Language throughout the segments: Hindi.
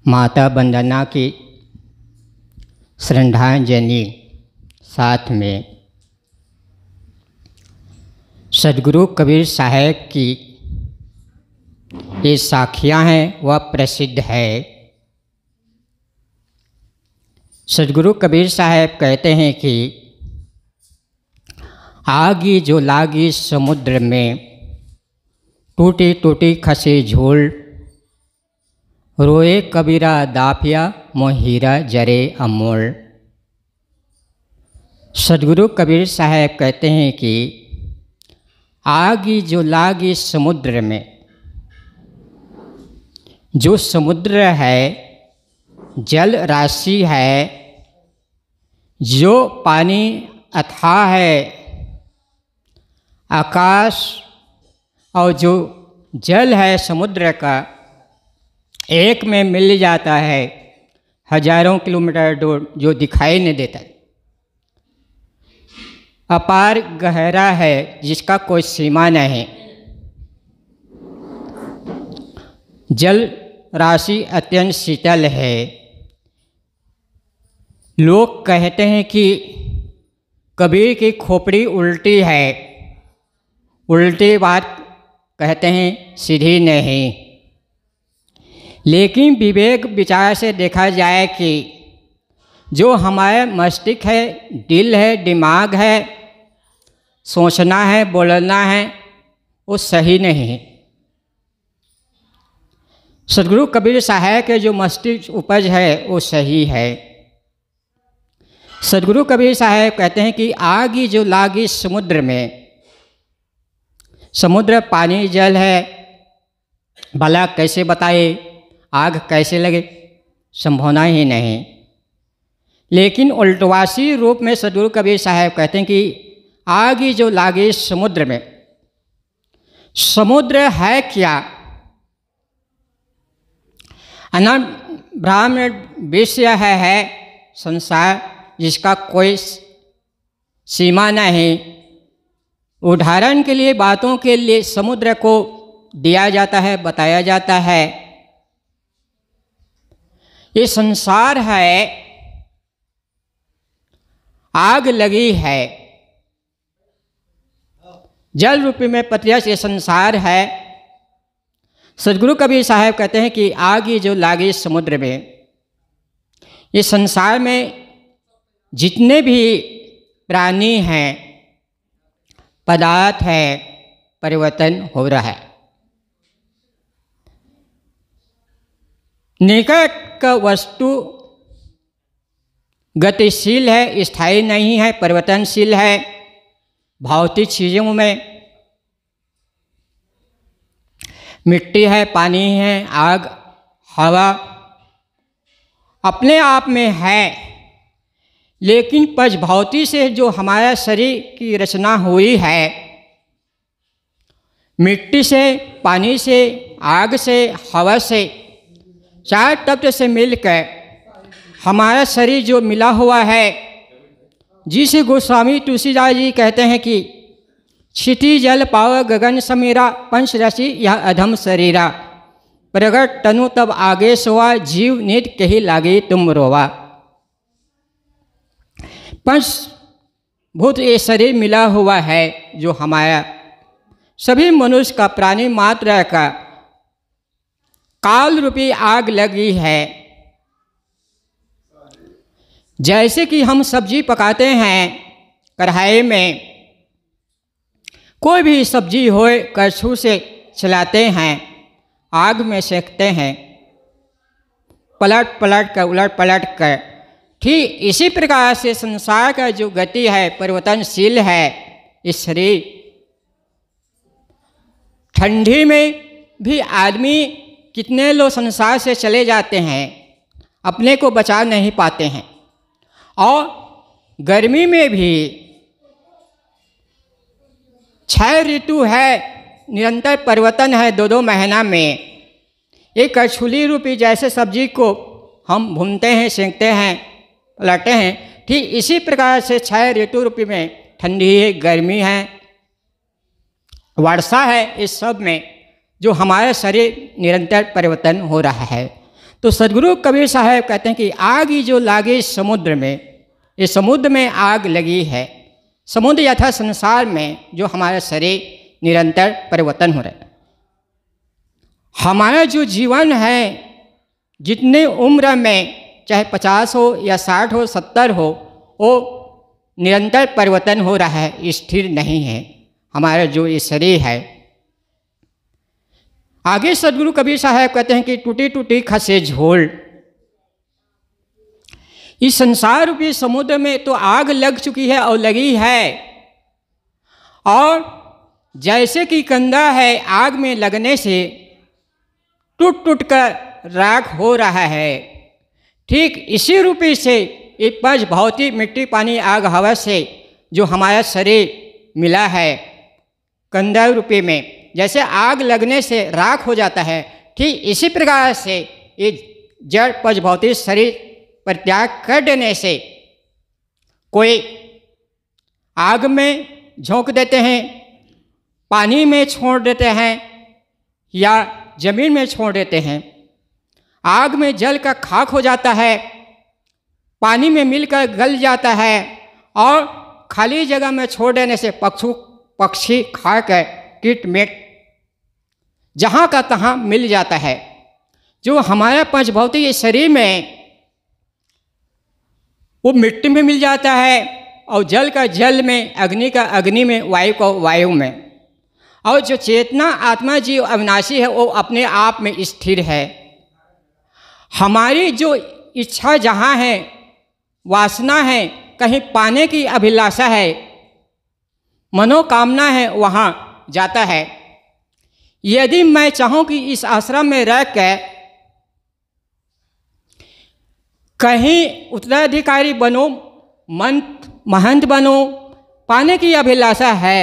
माता वंदना की श्रद्धांजलि साथ में सदगुरु कबीर साहब की ये साखियाँ हैं वह प्रसिद्ध है। सदगुरु कबीर साहब कहते हैं कि आगी जो लागी समुद्र में, टूटी टूटी खसी झूल, रोए कबीरा दाफिया मोहीरा जरे अमोल। सदगुरु कबीर साहब कहते हैं कि आगी जो लागी समुद्र में, जो समुद्र है, जल राशि है, जो पानी अथाह है, आकाश और जो जल है समुद्र का एक में मिल जाता है, हजारों किलोमीटर दूर जो दिखाई नहीं देता, अपार गहरा है जिसका कोई सीमा नहीं। जल राशि अत्यंत शीतल है। लोग कहते हैं कि कबीर की खोपड़ी उल्टी है। उल्टी बात कहते हैं, सीधी नहीं। लेकिन विवेक विचार से देखा जाए कि जो हमारे मस्तिष्क है, दिल है, दिमाग है, सोचना है, बोलना है, वो सही नहीं है। सदगुरु कबीर साहब के जो मस्तिष्क उपज है वो सही है। सदगुरु कबीर साहब कहते हैं कि आगी जो लागी समुद्र में, समुद्र पानी जल है, भला कैसे बताए आग कैसे लगे, संभावना ही नहीं। लेकिन उल्टवासी रूप में सदगुरु कबीर साहब कहते हैं कि आगी जो लागी समुद्र में, समुद्र है क्या? अनंत ब्रह्मांड विश्व है संसार जिसका कोई सीमा नहीं। उदाहरण के लिए, बातों के लिए समुद्र को दिया जाता है, बताया जाता है। ये संसार है, आग लगी है, जल रूपी में प्रत्यक्ष ये संसार है। सदगुरु कबीर साहब कहते हैं कि आगी जो लागी समुद्र में, ये संसार में जितने भी प्राणी हैं, पदार्थ है, परिवर्तन हो रहा है। निकट वस्तु गतिशील है, स्थायी नहीं है, परिवर्तनशील है। भौतिक चीज़ों में मिट्टी है, पानी है, आग, हवा अपने आप में है। लेकिन पंच भौतिक से जो हमारा शरीर की रचना हुई है, मिट्टी से, पानी से, आग से, हवा से, चार तत्व से मिलकर हमारा शरीर जो मिला हुआ है, जिसे गोस्वामी तुलसीदास जी कहते हैं कि क्षिति जल पाव गगन समीरा, पंच राशि यह अधम शरीरा, प्रगट तनु तब आगे सोवा, जीव नित कही लागे तुम रोवा। पंचभूत ये शरीर मिला हुआ है जो हमारा सभी मनुष्य का, प्राणी मात्र का काल रूपी आग लगी है। जैसे कि हम सब्जी पकाते हैं कढ़ाई में, कोई भी सब्जी हो करछू से चलाते हैं, आग में सेकते हैं, पलट पलट कर, उलट पलट कर। ठीक इसी प्रकार से संसार का जो गति है, परिवर्तनशील है। इस शरीर ठंडी में भी आदमी, कितने लोग संसार से चले जाते हैं, अपने को बचा नहीं पाते हैं। और गर्मी में भी 6 ऋतु है, निरंतर परिवर्तन है, 2-2 महीना में। एक कछुली रूपी जैसे सब्जी को हम भूनते हैं, सेंकते हैं, पलटते हैं, ठीक इसी प्रकार से 6 ऋतु रूपी में ठंडी है, गर्मी है, वर्षा है, इस सब में जो हमारा शरीर निरंतर परिवर्तन हो रहा है। तो सदगुरु कबीर साहब कहते हैं कि आग ही जो लागे समुद्र में, ये समुद्र में आग लगी है। समुद्र यथा संसार में जो हमारा शरीर निरंतर परिवर्तन हो रहा है। हमारा जो जीवन है, जितने उम्र में, चाहे 50 हो या 60 हो 70 हो, वो निरंतर परिवर्तन हो रहा है, स्थिर नहीं है हमारा जो ये शरीर है। आगे सदगुरु कबीर साहब कहते हैं कि टूटी टूटी खसे झोल। इस संसार रूपी समुद्र में तो आग लग चुकी है और लगी है, और जैसे कि कंधा है आग में लगने से टूट टूट कर राख हो रहा है, ठीक इसी रूपी से ये पंच भौतिक मिट्टी पानी आग हवा से जो हमारा शरीर मिला है कंधा रूपी में, जैसे आग लगने से राख हो जाता है, ठीक इसी प्रकार से ये जड़ पंच भौतिक शरीर पर त्याग कर देने से कोई आग में झोंक देते हैं, पानी में छोड़ देते हैं या जमीन में छोड़ देते हैं। आग में जल का खाक हो जाता है, पानी में मिलकर गल जाता है, और खाली जगह में छोड़ देने से पक्षी खाकर कीट मिट जहाँ का तहाँ मिल जाता है। जो हमारा पंचभौतिक शरीर में वो मिट्टी में मिल जाता है, और जल का जल में, अग्नि का अग्नि में, वायु का वायु में। और जो चेतना आत्मा जीव अविनाशी है वो अपने आप में स्थिर है। हमारी जो इच्छा जहाँ है, वासना है, कहीं पाने की अभिलाषा है, मनोकामना है, वहाँ जाता है। यदि मैं चाहूँ कि इस आश्रम में रह कर कहीं उत्तराधिकारी बनो, महंत बनो, पाने की अभिलाषा है,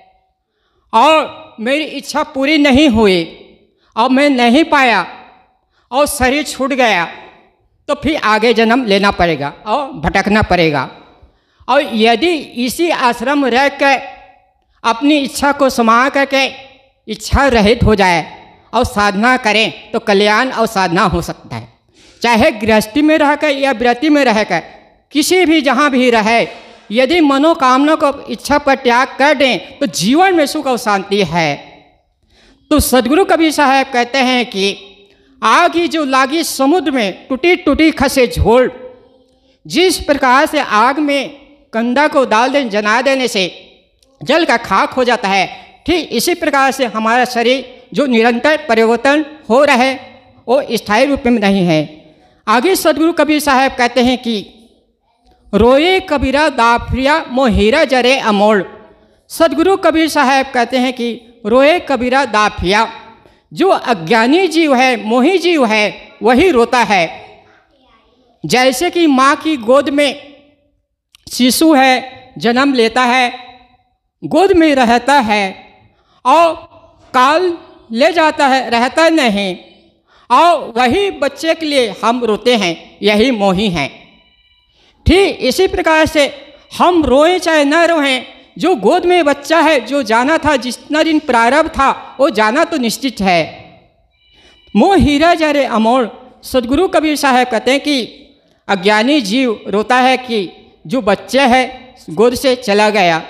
और मेरी इच्छा पूरी नहीं हुई और मैं नहीं पाया और शरीर छूट गया, तो फिर आगे जन्म लेना पड़ेगा और भटकना पड़ेगा। और यदि इसी आश्रम रह कर अपनी इच्छा को समा करके इच्छा रहित हो जाए और साधना करें तो कल्याण और साधना हो सकता है। चाहे गृहस्थी में रहकर या व्रति में रहकर, किसी भी जहाँ भी रहे, यदि मनोकामना को इच्छा पर त्याग कर दें तो जीवन में सुख और शांति है। तो सदगुरु कबीर साहब कहते हैं कि आग ही जो लागी समुद्र में टूटी टूटी खसे झोल। जिस प्रकार से आग में कंधा को डाल दें, जला देने से जल का खाक हो जाता है, ठीक इसी प्रकार से हमारा शरीर जो निरंतर परिवर्तन हो रहा है वो स्थायी रूप में नहीं है। आगे सदगुरु कबीर साहब कहते हैं कि रोए कबीरा दाफिया मोहीरा जरे अमोल। सदगुरु कबीर साहब कहते हैं कि रोए कबीरा दाफिया, जो अज्ञानी जीव है, मोही जीव है, वही रोता है। जैसे कि माँ की गोद में शिशु है, जन्म लेता है, गोद में रहता है और काल ले जाता है, रहता नहीं, और वही बच्चे के लिए हम रोते हैं, यही मोही हैं। ठीक इसी प्रकार से हम रोएं चाहे न रोएं, जो गोद में बच्चा है, जो जाना था, जितना दिन प्रारब्ध था वो जाना तो निश्चित है। मोह हीरा जरे अमोल। सदगुरु कबीर साहब कहते हैं कि अज्ञानी जीव रोता है कि जो बच्चा है गोद से चला गया।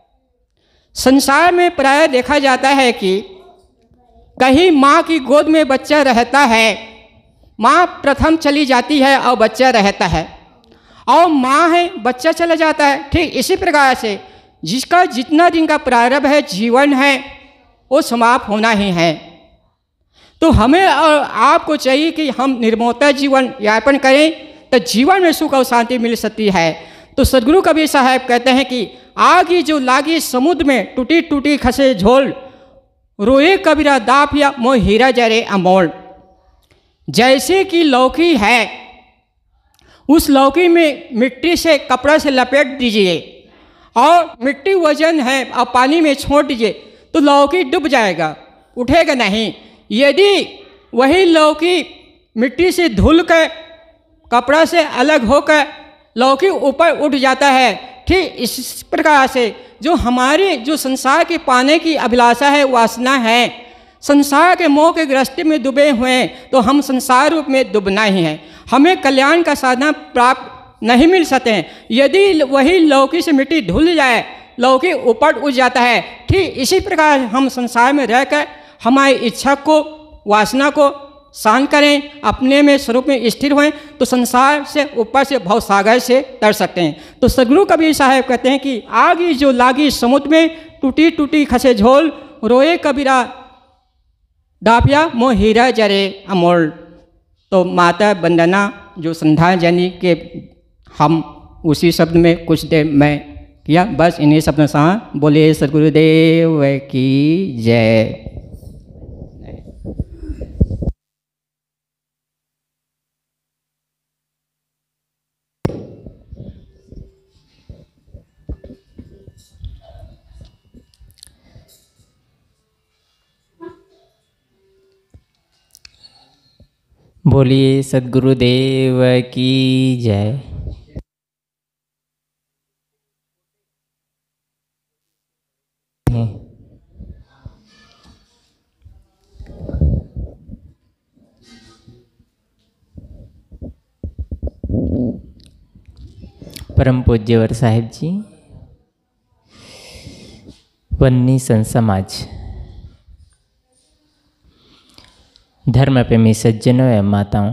संसार में प्राय देखा जाता है कि कहीं माँ की गोद में बच्चा रहता है, माँ प्रथम चली जाती है और बच्चा रहता है, और माँ है बच्चा चला जाता है। ठीक इसी प्रकार से जिसका जितना दिन का प्रारंभ है, जीवन है, वो समाप्त होना ही है। तो हमें और आपको चाहिए कि हम निर्मोहता जीवन यापन करें, तो जीवन में सुख और शांति मिल सकती है। तो सदगुरु कबीर साहब कहते हैं कि आगी जो लागी समुद्र में टूटी टूटी खसे झोल, रोए कबीरा दाफिया मोह हीरा जरे अमोल। जैसे कि लौकी है, उस लौकी में मिट्टी से कपड़ा से लपेट दीजिए और मिट्टी वजन है और पानी में छोड़ दीजिए तो लौकी डूब जाएगा, उठेगा नहीं। यदि वही लौकी मिट्टी से धुल कर कपड़ा से अलग होकर लौकी ऊपर उठ जाता है, ठीक इस प्रकार से जो हमारी जो संसार के पाने की अभिलाषा है, वासना है, संसार के मोह के रास्ते में डूबे हुए हैं तो हम संसार रूप में डूबना ही है। हमें कल्याण का साधन प्राप्त नहीं मिल सकते हैं। यदि वही लौकी से मिट्टी धुल जाए, लौकी ऊपर उठ जाता है, ठीक इसी प्रकार हम संसार में रहकर हमारी इच्छा को, वासना को शांत करें, अपने में स्वरूप में स्थिर हों तो संसार से ऊपर से भवसागर से तर सकते हैं। तो सदगुरु कबीर साहब कहते हैं कि आगी जो लागी समुद्र में, टूटी टूटी खसे झोल, रोए कबीरा दापिया मोह हीरा जरे अमोल। तो माता वंदना जो संध्या जैनी के हम उसी शब्द में कुछ देर मैं किया, बस इन्हीं शब्दों से बोलिए सदगुरुदेव की जय। बोलिए सद्गुरुदेव की जय। परम पूज्य वर साहिब जी, वन्नी संत समाज, धर्म प्रेमी सज्जनों एवं माताओं,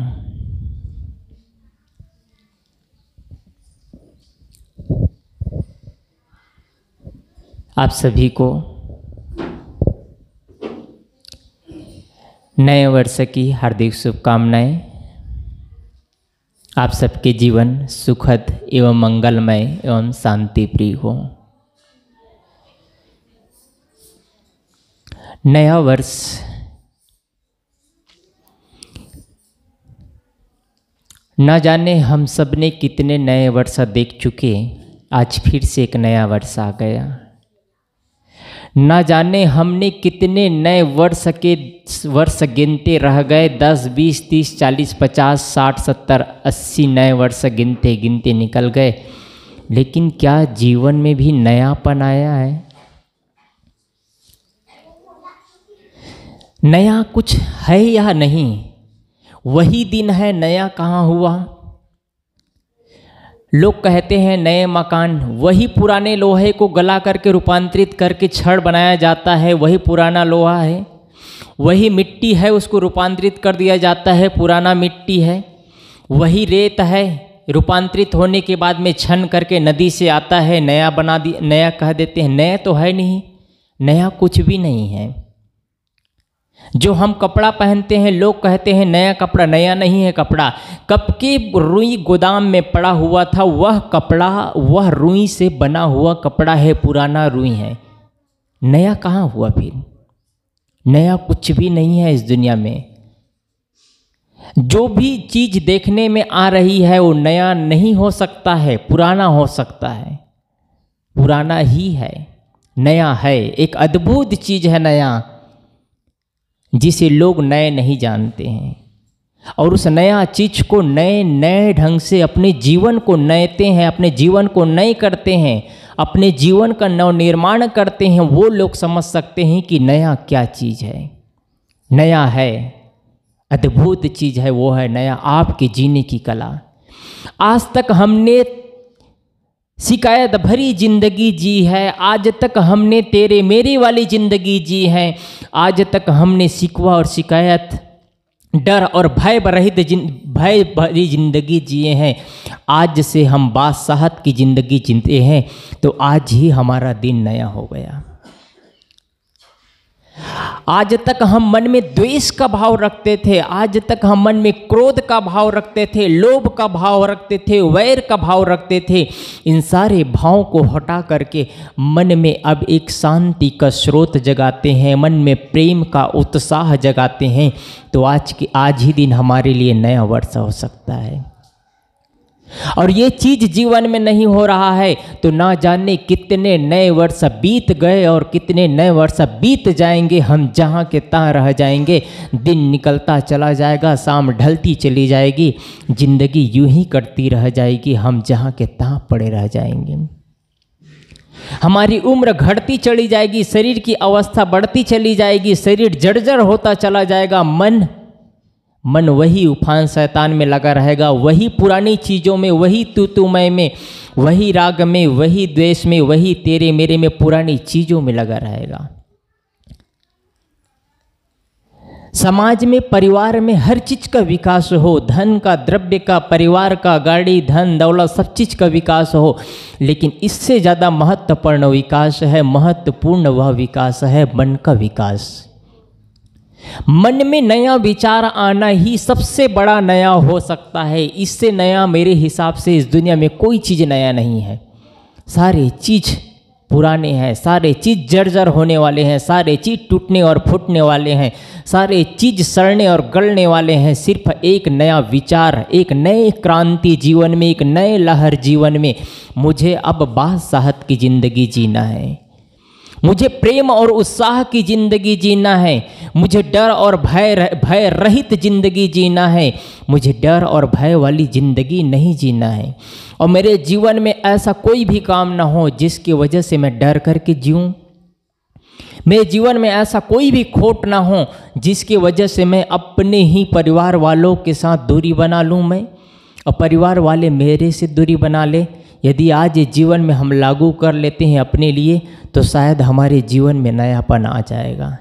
आप सभी को नए वर्ष की हार्दिक शुभकामनाएं। आप सबके जीवन सुखद एवं मंगलमय एवं शांतिप्रिय हो। नया वर्ष न जाने हम सब ने कितने नए वर्ष देख चुके, आज फिर से एक नया वर्ष आ गया। न जाने हमने कितने नए वर्ष गिनते रह गए, 10, 20, 30, 40, 50, 60, 70, 80 नए वर्ष गिनते गिनते निकल गए। लेकिन क्या जीवन में भी नयापन आया है? नया कुछ है या नहीं? वही दिन है, नया कहाँ हुआ? लोग कहते हैं नए मकान, वही पुराने लोहे को गला करके रूपांतरित करके छड़ बनाया जाता है, वही पुराना लोहा है। वही मिट्टी है, उसको रूपांतरित कर दिया जाता है, पुराना मिट्टी है। वही रेत है, रूपांतरित होने के बाद में छन करके नदी से आता है, नया कह देते हैं। नया तो है नहीं, नया कुछ भी नहीं है। जो हम कपड़ा पहनते हैं, लोग कहते हैं नया कपड़ा, नया नहीं है कपड़ा। कब के रुई गोदाम में पड़ा हुआ था, वह कपड़ा, वह रुई से बना हुआ कपड़ा है, पुराना रुई है। नया कहाँ हुआ फिर? नया कुछ भी नहीं है इस दुनिया में। जो भी चीज देखने में आ रही है वो नया नहीं हो सकता है, पुराना हो सकता है। पुराना ही है, नया है। एक अद्भुत चीज है नया, जिसे लोग नए नहीं जानते हैं। और उस नया चीज को नए नए ढंग से अपने जीवन को नएते हैं, अपने जीवन को नए करते हैं, अपने जीवन का नवनिर्माण करते हैं। वो लोग समझ सकते हैं कि नया क्या चीज़ है। नया है, अद्भुत चीज़ है, वो है नया आपके जीने की कला। आज तक हमने शिकायत भरी जिंदगी जी है, आज तक हमने तेरे मेरे वाली जिंदगी जी है। आज तक हमने शिकवा और शिकायत, डर और भय भरी जिंदगी जिए हैं। आज से हम बादशाहत की जिंदगी जीते हैं, तो आज ही हमारा दिन नया हो गया। आज तक हम मन में द्वेष का भाव रखते थे, आज तक हम मन में क्रोध का भाव रखते थे, लोभ का भाव रखते थे, वैर का भाव रखते थे। इन सारे भावों को हटा करके मन में अब एक शांति का स्रोत जगाते हैं, मन में प्रेम का उत्साह जगाते हैं। तो आज ही दिन हमारे लिए नया वर्ष हो सकता है। और ये चीज जीवन में नहीं हो रहा है तो ना जाने कितने नए वर्ष बीत गए और कितने नए वर्ष बीत जाएंगे। हम जहाँ के तहाँ रह जाएंगे, दिन निकलता चला जाएगा, शाम ढलती चली जाएगी, जिंदगी यूं ही कटती रह जाएगी, हम जहाँ के तहाँ पड़े रह जाएंगे। हमारी उम्र घटती चली जाएगी, शरीर की अवस्था बढ़ती चली जाएगी, शरीर जर्जर होता चला जाएगा। मन वही उफान शैतान में लगा रहेगा, वही पुरानी चीज़ों में, वही तू-तू मैं में, वही राग में, वही द्वेष में, वही तेरे मेरे में, पुरानी चीज़ों में लगा रहेगा। समाज में, परिवार में हर चीज़ का विकास हो, धन का, द्रव्य का, परिवार का, गाड़ी, धन, दौलत, सब चीज़ का विकास हो, लेकिन इससे ज़्यादा महत्वपूर्ण विकास है, महत्वपूर्ण वह विकास है मन का विकास। मन में नया विचार आना ही सबसे बड़ा नया हो सकता है। इससे नया मेरे हिसाब से इस दुनिया में कोई चीज़ नया नहीं है। सारे चीज़ पुराने हैं, सारे चीज़ जर्जर होने वाले हैं, सारे चीज़ टूटने और फूटने वाले हैं, सारे चीज़ सड़ने और गलने वाले हैं। सिर्फ एक नया विचार, एक नए क्रांति जीवन में, एक नए लहर जीवन में, मुझे अब बादशाहत की ज़िंदगी जीना है, मुझे प्रेम और उत्साह की ज़िंदगी जीना है, मुझे डर और भय रहित ज़िंदगी जीना है, मुझे डर और भय वाली ज़िंदगी नहीं जीना है। और मेरे जीवन में ऐसा कोई भी काम ना हो जिसकी वजह से मैं डर करके जीऊँ। मेरे जीवन में ऐसा कोई भी खोट ना हो जिसकी वजह से मैं अपने ही परिवार वालों के साथ दूरी बना लूँ मैं, और परिवार वाले मेरे से दूरी बना ले। यदि आज इस जीवन में हम लागू कर लेते हैं अपने लिए, तो शायद हमारे जीवन में नयापन आ जाएगा।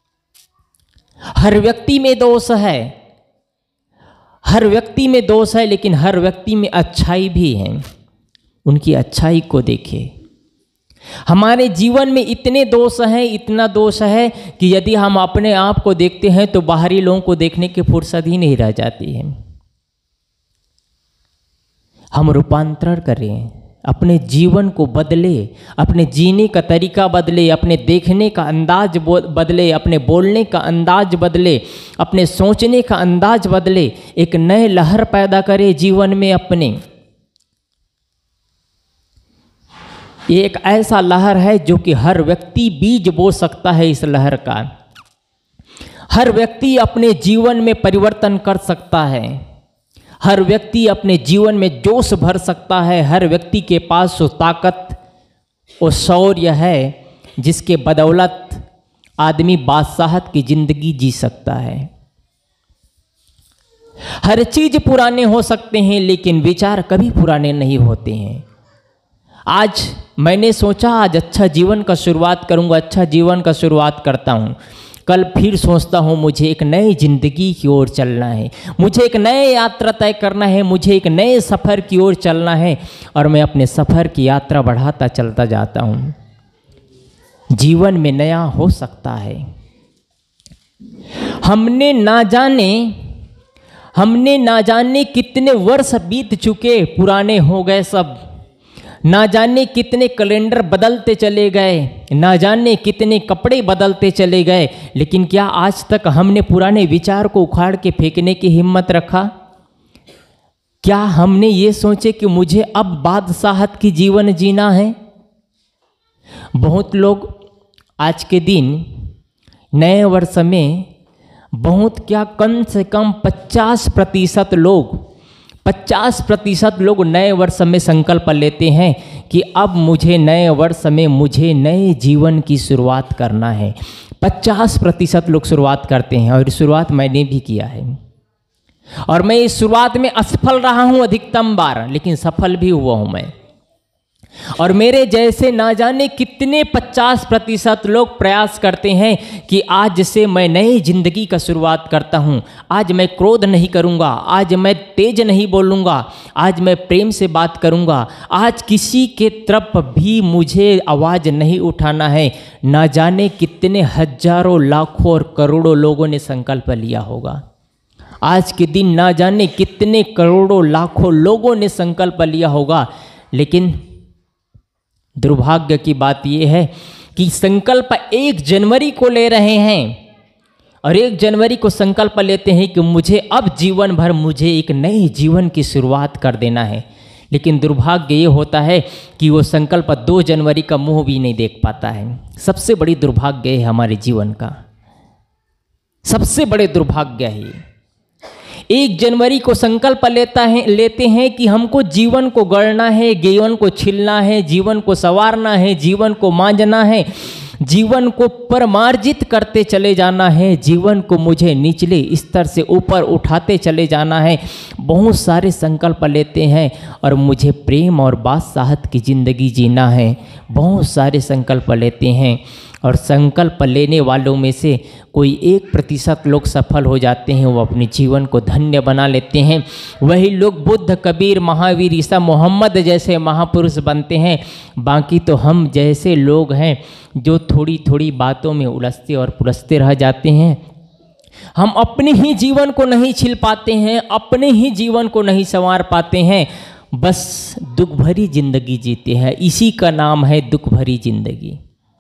हर व्यक्ति में दोष है, हर व्यक्ति में दोष है, लेकिन हर व्यक्ति में अच्छाई भी है। उनकी अच्छाई को देखिए। हमारे जीवन में इतने दोष हैं, इतना दोष है कि यदि हम अपने आप को देखते हैं तो बाहरी लोगों को देखने की फुर्सत ही नहीं रह जाती है। हम रूपांतरण करें, अपने जीवन को बदले, अपने जीने का तरीका बदले, अपने देखने का अंदाज बदले, अपने बोलने का अंदाज बदले, अपने सोचने का अंदाज बदले, एक नए लहर पैदा करें जीवन में अपने। ये एक ऐसा लहर है जो कि हर व्यक्ति बीज बो सकता है। इस लहर का हर व्यक्ति अपने जीवन में परिवर्तन कर सकता है, हर व्यक्ति अपने जीवन में जोश भर सकता है। हर व्यक्ति के पास वो ताकत, वो शौर्य है जिसके बदौलत आदमी बादशाहत की जिंदगी जी सकता है। हर चीज पुराने हो सकते हैं, लेकिन विचार कभी पुराने नहीं होते हैं। आज मैंने सोचा आज अच्छा जीवन का शुरुआत करूंगा, अच्छा जीवन का शुरुआत करता हूं। कल फिर सोचता हूँ मुझे एक नई जिंदगी की ओर चलना है, मुझे एक नए यात्रा तय करना है, मुझे एक नए सफ़र की ओर चलना है, और मैं अपने सफ़र की यात्रा बढ़ाता चलता जाता हूँ। जीवन में नया हो सकता है। हमने ना जाने कितने वर्ष बीत चुके, पुराने हो गए सब। ना जाने कितने कैलेंडर बदलते चले गए, ना जाने कितने कपड़े बदलते चले गए, लेकिन क्या आज तक हमने पुराने विचार को उखाड़ के फेंकने की हिम्मत रखा? क्या हमने ये सोचे कि मुझे अब बादशाहत की जीवन जीना है? बहुत लोग आज के दिन नए वर्ष में कम से कम 50% लोग नए वर्ष में संकल्प लेते हैं कि अब मुझे नए वर्ष में मुझे नए जीवन की शुरुआत करना है। 50% लोग शुरुआत करते हैं, और शुरुआत मैंने भी किया है, और मैं इस शुरुआत में असफल रहा हूँ अधिकतम बार, लेकिन सफल भी हुआ हूँ मैं। और मेरे जैसे ना जाने कितने 50% लोग प्रयास करते हैं कि आज से मैं नई जिंदगी का शुरुआत करता हूं। आज मैं क्रोध नहीं करूंगा, आज मैं तेज नहीं बोलूंगा, आज मैं प्रेम से बात करूंगा, आज किसी के तरफ भी मुझे आवाज़ नहीं उठाना है। ना जाने कितने हजारों, लाखों और करोड़ों लोगों ने संकल्प लिया होगा। आज के दिन ना जाने कितने करोड़ों, लाखों लोगों ने संकल्प लिया होगा, लेकिन दुर्भाग्य की बात यह है कि संकल्प 1 जनवरी को ले रहे हैं, और 1 जनवरी को संकल्प लेते हैं कि मुझे अब जीवन भर मुझे एक नए जीवन की शुरुआत कर देना है। लेकिन दुर्भाग्य ये होता है कि वो संकल्प 2 जनवरी का मुंह भी नहीं देख पाता है। सबसे बड़ी दुर्भाग्य है हमारे जीवन का, सबसे बड़े दुर्भाग्य है। 1 जनवरी को संकल्प लेते हैं कि हमको जीवन को गढ़ना है, जीवन को छिलना है, जीवन को संवारना है, जीवन को मांजना है, जीवन को परमार्जित करते चले जाना है, जीवन को मुझे निचले स्तर से ऊपर उठाते चले जाना है। बहुत सारे संकल्प लेते हैं और मुझे प्रेम और बादशाहत की ज़िंदगी जीना है। बहुत सारे संकल्प लेते हैं और संकल्प लेने वालों में से कोई 1% लोग सफल हो जाते हैं, वो अपने जीवन को धन्य बना लेते हैं। वही लोग बुद्ध, कबीर, महावीर, ईसा, मोहम्मद जैसे महापुरुष बनते हैं। बाकी तो हम जैसे लोग हैं जो थोड़ी थोड़ी बातों में उलझते और पुलझते रह जाते हैं। हम अपने ही जीवन को नहीं छिल पाते हैं, अपने ही जीवन को नहीं संवार पाते हैं, बस दुख भरी जिंदगी जीते हैं। इसी का नाम है दुख भरी जिंदगी।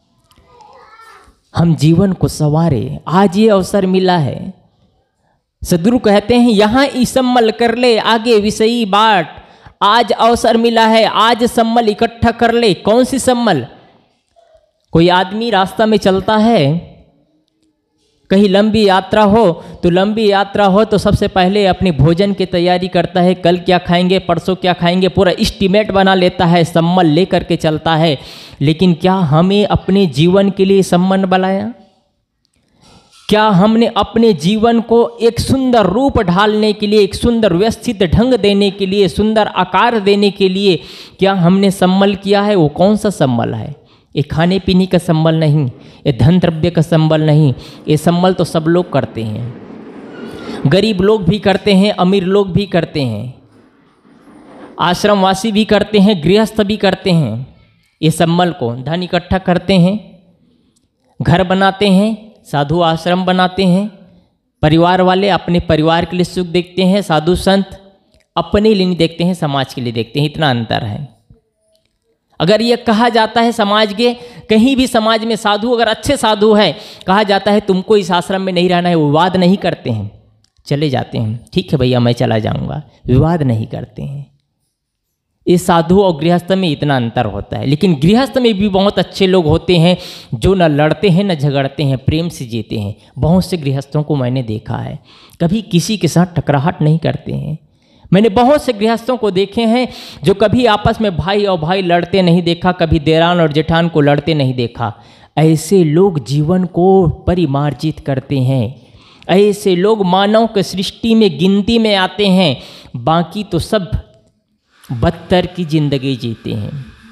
हम जीवन को संवारे, आज ये अवसर मिला है। सदगुरु कहते हैं यहाँ इसम्मल कर ले आगे विषयी बाट। आज अवसर मिला है, आज सम्मल इकट्ठा कर ले। कौन सी सम्मल? कोई आदमी रास्ता में चलता है, कहीं लंबी यात्रा हो तो सबसे पहले अपने भोजन की तैयारी करता है। कल क्या खाएंगे, परसों क्या खाएंगे, पूरा एस्टीमेट बना लेता है, सम्मल लेकर के चलता है। लेकिन क्या हमें अपने जीवन के लिए सम्मल बनाया? क्या हमने अपने जीवन को एक सुंदर रूप ढालने के लिए, एक सुंदर व्यवस्थित ढंग देने के लिए, सुंदर आकार देने के लिए क्या हमने सम्मल किया है? वो कौन सा सम्मल है? ये खाने पीने का संबल नहीं, ये धन द्रव्य का संबल नहीं। ये संबल तो सब लोग करते हैं, गरीब लोग भी करते हैं, अमीर लोग भी करते हैं, आश्रमवासी भी करते हैं, गृहस्थ भी करते हैं। ये संबल को धन इकट्ठा करते हैं, घर बनाते हैं, साधु आश्रम बनाते हैं। परिवार वाले अपने परिवार के लिए सुख देखते हैं, साधु संत अपने लिए नहीं देखते हैं, समाज के लिए देखते हैं। इतना अंतर है। अगर ये कहा जाता है समाज के, कहीं भी समाज में साधु अगर अच्छे साधु है, कहा जाता है तुमको इस आश्रम में नहीं रहना है, विवाद नहीं करते हैं, चले जाते हैं। ठीक है भैया मैं चला जाऊंगा, विवाद नहीं करते हैं। इस साधु और गृहस्थ में इतना अंतर होता है। लेकिन गृहस्थ में भी बहुत अच्छे लोग होते हैं जो न लड़ते हैं न झगड़ते हैं, प्रेम से जीते हैं। बहुत से गृहस्थों को मैंने देखा है, कभी किसी के साथ टकराहट नहीं करते हैं। मैंने बहुत से गृहस्थों को देखे हैं जो कभी आपस में भाई और भाई लड़ते नहीं देखा, कभी देरान और जेठान को लड़ते नहीं देखा। ऐसे लोग जीवन को परिमार्जित करते हैं, ऐसे लोग मानव के सृष्टि में गिनती में आते हैं। बाकी तो सब बदतर की जिंदगी जीते हैं।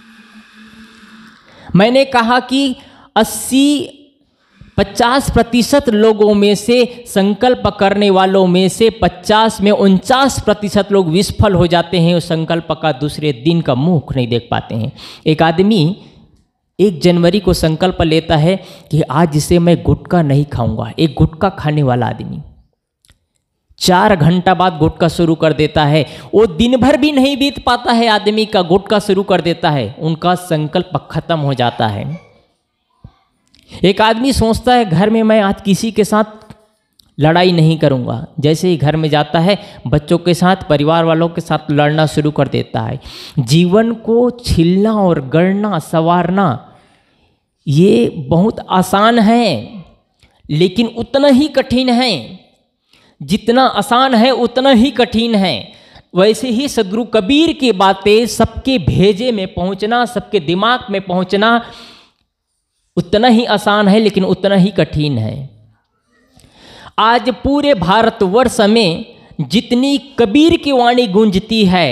मैंने कहा कि 50% लोगों में से, संकल्प करने वालों में से 50 में 49% लोग विफल हो जाते हैं। उस संकल्प का दूसरे दिन का मुख नहीं देख पाते हैं। एक आदमी 1 जनवरी को संकल्प लेता है कि आज से मैं गुटखा नहीं खाऊंगा। एक गुटखा खाने वाला आदमी 4 घंटा बाद गुटखा शुरू कर देता है। वो दिन भर भी नहीं बीत पाता है, आदमी का गुटखा शुरू कर देता है, उनका संकल्प खत्म हो जाता है। एक आदमी सोचता है घर में मैं आज किसी के साथ लड़ाई नहीं करूंगा। जैसे ही घर में जाता है, बच्चों के साथ, परिवार वालों के साथ लड़ना शुरू कर देता है। जीवन को छिलना और गढ़ना, संवारना ये बहुत आसान है, लेकिन उतना ही कठिन है। जितना आसान है उतना ही कठिन है। वैसे ही सदगुरु कबीर की बातें सबके भेजे में पहुंचना, सबके दिमाग में पहुंचना उतना ही आसान है, लेकिन उतना ही कठिन है। आज पूरे भारतवर्ष में जितनी कबीर की वाणी गूंजती है,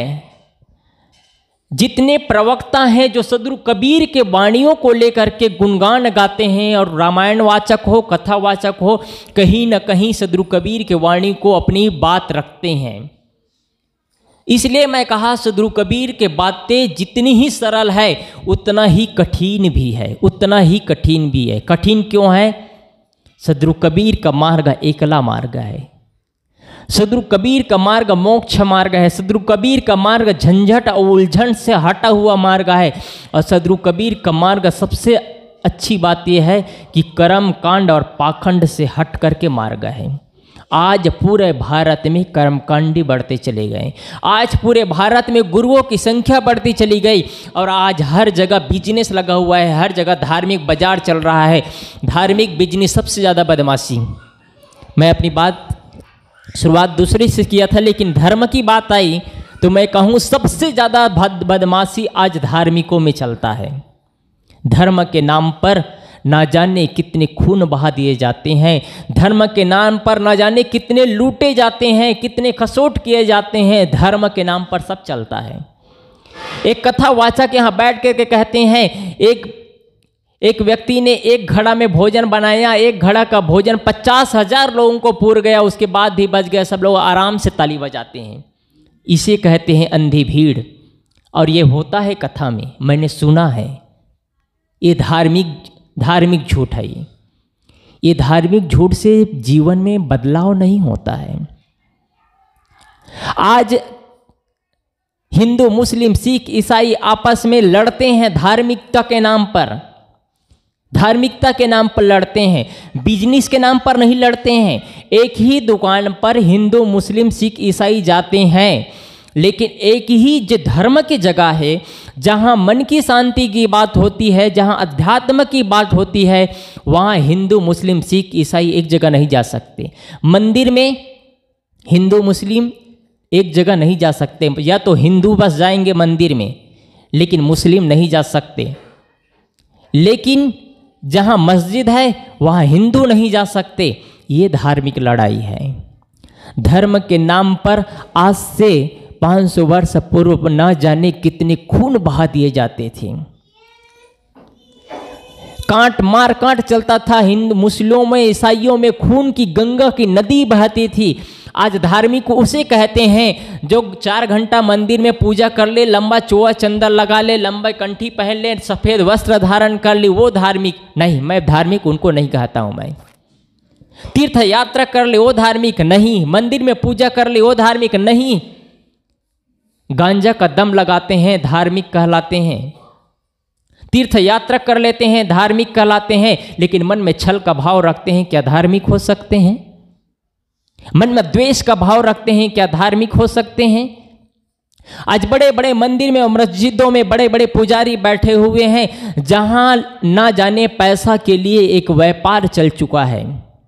जितने प्रवक्ता हैं जो सदगुरु कबीर के वाणियों को लेकर के गुणगान गाते हैं, और रामायण वाचक हो, कथावाचक हो, कहीं न कहीं सदगुरु कबीर के वाणी को अपनी बात रखते हैं। इसलिए मैं कहा सदगुरु कबीर के बातें जितनी ही सरल है उतना ही कठिन भी है, उतना ही कठिन भी है। कठिन क्यों है? सदगुरु कबीर का मार्ग एकला मार्ग है। सदगुरु कबीर का मार्ग मोक्ष मार्ग है। सदगुरु कबीर का मार्ग झंझट और उलझन से हटा हुआ मार्ग है। और सदगुरु कबीर का मार्ग सबसे अच्छी बात यह है कि कर्म कांड और पाखंड से हट करके मार्ग है। आज पूरे भारत में कर्मकांडी बढ़ते चले गए, आज पूरे भारत में गुरुओं की संख्या बढ़ती चली गई, और आज हर जगह बिजनेस लगा हुआ है, हर जगह धार्मिक बाजार चल रहा है। धार्मिक बिजनेस सबसे ज़्यादा बदमाशी। मैं अपनी बात शुरुआत दूसरे से किया था, लेकिन धर्म की बात आई तो मैं कहूँ सबसे ज़्यादा बदमाशी आज धार्मिकों में चलता है। धर्म के नाम पर ना जाने कितने खून बहा दिए जाते हैं, धर्म के नाम पर ना जाने कितने लूटे जाते हैं, कितने खसोट किए जाते हैं, धर्म के नाम पर सब चलता है। एक कथा वाचक यहाँ बैठ करके कहते हैं, एक व्यक्ति ने एक घड़ा में भोजन बनाया, एक घड़ा का भोजन 50,000 लोगों को पूर गया, उसके बाद भी बच गया, सब लोग आराम से ताली बजाते हैं। इसे कहते हैं अंधी भीड़। और ये होता है कथा में, मैंने सुना है। ये धार्मिक झूठ है। ये धार्मिक झूठ से जीवन में बदलाव नहीं होता है। आज हिंदू, मुस्लिम, सिख, ईसाई आपस में लड़ते हैं धार्मिकता के नाम पर। धार्मिकता के नाम पर लड़ते हैं, बिजनेस के नाम पर नहीं लड़ते हैं। एक ही दुकान पर हिंदू, मुस्लिम, सिख, ईसाई जाते हैं, लेकिन एक ही जो धर्म की जगह है, जहाँ मन की शांति की बात होती है, जहाँ अध्यात्म की बात होती है, वहाँ हिंदू, मुस्लिम, सिख, ईसाई एक जगह नहीं जा सकते। मंदिर में हिंदू, मुस्लिम एक जगह नहीं जा सकते। या तो हिंदू बस जाएंगे मंदिर में, लेकिन मुस्लिम नहीं जा सकते। लेकिन जहाँ मस्जिद है वहाँ हिंदू नहीं जा सकते। ये धार्मिक लड़ाई है। धर्म के नाम पर आज से 500 वर्ष पूर्व न जाने कितने खून बहा दिए जाते थे। कांट मार कांट चलता था हिंदू, मुस्लिमों में, ईसाइयों में खून की गंगा की नदी बहती थी। आज धार्मिक उसे कहते हैं जो 4 घंटा मंदिर में पूजा कर ले, लंबा चोआ चंदन लगा ले, लंबा कंठी पहन ले, सफ़ेद वस्त्र धारण कर ले, वो धार्मिक नहीं। मैं धार्मिक उनको नहीं कहता हूँ। मैं तीर्थ यात्रा कर ले वो धार्मिक नहीं, मंदिर में पूजा कर ले वो धार्मिक नहीं। गांजा का दम लगाते हैं धार्मिक कहलाते हैं, तीर्थ यात्रा कर लेते हैं धार्मिक कहलाते हैं, लेकिन मन में छल का भाव रखते हैं, क्या धार्मिक हो सकते हैं? मन में द्वेष का भाव रखते हैं, क्या धार्मिक हो सकते हैं? आज बड़े बड़े मंदिर में और मस्जिदों में बड़े बड़े पुजारी बैठे हुए हैं, जहां ना जाने पैसा के लिए एक व्यापार चल चुका है।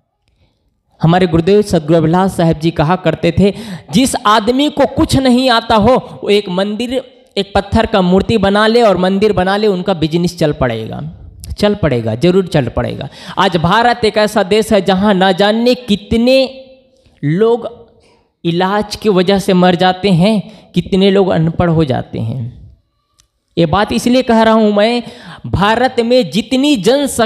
हमारे गुरुदेव सदगुरु अभिलाष साहब जी कहा करते थे, जिस आदमी को कुछ नहीं आता हो वो एक मंदिर, एक पत्थर का मूर्ति बना ले और मंदिर बना ले, उनका बिजनेस चल पड़ेगा, जरूर चल पड़ेगा। आज भारत एक ऐसा देश है जहां ना जाने कितने लोग इलाज की वजह से मर जाते हैं, कितने लोग अनपढ़ हो जाते हैं। ये बात इसलिए कह रहा हूँ मैं, भारत में जितनी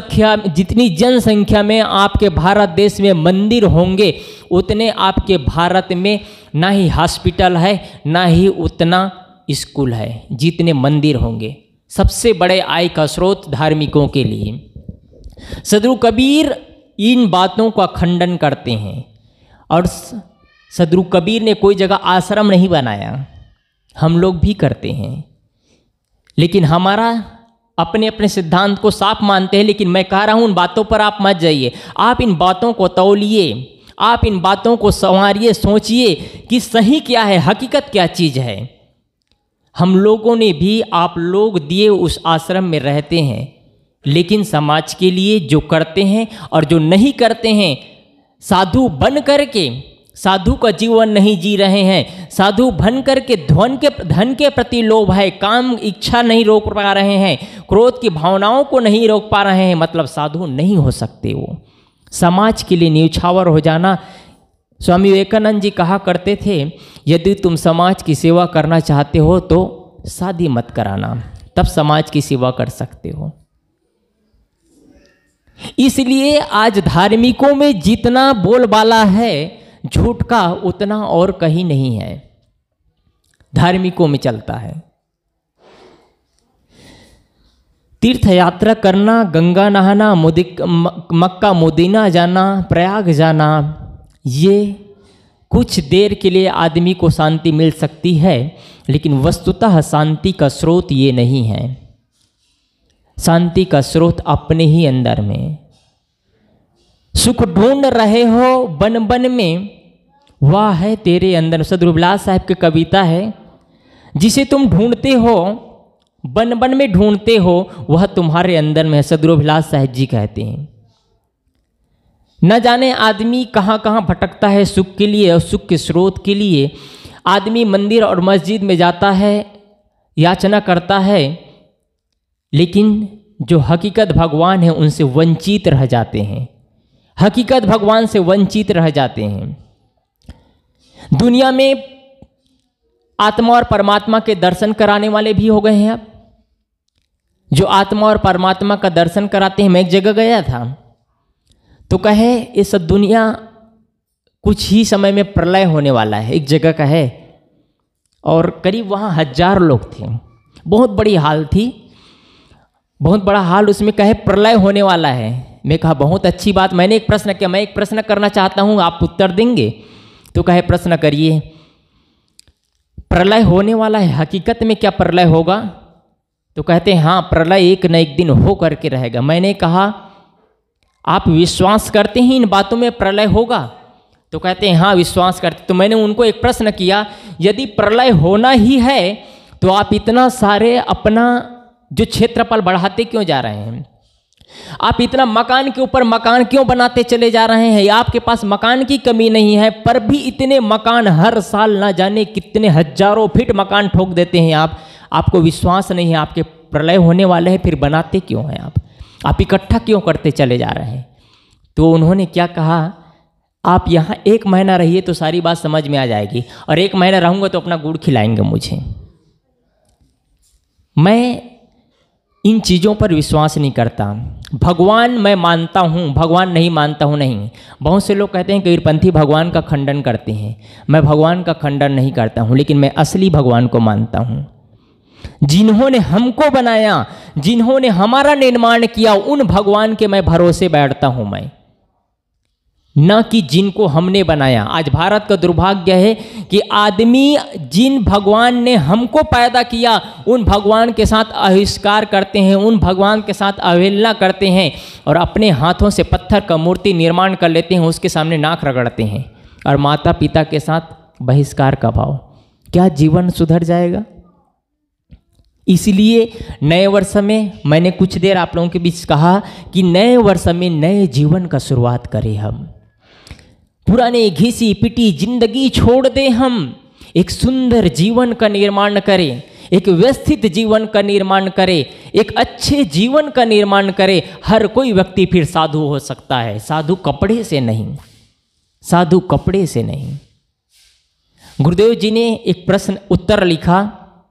जनसंख्या में आपके भारत देश में मंदिर होंगे, उतने आपके भारत में ना ही हॉस्पिटल है, ना ही उतना स्कूल है। जितने मंदिर होंगे, सबसे बड़े आय का स्रोत धार्मिकों के लिए। सदगुरु कबीर इन बातों का खंडन करते हैं। और सदगुरु कबीर ने कोई जगह आश्रम नहीं बनाया, हम लोग भी करते हैं, लेकिन हमारा अपने अपने सिद्धांत को साफ मानते हैं। लेकिन मैं कह रहा हूँ उन बातों पर आप मत जाइए, आप इन बातों को तौलिए, आप इन बातों को संवारिए, सोचिए कि सही क्या है, हकीकत क्या चीज़ है। हम लोगों ने भी आप लोग दिए उस आश्रम में रहते हैं, लेकिन समाज के लिए जो करते हैं और जो नहीं करते हैं, साधु बन करके साधु का जीवन नहीं जी रहे हैं, साधु बन करके धन के प्रति लोभ है, काम इच्छा नहीं रोक पा रहे हैं, क्रोध की भावनाओं को नहीं रोक पा रहे हैं, मतलब साधु नहीं हो सकते। वो समाज के लिए न्यौछावर हो जाना। स्वामी विवेकानंद जी कहा करते थे, यदि तुम समाज की सेवा करना चाहते हो तो शादी मत कराना, तब समाज की सेवा कर सकते हो। इसलिए आज धार्मिकों में जितना बोलबाला है झूठ का, उतना और कहीं नहीं है, धार्मिकों में चलता है। तीर्थ यात्रा करना, गंगा नहाना, मक्का मदीना जाना, प्रयाग जाना, ये कुछ देर के लिए आदमी को शांति मिल सकती है, लेकिन वस्तुतः शांति का स्रोत ये नहीं है। शांति का स्रोत अपने ही अंदर में। सुख ढूंढ रहे हो बन बन में, वह है तेरे अंदर। सदगुरु अभिलाष साहब की कविता है, जिसे तुम ढूंढते हो, बन बन में ढूंढते हो, वह तुम्हारे अंदर में है। सदगुरु अभिलाष साहब जी कहते हैं। न जाने आदमी कहाँ कहाँ भटकता है सुख के लिए और सुख के स्रोत के लिए। आदमी मंदिर और मस्जिद में जाता है, याचना करता है, लेकिन जो हकीकत भगवान है उनसे वंचित रह जाते हैं। हकीकत भगवान से वंचित रह जाते हैं। दुनिया में आत्मा और परमात्मा के दर्शन कराने वाले भी हो गए हैं अब, जो आत्मा और परमात्मा का दर्शन कराते हैं। मैं एक जगह गया था तो कहे ये सब दुनिया कुछ ही समय में प्रलय होने वाला है, एक जगह का है, और करीब वहाँ 1000 लोग थे। बहुत बड़ी हाल थी, बहुत बड़ा हाल, उसमें कहे प्रलय होने वाला है। मैं कहा बहुत अच्छी बात। मैंने एक प्रश्न किया, मैं एक प्रश्न करना चाहता हूँ, आप उत्तर देंगे? तो कहे प्रश्न करिए। प्रलय होने वाला है, हकीकत में क्या प्रलय होगा? तो कहते हैं हाँ, प्रलय एक न एक दिन हो करके रहेगा। मैंने कहा आप विश्वास करते हैं इन बातों में प्रलय होगा? तो कहते हैं हाँ विश्वास करते। तो मैंने उनको एक प्रश्न किया, यदि प्रलय होना ही है तो आप इतना सारे अपना जो क्षेत्रफल बढ़ाते क्यों जा रहे हैं? आप इतना मकान के ऊपर मकान क्यों बनाते चले जा रहे हैं? आपके पास मकान की कमी नहीं है, पर भी इतने मकान हर साल ना जाने कितने हजारों फीट मकान ठोक देते हैं आप। आपको विश्वास नहीं है आपके प्रलय होने वाले हैं, फिर बनाते क्यों हैं आप इकट्ठा क्यों करते चले जा रहे हैं? तो उन्होंने क्या कहा, आप यहाँ 1 महीना रहिए तो सारी बात समझ में आ जाएगी, और 1 महीना रहूँगा तो अपना गुड़ खिलाएंगे मुझे। मैं इन चीज़ों पर विश्वास नहीं करता। भगवान मैं मानता हूँ, भगवान नहीं मानता हूँ नहीं। बहुत से लोग कहते हैं कबीरपंथी भगवान का खंडन करते हैं। मैं भगवान का खंडन नहीं करता हूँ, लेकिन मैं असली भगवान को मानता हूँ। जिन्होंने हमको बनाया, जिन्होंने हमारा निर्माण किया, उन भगवान के मैं भरोसे बैठता हूँ मैं, न कि जिनको हमने बनाया। आज भारत का दुर्भाग्य है कि आदमी जिन भगवान ने हमको पैदा किया उन भगवान के साथ अहिष्कार करते हैं, उन भगवान के साथ अवहेलना करते हैं, और अपने हाथों से पत्थर का मूर्ति निर्माण कर लेते हैं, उसके सामने नाक रगड़ते हैं, और माता पिता के साथ बहिष्कार का भाव। क्या जीवन सुधर जाएगा? इसलिए नए वर्ष में मैंने कुछ देर आप लोगों के बीच कहा कि नए वर्ष में नए जीवन का शुरुआत करें। हम पुराने घिसी पिटी जिंदगी छोड़ दें, हम एक सुंदर जीवन का निर्माण करें, एक व्यवस्थित जीवन का निर्माण करें, एक अच्छे जीवन का निर्माण करें। हर कोई व्यक्ति फिर साधु हो सकता है, साधु कपड़े से नहीं, साधु कपड़े से नहीं। गुरुदेव जी ने एक प्रश्न उत्तर लिखा।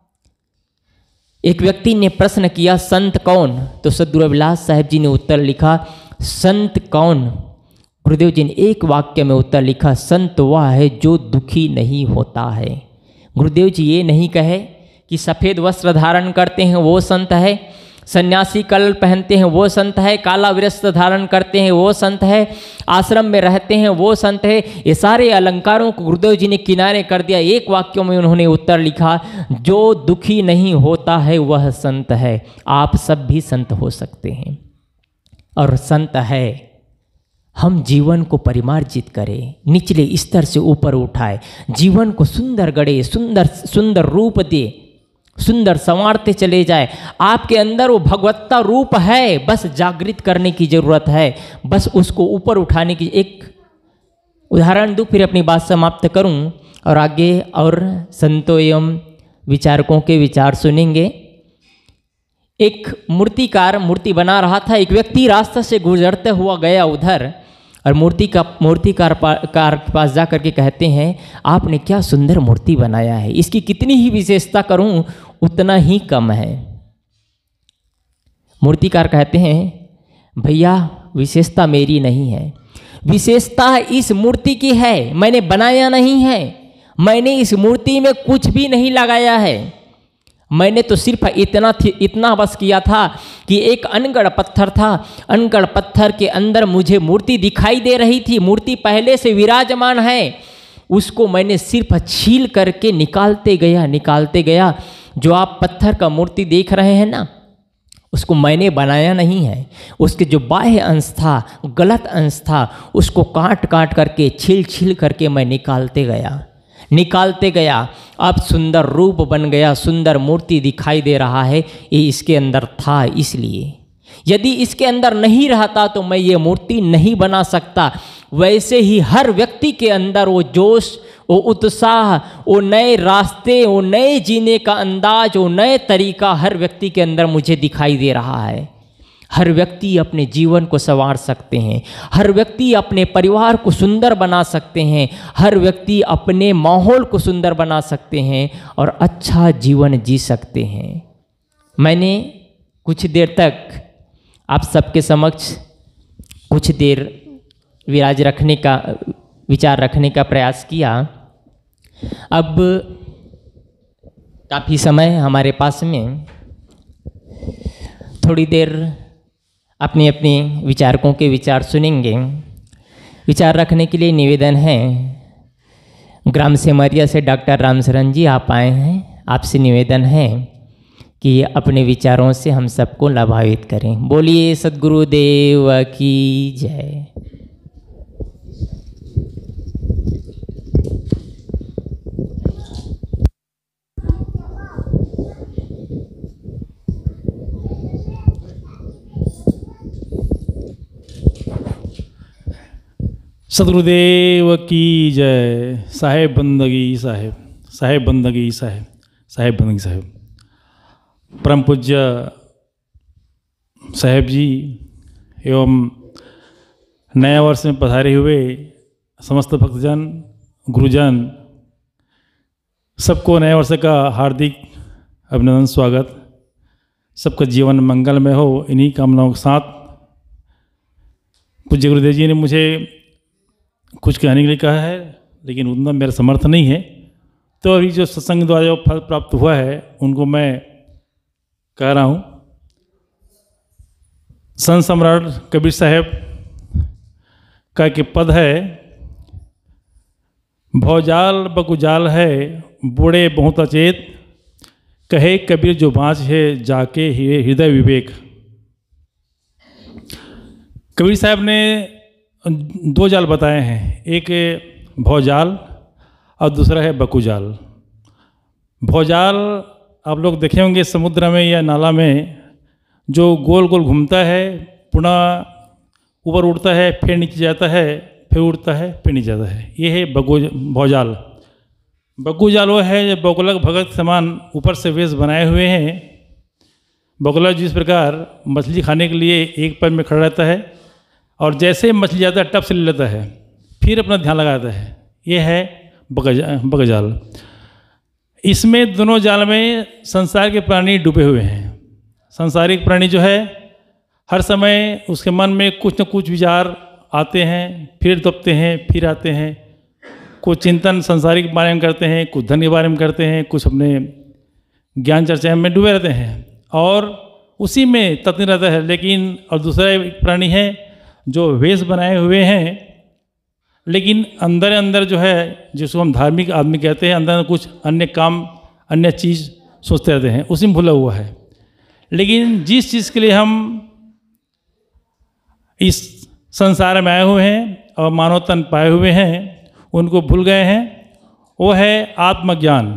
एक व्यक्ति ने प्रश्न किया संत कौन? तो सद्गुरु रविलास साहब जी ने उत्तर लिखा संत कौन? गुरुदेव जी ने एक वाक्य में उत्तर लिखा, संत वह है जो दुखी नहीं होता है। गुरुदेव जी ये नहीं कहे कि सफ़ेद वस्त्र धारण करते हैं वो संत है, सन्यासी कल पहनते हैं वो संत है, काला वस्त्र धारण करते हैं वो संत है, आश्रम में रहते हैं वो संत है। ये सारे अलंकारों को गुरुदेव जी ने किनारे कर दिया। एक वाक्यों में उन्होंने उत्तर लिखा, जो दुखी नहीं होता है वह संत है। आप सब भी संत हो सकते हैं, और संत है हम जीवन को परिमार्जित करें, निचले स्तर से ऊपर उठाए, जीवन को सुंदर गढ़े, सुंदर सुंदर रूप दे, सुंदर संवारते चले जाए। आपके अंदर वो भगवत्ता रूप है, बस जागृत करने की जरूरत है, बस उसको ऊपर उठाने की। एक उदाहरण दूँ फिर अपनी बात समाप्त करूं, और आगे और संतों एवं विचारकों के विचार सुनेंगे। एक मूर्तिकार मूर्ति बना रहा था। एक व्यक्ति रास्ते से गुजरते हुआ गया उधर, और मूर्तिकार के पास जा करके कहते हैं, आपने क्या सुंदर मूर्ति बनाया है, इसकी कितनी ही विशेषता करूं उतना ही कम है। मूर्तिकार कहते हैं, भैया विशेषता मेरी नहीं है, विशेषता इस मूर्ति की है, मैंने बनाया नहीं है, मैंने इस मूर्ति में कुछ भी नहीं लगाया है, मैंने तो सिर्फ इतना बस किया था कि एक अनगढ़ पत्थर था, अनगढ़ पत्थर के अंदर मुझे मूर्ति दिखाई दे रही थी, मूर्ति पहले से विराजमान है, उसको मैंने सिर्फ छील करके निकालते गया। जो आप पत्थर का मूर्ति देख रहे हैं ना, उसको मैंने बनाया नहीं है, उसके जो बाह्य अंश था, गलत अंश था, उसको काट काट करके छील करके मैं निकालते गया। अब सुंदर रूप बन गया, सुंदर मूर्ति दिखाई दे रहा है, ये इसके अंदर था। इसलिए यदि इसके अंदर नहीं रहता तो मैं ये मूर्ति नहीं बना सकता। वैसे ही हर व्यक्ति के अंदर वो जोश, वो उत्साह, वो नए रास्ते, वो नए जीने का अंदाज, वो नए तरीका हर व्यक्ति के अंदर मुझे दिखाई दे रहा है। हर व्यक्ति अपने जीवन को संवार सकते हैं, हर व्यक्ति अपने परिवार को सुंदर बना सकते हैं, हर व्यक्ति अपने माहौल को सुंदर बना सकते हैं और अच्छा जीवन जी सकते हैं। मैंने कुछ देर तक आप सबके समक्ष कुछ देर विचार रखने का प्रयास किया। अब काफ़ी समय हमारे पास में, थोड़ी देर अपने अपने विचारकों के विचार सुनेंगे। विचार रखने के लिए निवेदन है, ग्राम सेमरिया से डॉक्टर रामशरण जी आप आए हैं। आपसे निवेदन है कि अपने विचारों से हम सबको लाभान्वित करें। बोलिए सद्गुरुदेव की जय। सद्गुरुदेव की जय। साहेब बंदगी साहेब, साहेब बंदगी साहेब, साहेब बंदगी साहेब। परम पूज्य साहेब जी एवं नया वर्ष में पधारे हुए समस्त भक्तजन, गुरुजन, सबको नए वर्ष का हार्दिक अभिनंदन, स्वागत। सबका जीवन मंगलमय हो, इन्हीं कामनाओं के साथ पूज्य गुरुदेव जी ने मुझे कुछ कहने के लिए कहा है, लेकिन उतना मेरा समर्थ नहीं है। तो अभी जो सत्संग द्वारा जो फल प्राप्त हुआ है उनको मैं कह रहा हूँ। संत सम्राट कबीर साहब का के पद है, भौजाल बकुजाल है बूढ़े बहुत अचेत, कहे कबीर जो बाँच है जाके हृदय विवेक। कबीर साहब ने दो जाल बताए हैं, एक भौजाल और दूसरा है बकुजाल। भौजाल आप लोग देखे होंगे समुद्र में या नाला में, जो गोल गोल घूमता है, पुनः ऊपर उड़ता है, फिर नीचे जाता है, फिर उड़ता है, फिर नीचे जाता है। ये है भौजाल। बकुजाल वो है जो बकुलक भगत समान ऊपर से वेश बनाए हुए हैं। बकुला जिस प्रकार मछली खाने के लिए एक पैर में खड़ा रहता है और जैसे मछली जाता है टप से ले लेता है, फिर अपना ध्यान लगाता है, ये है बकजाल। इसमें दोनों जाल में संसार के प्राणी डूबे हुए हैं। सांसारिक प्राणी जो है हर समय उसके मन में कुछ न कुछ विचार आते हैं, फिर दबते हैं, फिर आते हैं। कुछ चिंतन संसारिक के बारे में करते हैं, कुछ धन के बारे में करते हैं, कुछ अपने ज्ञान चर्चा में डूबे रहते हैं और उसी में तत्न रहता है। लेकिन और दूसरा एक प्राणी है जो वेश बनाए हुए हैं, लेकिन अंदर अंदर जो है, जिसको हम धार्मिक आदमी कहते हैं, अंदर कुछ अन्य काम, अन्य चीज़ सोचते रहते हैं, उसी में भूला हुआ है। लेकिन जिस चीज़ के लिए हम इस संसार में आए हुए हैं और मानव तन पाए हुए हैं, उनको भूल गए हैं, वो है आत्मज्ञान।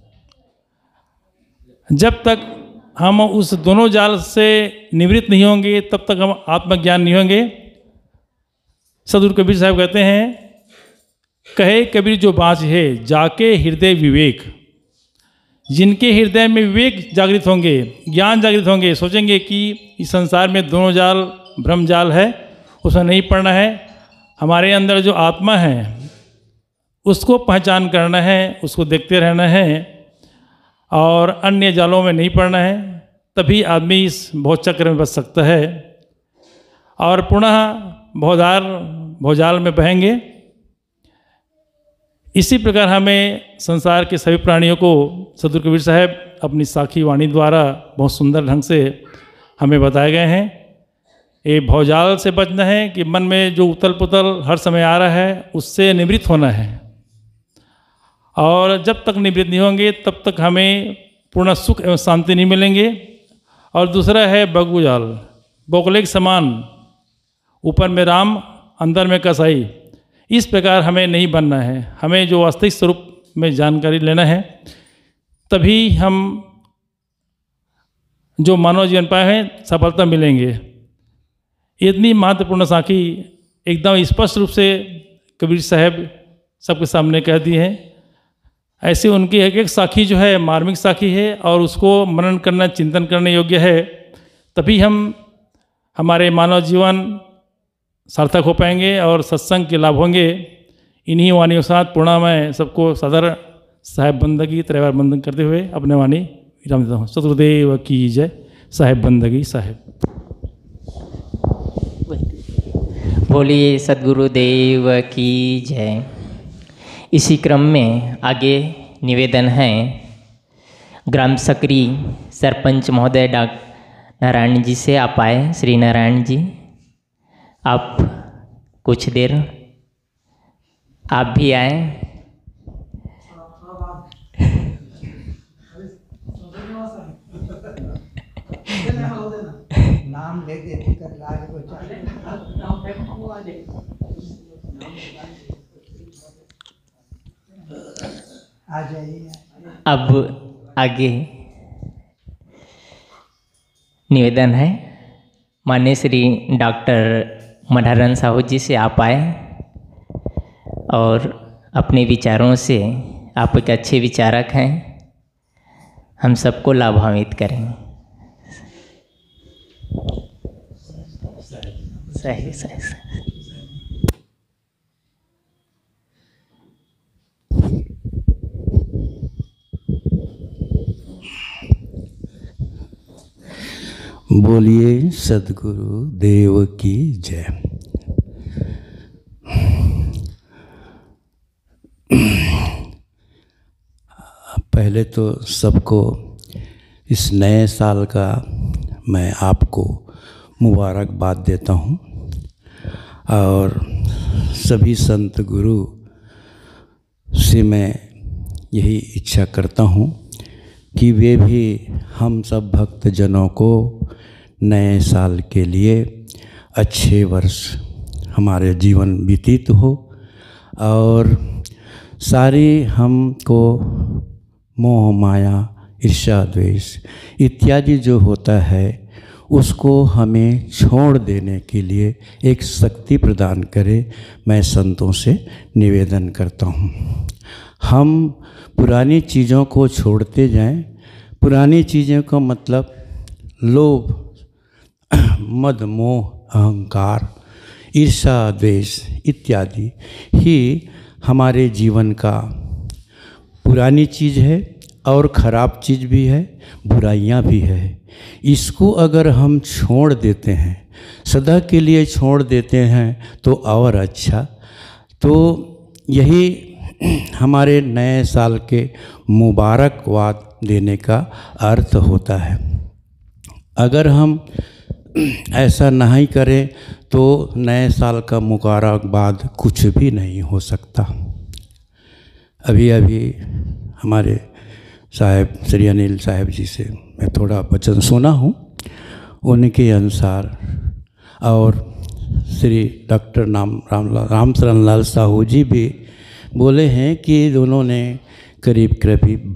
जब तक हम उस दोनों जाल से निवृत्त नहीं होंगे, तब तक हम आत्मज्ञान नहीं होंगे। सदगुरु कबीर साहब कहते हैं, कहे कबीर जो बाँच है जाके हृदय विवेक। जिनके हृदय में विवेक जागृत होंगे, ज्ञान जागृत होंगे, सोचेंगे कि इस संसार में दोनों जाल ब्रह्म जाल है, उसमें नहीं पड़ना है। हमारे अंदर जो आत्मा है उसको पहचान करना है, उसको देखते रहना है और अन्य जालों में नहीं पड़ना है। तभी आदमी इस भौत चक्र में बच सकता है और पुनः भौजाल में बहेंगे। इसी प्रकार हमें संसार के सभी प्राणियों को सदगुरु कबीर साहब अपनी साखी वाणी द्वारा बहुत सुंदर ढंग से हमें बताए गए हैं। ये भौजाल से बचना है कि मन में जो उतल पुतल हर समय आ रहा है उससे निवृत्त होना है, और जब तक निवृत्त नहीं होंगे तब तक हमें पूर्ण सुख एवं शांति नहीं मिलेंगे। और दूसरा है बकुजाल, बोकले के समान, ऊपर में राम अंदर में कसाई। इस प्रकार हमें नहीं बनना है। हमें जो वास्तविक स्वरूप में जानकारी लेना है, तभी हम जो मानव जीवन पाए हैं सफलता मिलेंगे। इतनी महत्वपूर्ण साखी एकदम स्पष्ट रूप से कबीर साहब सबके सामने कह दी है। ऐसे उनकी एक एक साखी जो है मार्मिक साखी है और उसको मनन करना, चिंतन करने योग्य है, तभी हम हमारे मानव जीवन सार्थक हो पाएंगे और सत्संग के लाभ होंगे। इन्हीं वाणियों के साथ पूर्णा मैं सबको सदर साहेब बंदगी त्रैवार बंदन करते हुए अपने वाणी विराम देता हूँ। सतगुरुदेव की जय। साहेब बंदगी साहेब। बोलिए सद्गुरुदेव की जय। इसी क्रम में आगे निवेदन है ग्राम सकरी सरपंच महोदय डॉक्टर नारायण जी से। आप आए श्री नारायण जी, आप कुछ देर आप भी आए। नाम ले देते कर लाज को आ जाइए। अब आगे निवेदन है माननीय श्री डॉक्टर मधारन साहू जी से। आप आए और अपने विचारों से, आप एक अच्छे विचारक हैं, हम सबको लाभान्वित करें। सही सही सही। बोलिए सद्गुरु देव की जय। पहले तो सबको इस नए साल का मैं आपको मुबारकबाद देता हूँ और सभी संत गुरु से मैं यही इच्छा करता हूँ कि वे भी हम सब भक्त जनों को नए साल के लिए अच्छे वर्ष हमारे जीवन व्यतीत हो और सारी हमको मोह माया ईर्ष्या द्वेष इत्यादि जो होता है उसको हमें छोड़ देने के लिए एक शक्ति प्रदान करे, मैं संतों से निवेदन करता हूँ। हम पुरानी चीज़ों को छोड़ते जाएं। पुरानी चीज़ों का मतलब लोभ, मद, मोह, अहंकार, ईर्ष्या द्वेष इत्यादि ही हमारे जीवन का पुरानी चीज़ है और ख़राब चीज़ भी है, बुराइयाँ भी है। इसको अगर हम छोड़ देते हैं, सदा के लिए छोड़ देते हैं तो और अच्छा। तो यही हमारे नए साल के मुबारकबाद देने का अर्थ होता है। अगर हम ऐसा नहीं करें तो नए साल का मुबारकबाद कुछ भी नहीं हो सकता। अभी अभी हमारे साहब श्री अनिल साहब जी से मैं थोड़ा वचन सुना हूँ, उनके अनुसार और श्री डॉक्टर रामशरण लाल साहू जी भी बोले हैं कि दोनों ने करीब करीब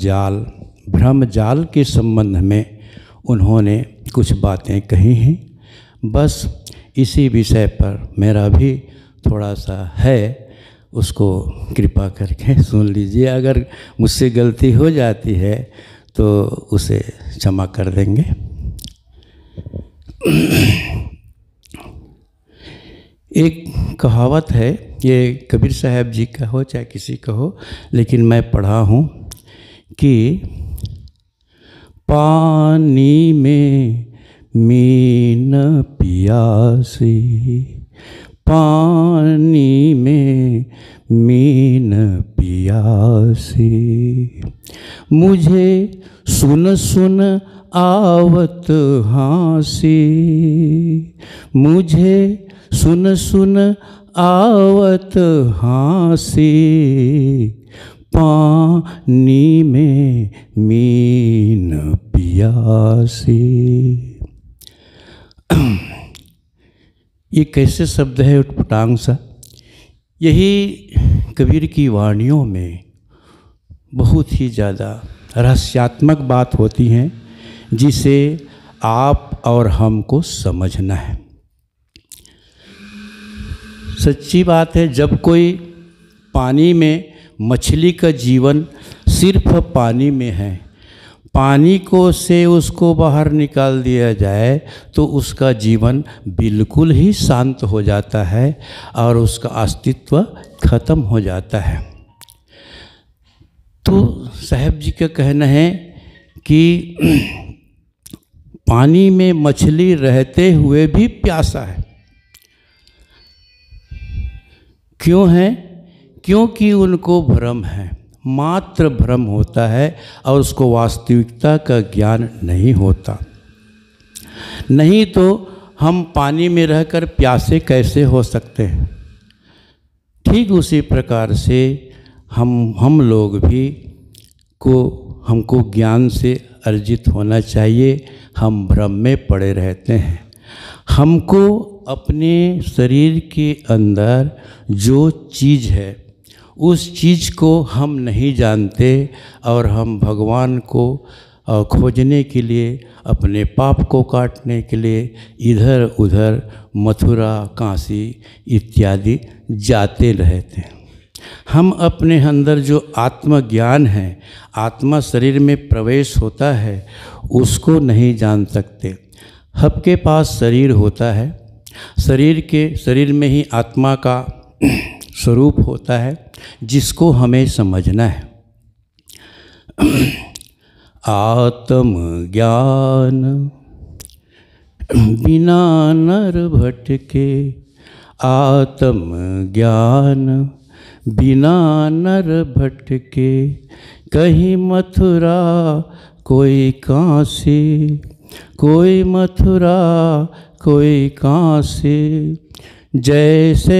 भ्रम जाल के संबंध में उन्होंने कुछ बातें कही हैं। बस इसी विषय पर मेरा भी थोड़ा सा है, उसको कृपा करके सुन लीजिए। अगर मुझसे गलती हो जाती है तो उसे क्षमा कर देंगे। एक कहावत है, ये कबीर साहब जी का हो चाहे किसी का हो, लेकिन मैं पढ़ा हूँ कि पानी में मीन पियासी, पानी में मीन पियासी, मुझे सुन सुन आवत हाँसी, मुझे सुन सुन आवत हाँसी, पानी में मीन पियासी। ये कैसे शब्द है उटपटांग सा। यही कबीर की वाणियों में बहुत ही ज़्यादा रहस्यात्मक बात होती हैं। जिसे आप और हमको समझना है। सच्ची बात है, जब कोई पानी में, मछली का जीवन सिर्फ पानी में है, पानी को से उसको बाहर निकाल दिया जाए तो उसका जीवन बिल्कुल ही शांत हो जाता है और उसका अस्तित्व खत्म हो जाता है। तो साहब जी का कहना है कि पानी में मछली रहते हुए भी प्यासा है। क्यों है? क्योंकि उनको भ्रम है, मात्र भ्रम होता है और उसको वास्तविकता का ज्ञान नहीं होता। नहीं तो हम पानी में रहकर प्यासे कैसे हो सकते हैं? ठीक उसी प्रकार से हम लोग भी हमको ज्ञान से अर्जित होना चाहिए। हम भ्रम में पड़े रहते हैं। हमको अपने शरीर के अंदर जो चीज़ है उस चीज़ को हम नहीं जानते और हम भगवान को खोजने के लिए, अपने पाप को काटने के लिए इधर उधर मथुरा, काशी इत्यादि जाते रहते हैं। हम अपने अंदर जो आत्मज्ञान है, आत्मा शरीर में प्रवेश होता है, उसको नहीं जान सकते। सबके पास शरीर होता है, शरीर में ही आत्मा का स्वरूप होता है, जिसको हमें समझना है। आत्म ज्ञान बिना नर भटके, आत्म ज्ञान बिना नर भटके, कहीं मथुरा कोई काशी, कोई मथुरा कोई काशी, जैसे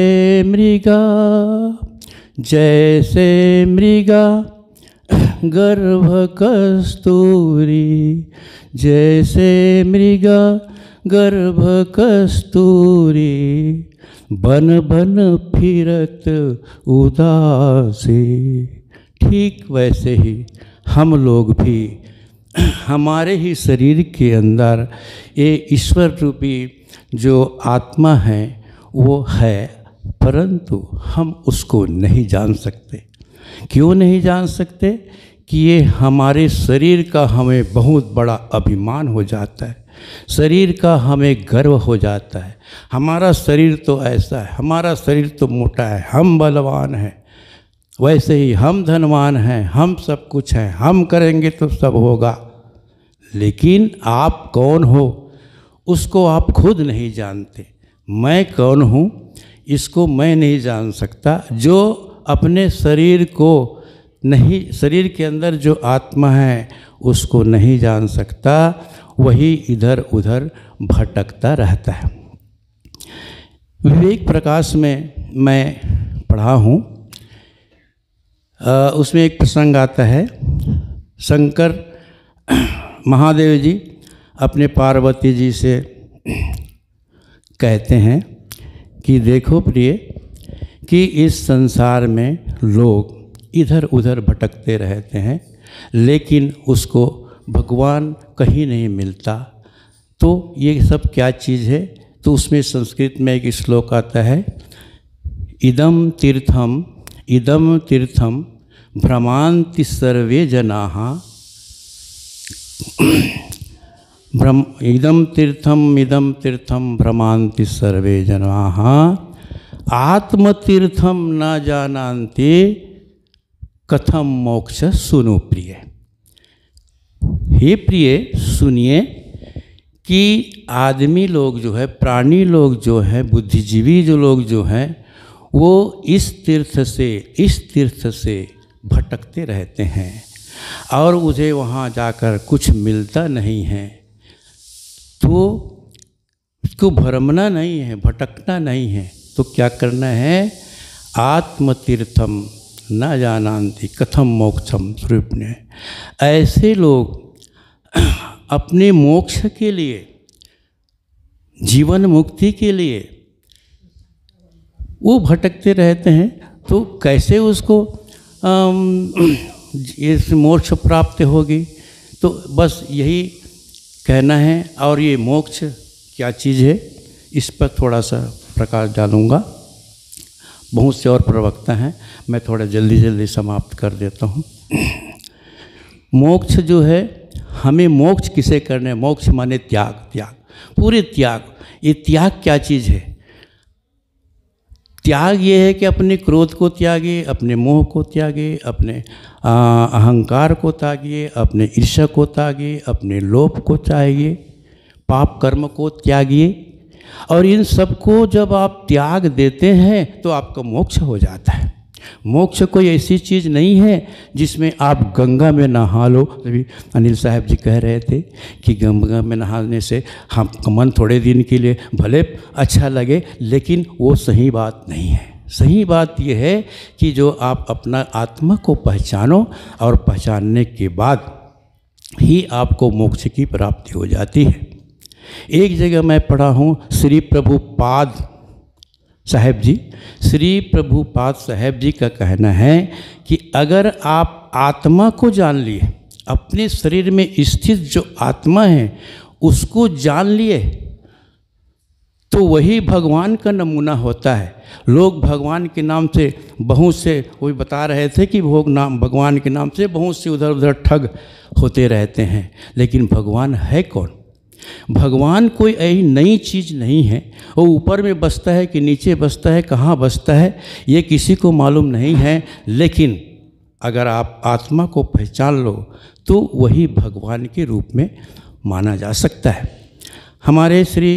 मृगा गर्भ कस्तूरी, जैसे मृगा गर्भ कस्तूरी, बन बन फिरत उदासी। ठीक वैसे ही हम लोग भी हमारे ही शरीर के अंदर ये ईश्वर रूपी जो आत्मा है वो है, परंतु हम उसको नहीं जान सकते। क्यों नहीं जान सकते? कि ये हमारे शरीर का हमें बहुत बड़ा अभिमान हो जाता है, शरीर का हमें गर्व हो जाता है। हमारा शरीर तो ऐसा है, हमारा शरीर तो मोटा है, हम बलवान हैं, वैसे ही हम धनवान हैं, हम सब कुछ हैं, हम करेंगे तो सब होगा। लेकिन आप कौन हो उसको आप खुद नहीं जानते। मैं कौन हूँ इसको मैं नहीं जान सकता। जो अपने शरीर को नहीं, शरीर के अंदर जो आत्मा है उसको नहीं जान सकता, वही इधर उधर भटकता रहता है। विवेक प्रकाश में मैं पढ़ा हूँ, उसमें एक प्रसंग आता है। शंकर महादेव जी अपने पार्वती जी से कहते हैं कि देखो प्रिय, कि इस संसार में लोग इधर उधर भटकते रहते हैं, लेकिन उसको भगवान कहीं नहीं मिलता। तो ये सब क्या चीज़ है? तो उसमें संस्कृत में एक श्लोक आता है, इदम तीर्थम भ्रमांति सर्वे जनाः, इदम तीर्थम भ्रमांति सर्वे जनाः, आत्मतीर्थम न जानन्ति कथम मोक्ष सुनो प्रिय। हे प्रिय सुनिए कि आदमी लोग जो है, प्राणी लोग जो है, बुद्धिजीवी जो लोग जो हैं, वो इस तीर्थ से भटकते रहते हैं और उसे वहाँ जाकर कुछ मिलता नहीं है। तो इसको भ्रमना नहीं है, भटकना नहीं है, तो क्या करना है? आत्मतीर्थम न जानन्ति कथम मोक्षम स्वरूपने। ऐसे लोग अपने मोक्ष के लिए, जीवन मुक्ति के लिए वो भटकते रहते हैं। तो कैसे उसको इस मोक्ष प्राप्त होगी? तो बस यही कहना है और ये मोक्ष क्या चीज़ है, इस पर थोड़ा सा प्रकाश डालूँगा। बहुत से और प्रवक्ता हैं, मैं थोड़ा जल्दी जल्दी समाप्त कर देता हूँ। मोक्ष जो है, हमें मोक्ष किसे करना है? मोक्ष माने त्याग, त्याग, पूरे त्याग। ये त्याग क्या चीज़ है? त्याग ये है कि अपने क्रोध को त्यागे, अपने मोह को त्यागे, अपने अहंकार को त्यागे, अपने ईर्ष्या को त्यागे, अपने लोभ को त्यागे, पाप कर्म को त्यागिए। और इन सबको जब आप त्याग देते हैं तो आपका मोक्ष हो जाता है। मोक्ष कोई ऐसी चीज़ नहीं है जिसमें आप गंगा में नहा लो। अभी अनिल साहब जी कह रहे थे कि गंगा में नहाने से हम मन थोड़े दिन के लिए भले अच्छा लगे, लेकिन वो सही बात नहीं है। सही बात यह है कि जो आप अपना आत्मा को पहचानो और पहचानने के बाद ही आपको मोक्ष की प्राप्ति हो जाती है। एक जगह मैं पढ़ा हूँ, श्री प्रभुपाद साहेब जी, श्री प्रभुपाद साहेब जी का कहना है कि अगर आप आत्मा को जान लिए, अपने शरीर में स्थित जो आत्मा है उसको जान लिए, तो वही भगवान का नमूना होता है। लोग भगवान के नाम से बहुत से, कोई बता रहे थे कि भगवान के नाम से बहुत से उधर उधर ठग होते रहते हैं, लेकिन भगवान है कौन? भगवान कोई ऐसी नई चीज़ नहीं है। वो ऊपर में बसता है कि नीचे बसता है, कहाँ बसता है ये किसी को मालूम नहीं है। लेकिन अगर आप आत्मा को पहचान लो तो वही भगवान के रूप में माना जा सकता है। हमारे श्री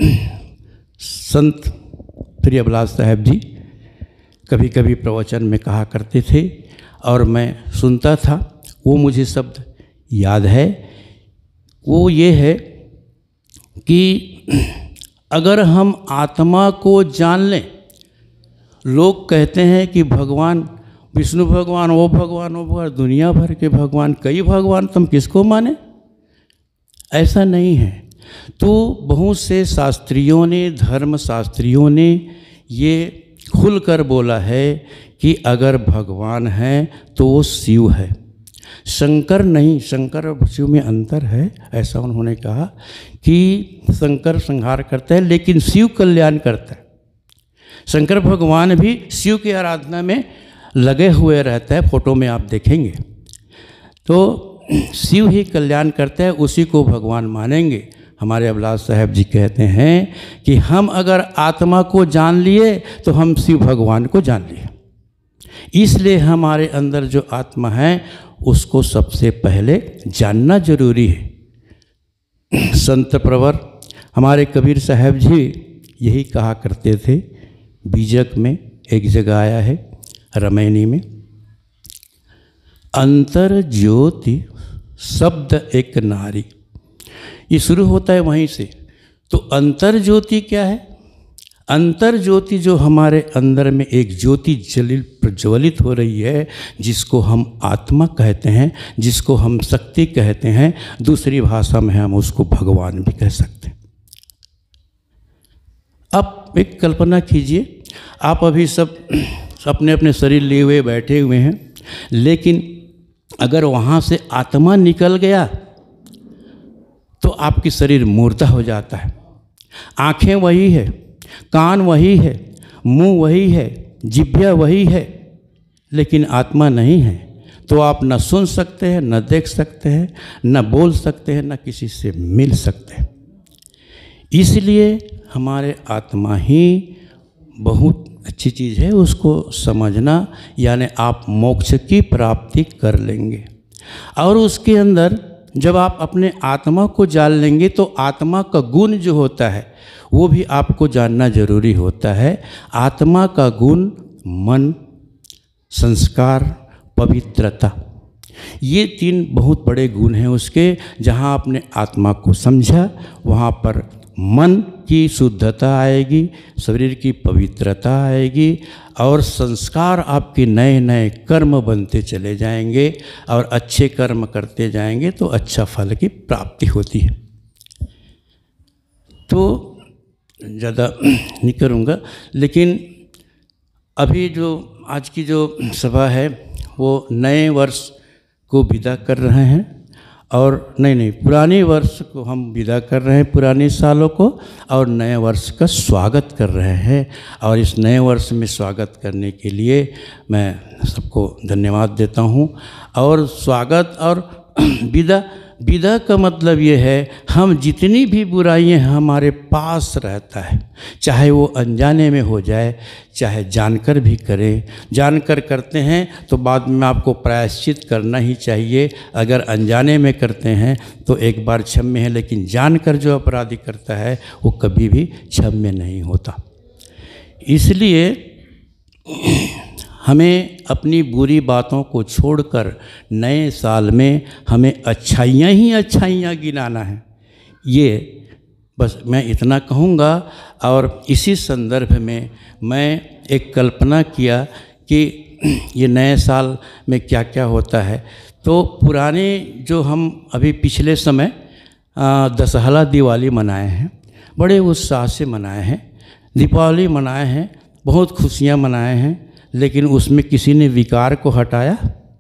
संत श्री अभिलाष साहब जी कभी कभी प्रवचन में कहा करते थे और मैं सुनता था, वो मुझे शब्द याद है। वो ये है कि अगर हम आत्मा को जान लें, लोग कहते हैं कि भगवान, विष्णु भगवान, वो भगवान, वो भगवान, दुनिया भर के भगवान, कई भगवान, तुम किसको माने? ऐसा नहीं है। तो बहुत से शास्त्रियों ने, धर्म शास्त्रियों ने ये खुलकर बोला है कि अगर भगवान है तो वो शिव है, शंकर नहीं। शंकर और शिव में अंतर है, ऐसा उन्होंने कहा कि शंकर संहार करता है लेकिन शिव कल्याण करता है। शंकर भगवान भी शिव की आराधना में लगे हुए रहता है, फोटो में आप देखेंगे। तो शिव ही कल्याण करता है, उसी को भगवान मानेंगे। हमारे अभिलाष साहब जी कहते हैं कि हम अगर आत्मा को जान लिए तो हम शिव भगवान को जान लिए। इसलिए हमारे अंदर जो आत्मा है उसको सबसे पहले जानना जरूरी है। संत प्रवर हमारे कबीर साहब जी यही कहा करते थे। बीजक में एक जगह आया है, रमैनी में, अंतर ज्योति शब्द एक नारी, ये शुरू होता है वहीं से। तो अंतर ज्योति क्या है? अंतर ज्योति जो हमारे अंदर में एक ज्योति प्रज्वलित हो रही है, जिसको हम आत्मा कहते हैं, जिसको हम शक्ति कहते हैं, दूसरी भाषा में हम उसको भगवान भी कह सकते हैं। अब एक कल्पना कीजिए, आप अभी सब अपने अपने शरीर लिए हुए बैठे हुए हैं, लेकिन अगर वहाँ से आत्मा निकल गया तो आपकी शरीर मुर्दा हो जाता है। आँखें वही है, कान वही है, मुंह वही है, जिह्वा वही है, लेकिन आत्मा नहीं है। तो आप न सुन सकते हैं, न देख सकते हैं, न बोल सकते हैं, न किसी से मिल सकते हैं। इसलिए हमारे आत्मा ही बहुत अच्छी चीज़ है, उसको समझना, यानी आप मोक्ष की प्राप्ति कर लेंगे। और उसके अंदर जब आप अपने आत्मा को जान लेंगे तो आत्मा का गुण जो होता है वो भी आपको जानना जरूरी होता है। आत्मा का गुण मन, संस्कार, पवित्रता, ये तीन बहुत बड़े गुण हैं उसके। जहाँ आपने आत्मा को समझा वहाँ पर मन की शुद्धता आएगी, शरीर की पवित्रता आएगी और संस्कार आपके नए नए कर्म बनते चले जाएंगे और अच्छे कर्म करते जाएंगे तो अच्छा फल की प्राप्ति होती है। तो ज़्यादा नहीं करूँगा, लेकिन अभी जो आज की जो सभा है वो नए वर्ष को विदा कर रहे हैं और नहीं, पुराने वर्ष को हम विदा कर रहे हैं, पुराने सालों को, और नए वर्ष का स्वागत कर रहे हैं। और इस नए वर्ष में स्वागत करने के लिए मैं सबको धन्यवाद देता हूँ। और स्वागत और विदा का मतलब ये है, हम जितनी भी बुराइयां हमारे पास रहता है, चाहे वो अनजाने में हो जाए, चाहे जानकर भी करें, जानकर करते हैं तो बाद में आपको प्रायश्चित करना ही चाहिए। अगर अनजाने में करते हैं तो एक बार क्षम्य है, लेकिन जानकर जो अपराधी करता है वो कभी भी क्षम्य नहीं होता। इसलिए हमें अपनी बुरी बातों को छोड़कर नए साल में हमें अच्छाइयाँ ही अच्छाइयाँ गिनाना है। ये बस मैं इतना कहूँगा। और इसी संदर्भ में मैं एक कल्पना किया कि ये नए साल में क्या क्या होता है। तो पुराने जो हम अभी पिछले समय दशहरा दिवाली मनाए हैं, बड़े उत्साह से मनाए हैं, दीपावली मनाए हैं, बहुत खुशियाँ मनाए हैं, लेकिन उसमें किसी ने विकार को हटाया?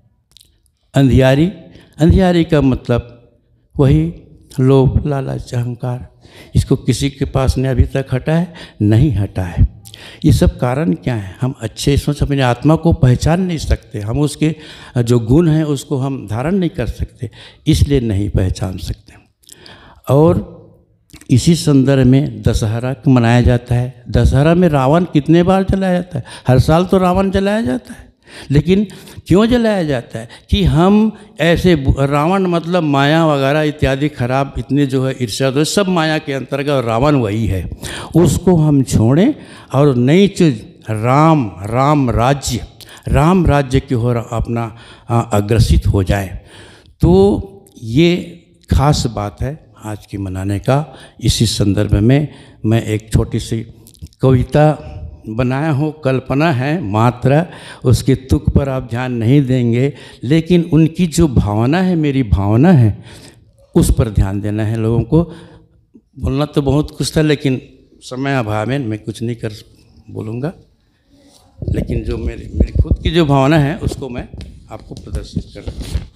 अंधियारी का मतलब वही लोभ, लालच, अहंकार, इसको किसी के पास ने अभी तक हटा है? नहीं हटा है। ये सब कारण क्या है? हम अच्छे सोच अपनी आत्मा को पहचान नहीं सकते, हम उसके जो गुण हैं उसको हम धारण नहीं कर सकते, इसलिए नहीं पहचान सकते। और इसी संदर्भ में दशहरा मनाया जाता है। दशहरा में रावण कितने बार जलाया जाता है? हर साल तो रावण जलाया जाता है, लेकिन क्यों जलाया जाता है? कि हम ऐसे, रावण मतलब माया वगैरह इत्यादि खराब इतने जो है ईर्ष्या तो सब माया के अंतर्गत रावण वही है, उसको हम छोड़ें और नई चीज राम राज्य की ओर अपना अग्रसित हो जाए। तो ये खास बात है आज की मनाने का। इसी संदर्भ में मैं एक छोटी सी कविता बनाया हूँ, कल्पना है मात्र, उसके तुक पर आप ध्यान नहीं देंगे, लेकिन उनकी जो भावना है, मेरी भावना है, उस पर ध्यान देना है लोगों को। बोलना तो बहुत कुछ था, लेकिन समय अभाव में मैं कुछ नहीं कर बोलूँगा, लेकिन जो मेरी खुद की जो भावना है उसको मैं आपको प्रदर्शित कर रहा हूँ।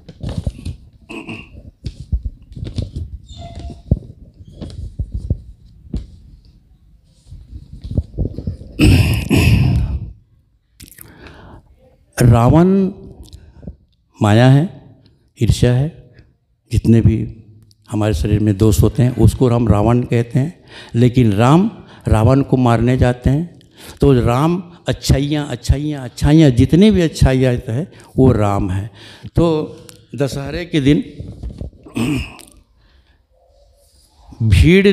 रावण माया है, ईर्ष्या है, जितने भी हमारे शरीर में दोष होते हैं उसको हम रावण कहते हैं। लेकिन राम रावण को मारने जाते हैं, तो राम अच्छाइयाँ जितनी भी अच्छाइयाँ है वो राम है। तो दशहरे के दिन भीड़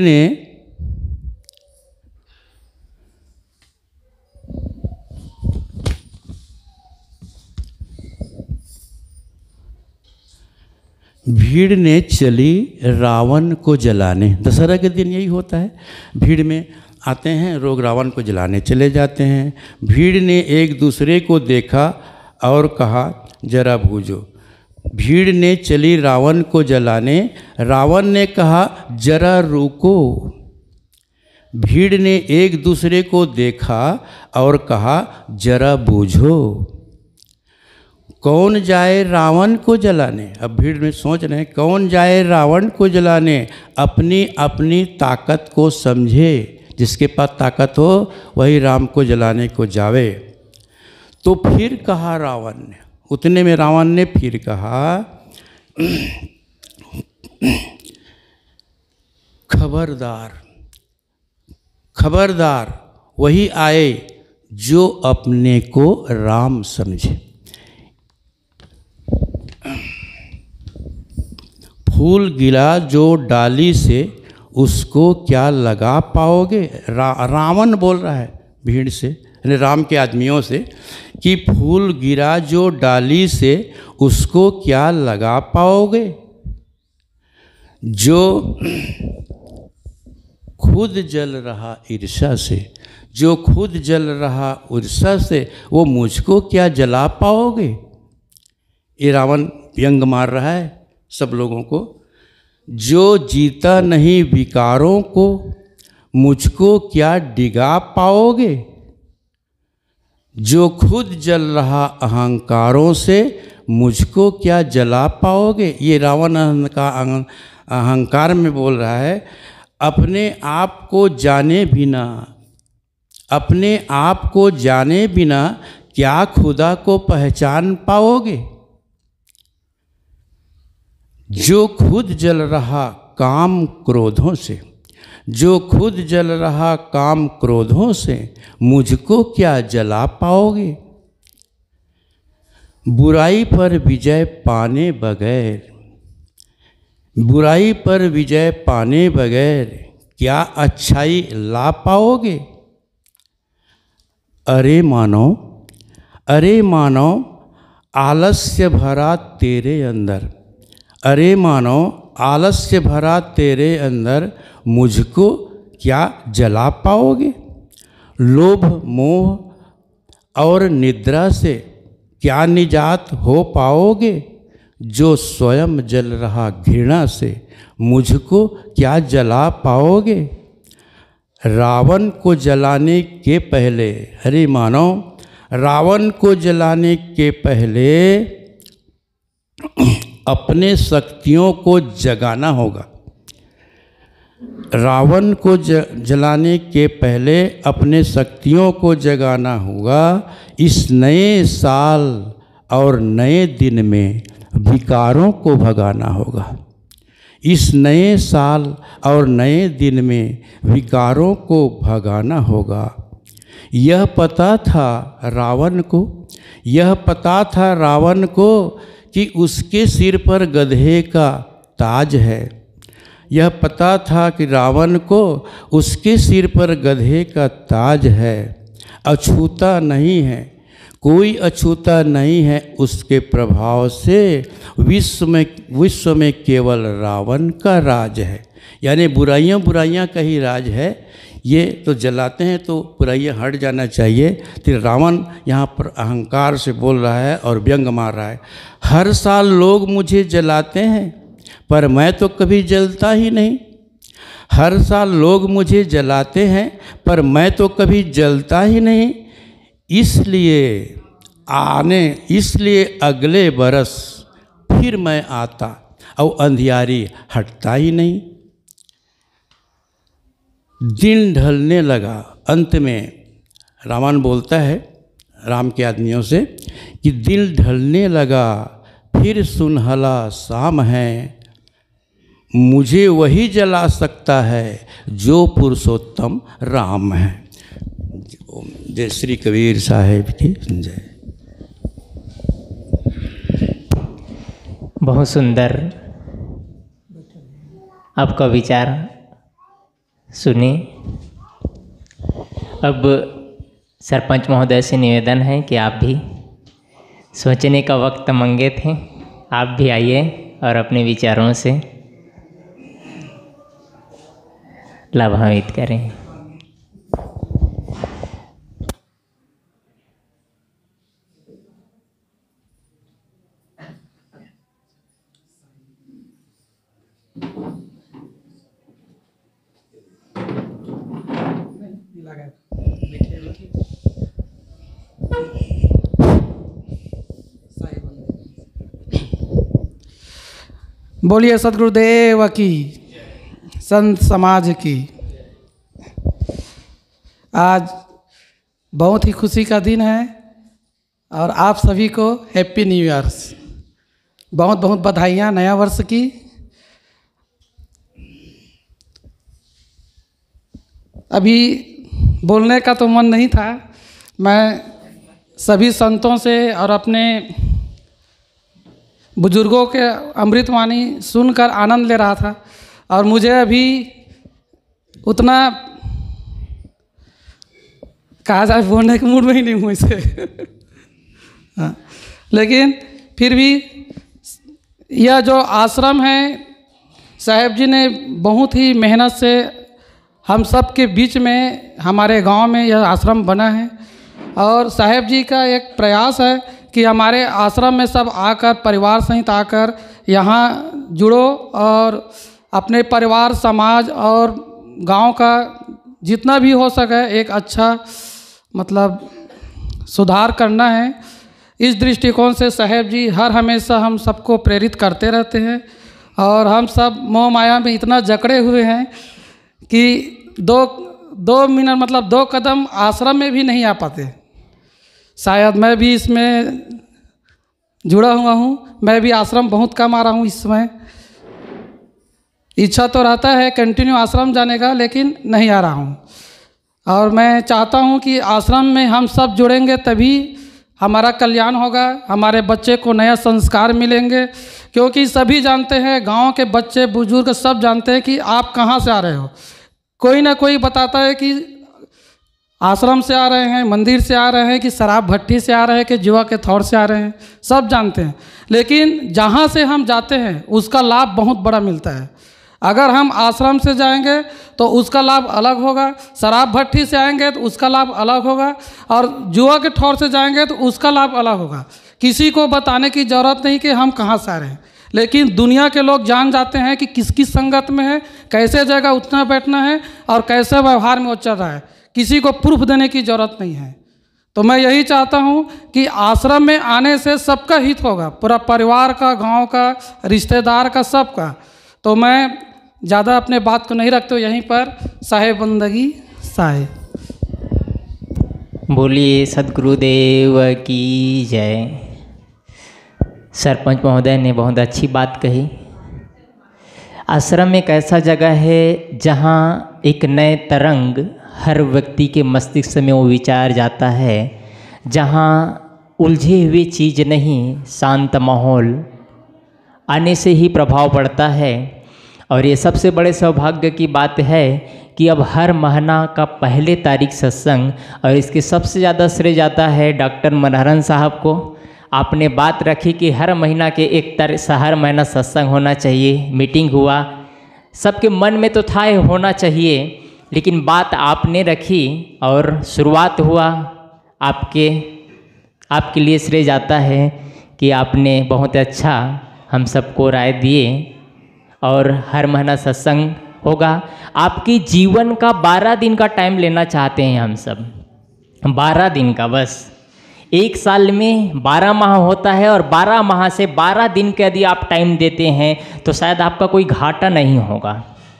ने चली रावण को जलाने। दशहरा के दिन यही होता है, भीड़ में आते हैं लोग, रावण को जलाने चले जाते हैं। भीड़ ने एक दूसरे को देखा और कहा जरा भूजो। भीड़ ने चली रावण को जलाने, रावण ने कहा जरा रुको। भीड़ ने एक दूसरे को देखा और कहा जरा बूझो। कौन जाए रावण को जलाने? अब भीड़ में सोच रहे हैं कौन जाए रावण को जलाने, अपनी अपनी ताकत को समझे, जिसके पास ताकत हो वही राम को जलाने को जावे। तो फिर कहा रावण ने, उतने में रावण ने फिर कहा खबरदार वही आए जो अपने को राम समझे। फूल गिरा जो डाली से उसको क्या लगा पाओगे? रावण बोल रहा है भीड़ से, यानी राम के आदमियों से, कि फूल गिरा जो डाली से उसको क्या लगा पाओगे? जो खुद जल रहा ईर्ष्या से, जो खुद जल रहा ईर्ष्या से, वो मुझको क्या जला पाओगे? ये रावण व्यंग मार रहा है सब लोगों को। जो जीता नहीं विकारों को, मुझको क्या डिगा पाओगे? जो खुद जल रहा अहंकारों से, मुझको क्या जला पाओगे। ये रावण अहंकार में बोल रहा है। अपने आप को जाने बिना, अपने आप को जाने बिना क्या खुदा को पहचान पाओगे। जो खुद जल रहा काम क्रोधों से, जो खुद जल रहा काम क्रोधों से, मुझको क्या जला पाओगे। बुराई पर विजय पाने बगैर, बुराई पर विजय पाने बगैर क्या अच्छाई ला पाओगे। अरे मानव, अरे मानव आलस्य भरा तेरे अंदर, अरे मानव आलस्य भरा तेरे अंदर, मुझको क्या जला पाओगे। लोभ मोह और निद्रा से क्या निजात हो पाओगे। जो स्वयं जल रहा घृणा से, मुझको क्या जला पाओगे। रावण को जलाने के पहले, अरे मानव रावण को जलाने के पहले अपने शक्तियों को जगाना होगा। रावण को जलाने के पहले अपने शक्तियों को जगाना होगा। इस नए साल और नए दिन में विकारों को भगाना होगा। इस नए साल और नए दिन में विकारों को भगाना होगा। यह पता था रावण को, यह पता था रावण को कि उसके सिर पर गधे का ताज है। यह पता था कि रावण को उसके सिर पर गधे का ताज है। अछूता नहीं है, कोई अछूता नहीं है उसके प्रभाव से। विश्व में केवल रावण का राज है। यानी बुराइयां बुराइयां का ही राज है। ये तो जलाते हैं तो बुराइयां हट जाना चाहिए। तो रावण यहाँ पर अहंकार से बोल रहा है और व्यंग मार रहा है। हर साल लोग मुझे जलाते हैं पर मैं तो कभी जलता ही नहीं। हर साल लोग मुझे जलाते हैं पर मैं तो कभी जलता ही नहीं। इसलिए अगले बरस फिर मैं आता और अंधियारी हटता ही नहीं। दिन ढलने लगा। अंत में रावण बोलता है राम के आदमियों से कि दिन ढलने लगा, फिर सुनहला शाम है। मुझे वही जला सकता है जो पुरुषोत्तम राम है। जय श्री कबीर साहेब की जय। बहुत सुंदर आपका विचार सुने। अब सरपंच महोदय से निवेदन है कि आप भी सोचने का वक्त मांगे थे, आप भी आइए और अपने विचारों से लाभान्वित करें। बोलिए सद्गुरुदेव की, संत समाज की। आज बहुत ही खुशी का दिन है और आप सभी को हैप्पी न्यू ईयर्स, बहुत बहुत बधाइयाँ नया वर्ष की। अभी बोलने का तो मन नहीं था, मैं सभी संतों से और अपने बुजुर्गों के अमृतवाणी सुनकर आनंद ले रहा था और मुझे अभी उतना कहा जाए बोलने के मूड में ही नहीं हूँ इसे हाँ, लेकिन फिर भी यह जो आश्रम है साहेब जी ने बहुत ही मेहनत से हम सब के बीच में हमारे गांव में यह आश्रम बना है और साहेब जी का एक प्रयास है कि हमारे आश्रम में सब आकर परिवार सहित आकर यहाँ जुड़ो और अपने परिवार समाज और गांव का जितना भी हो सके एक अच्छा मतलब सुधार करना है। इस दृष्टिकोण से साहेब जी हर हमेशा हम सबको प्रेरित करते रहते हैं। और हम सब मोह माया में इतना जकड़े हुए हैं कि दो मिनट मतलब 2 कदम आश्रम में भी नहीं आ पाते। शायद मैं भी इसमें जुड़ा हुआ हूँ, मैं भी आश्रम बहुत कम आ रहा हूँ इस समय। इच्छा तो रहता है कंटिन्यू आश्रम जाने का, लेकिन नहीं आ रहा हूँ। और मैं चाहता हूँ कि आश्रम में हम सब जुड़ेंगे तभी हमारा कल्याण होगा, हमारे बच्चे को नया संस्कार मिलेंगे। क्योंकि सभी जानते हैं, गांव के बच्चे बुजुर्ग सब जानते हैं कि आप कहाँ से आ रहे हो। कोई ना कोई बताता है कि आश्रम से आ रहे हैं, मंदिर से आ रहे हैं, कि शराब भट्टी से आ रहे हैं, कि जुआ के थौर से आ रहे हैं, सब जानते हैं। लेकिन जहाँ से हम जाते हैं उसका लाभ बहुत बड़ा मिलता है। अगर हम आश्रम से जाएंगे तो उसका लाभ अलग होगा, शराब भट्टी से आएंगे तो उसका लाभ अलग होगा, और जुआ के ठौर से जाएंगे तो उसका लाभ अलग होगा। किसी को बताने की ज़रूरत नहीं कि हम कहाँ से आ रहे हैं, लेकिन दुनिया के लोग जान जाते हैं कि किसकी संगत में है, कैसे जगह उठना बैठना है और कैसे व्यवहार में वो चल रहा है। किसी को प्रूफ देने की ज़रूरत नहीं है। तो मैं यही चाहता हूँ कि आश्रम में आने से सबका हित होगा, पूरा परिवार का, गाँव का, रिश्तेदार का, सबका। तो मैं ज़्यादा अपने बात को नहीं रखते, यहीं पर साहेब बंदगी साहेब। बोलिए सद्गुरुदेव की जय। सरपंच महोदय ने बहुत अच्छी बात कही। आश्रम एक ऐसा जगह है जहाँ एक नए तरंग हर व्यक्ति के मस्तिष्क में वो विचार जाता है, जहाँ उलझे हुए चीज़ नहीं, शांत माहौल आने से ही प्रभाव पड़ता है। और ये सबसे बड़े सौभाग्य की बात है कि अब हर महीना का पहले तारीख सत्संग, और इसके सबसे ज़्यादा श्रेय जाता है डॉक्टर मनहरन साहब को। आपने बात रखी कि हर महीना के हर महीना सत्संग होना चाहिए, मीटिंग हुआ, सबके मन में तो था होना चाहिए, लेकिन बात आपने रखी और शुरुआत हुआ। आपके लिए श्रेय जाता है कि आपने बहुत अच्छा हम सबको राय दिए। और हर महीना सत्संग होगा। आपकी जीवन का 12 दिन का टाइम लेना चाहते हैं हम सब, 12 दिन का बस। एक साल में 12 माह होता है, और 12 माह से 12 दिन का यदि आप टाइम देते हैं तो शायद आपका कोई घाटा नहीं होगा।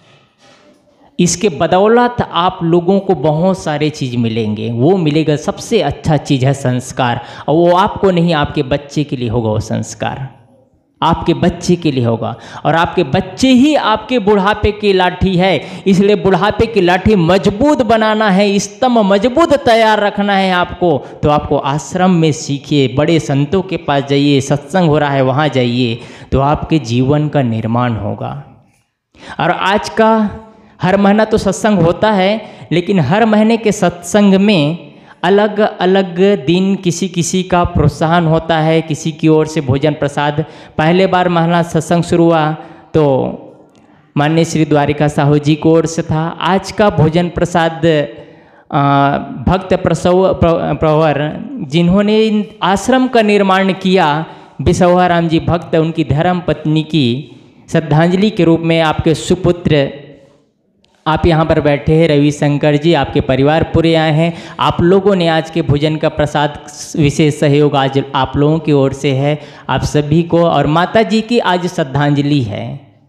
इसके बदौलत आप लोगों को बहुत सारे चीज़ मिलेंगे। वो मिलेगा, सबसे अच्छा चीज़ है संस्कार, और वो आपको नहीं, आपके बच्चे के लिए होगा वो संस्कार, आपके बच्चे के लिए होगा। और आपके बच्चे ही आपके बुढ़ापे की लाठी है, इसलिए बुढ़ापे की लाठी मजबूत बनाना है, स्तंभ मजबूत तैयार रखना है आपको। तो आपको आश्रम में सीखिए, बड़े संतों के पास जाइए, सत्संग हो रहा है वहाँ जाइए, तो आपके जीवन का निर्माण होगा। और आज का हर महीना तो सत्संग होता है, लेकिन हर महीने के सत्संग में अलग अलग दिन किसी किसी का प्रोत्साहन होता है, किसी की ओर से भोजन प्रसाद। पहले बार महीना सत्संग शुरू हुआ तो माननीय श्री द्वारिका साहू जी की ओर से था। आज का भोजन प्रसाद भक्त प्रवर जिन्होंने आश्रम का निर्माण किया, बिसवाराम जी भक्त, उनकी धर्म पत्नी की श्रद्धांजलि के रूप में आपके सुपुत्र, आप यहाँ पर बैठे हैं, रविशंकर जी, आपके परिवार पूरे आए हैं। आप लोगों ने आज के भोजन का प्रसाद, विशेष सहयोग आज आप लोगों की ओर से है, आप सभी को। और माता जी की आज श्रद्धांजलि है,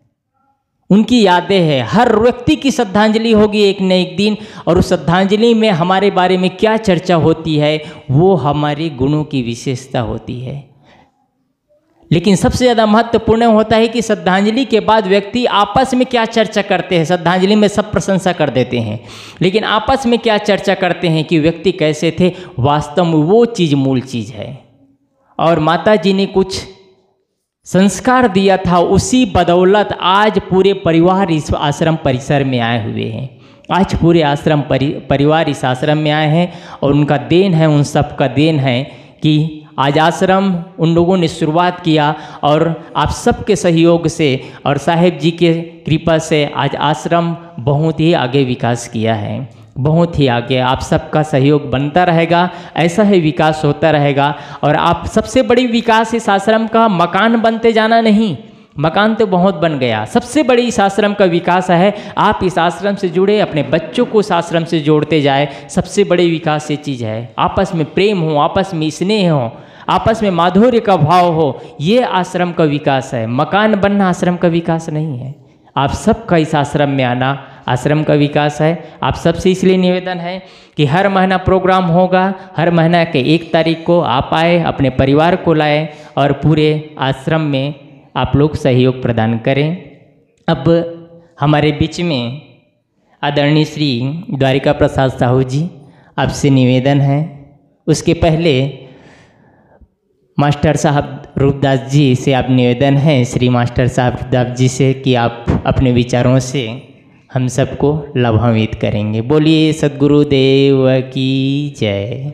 उनकी यादें हैं। हर व्यक्ति की श्रद्धांजलि होगी एक न एक दिन, और उस श्रद्धांजलि में हमारे बारे में क्या चर्चा होती है, वो हमारे गुणों की विशेषता होती है। लेकिन सबसे ज़्यादा महत्वपूर्ण होता है कि श्रद्धांजलि के बाद व्यक्ति आपस में क्या चर्चा करते हैं। श्रद्धांजलि में सब प्रशंसा कर देते हैं, लेकिन आपस में क्या चर्चा करते हैं कि व्यक्ति कैसे थे, वास्तव में वो चीज़ मूल चीज़ है। और माता जी ने कुछ संस्कार दिया था, उसी बदौलत आज पूरे परिवार इस आश्रम परिसर में आए हुए हैं। आज पूरे आश्रम परिवार इस आश्रम में आए हैं, और उनका देन है, उन सब का देन है कि आज आश्रम उन लोगों ने शुरुआत किया, और आप सबके सहयोग से और साहेब जी के कृपा से आज आश्रम बहुत ही आगे विकास किया है, बहुत ही आगे। आप सबका सहयोग बनता रहेगा, ऐसा ही विकास होता रहेगा। और आप सबसे बड़ी विकास इस आश्रम का मकान बनते जाना नहीं, मकान तो बहुत बन गया, सबसे बड़ी इस आश्रम का विकास है आप इस आश्रम से जुड़े, अपने बच्चों को इस आश्रम से जोड़ते जाए। सबसे बड़ी विकास ये चीज़ है, आपस में प्रेम हो, आपस में स्नेह हो, आपस में माधुर्य का भाव हो, ये आश्रम का विकास है। मकान बनना आश्रम का विकास नहीं है। आप सबका इस आश्रम में आना आश्रम का विकास है। आप सबसे इसलिए निवेदन है कि हर महीना प्रोग्राम होगा, हर महीना के 1 तारीख को आप आए, अपने परिवार को लाएं और पूरे आश्रम में आप लोग सहयोग प्रदान करें। अब हमारे बीच में आदरणीय श्री द्वारिका प्रसाद साहू जी, आपसे निवेदन है। उसके पहले मास्टर साहब रूपदास जी से आप निवेदन है, श्री मास्टर साहब रूपदास जी से, कि आप अपने विचारों से हम सबको लाभान्वित करेंगे। बोलिए सद्गुरुदेव की जय।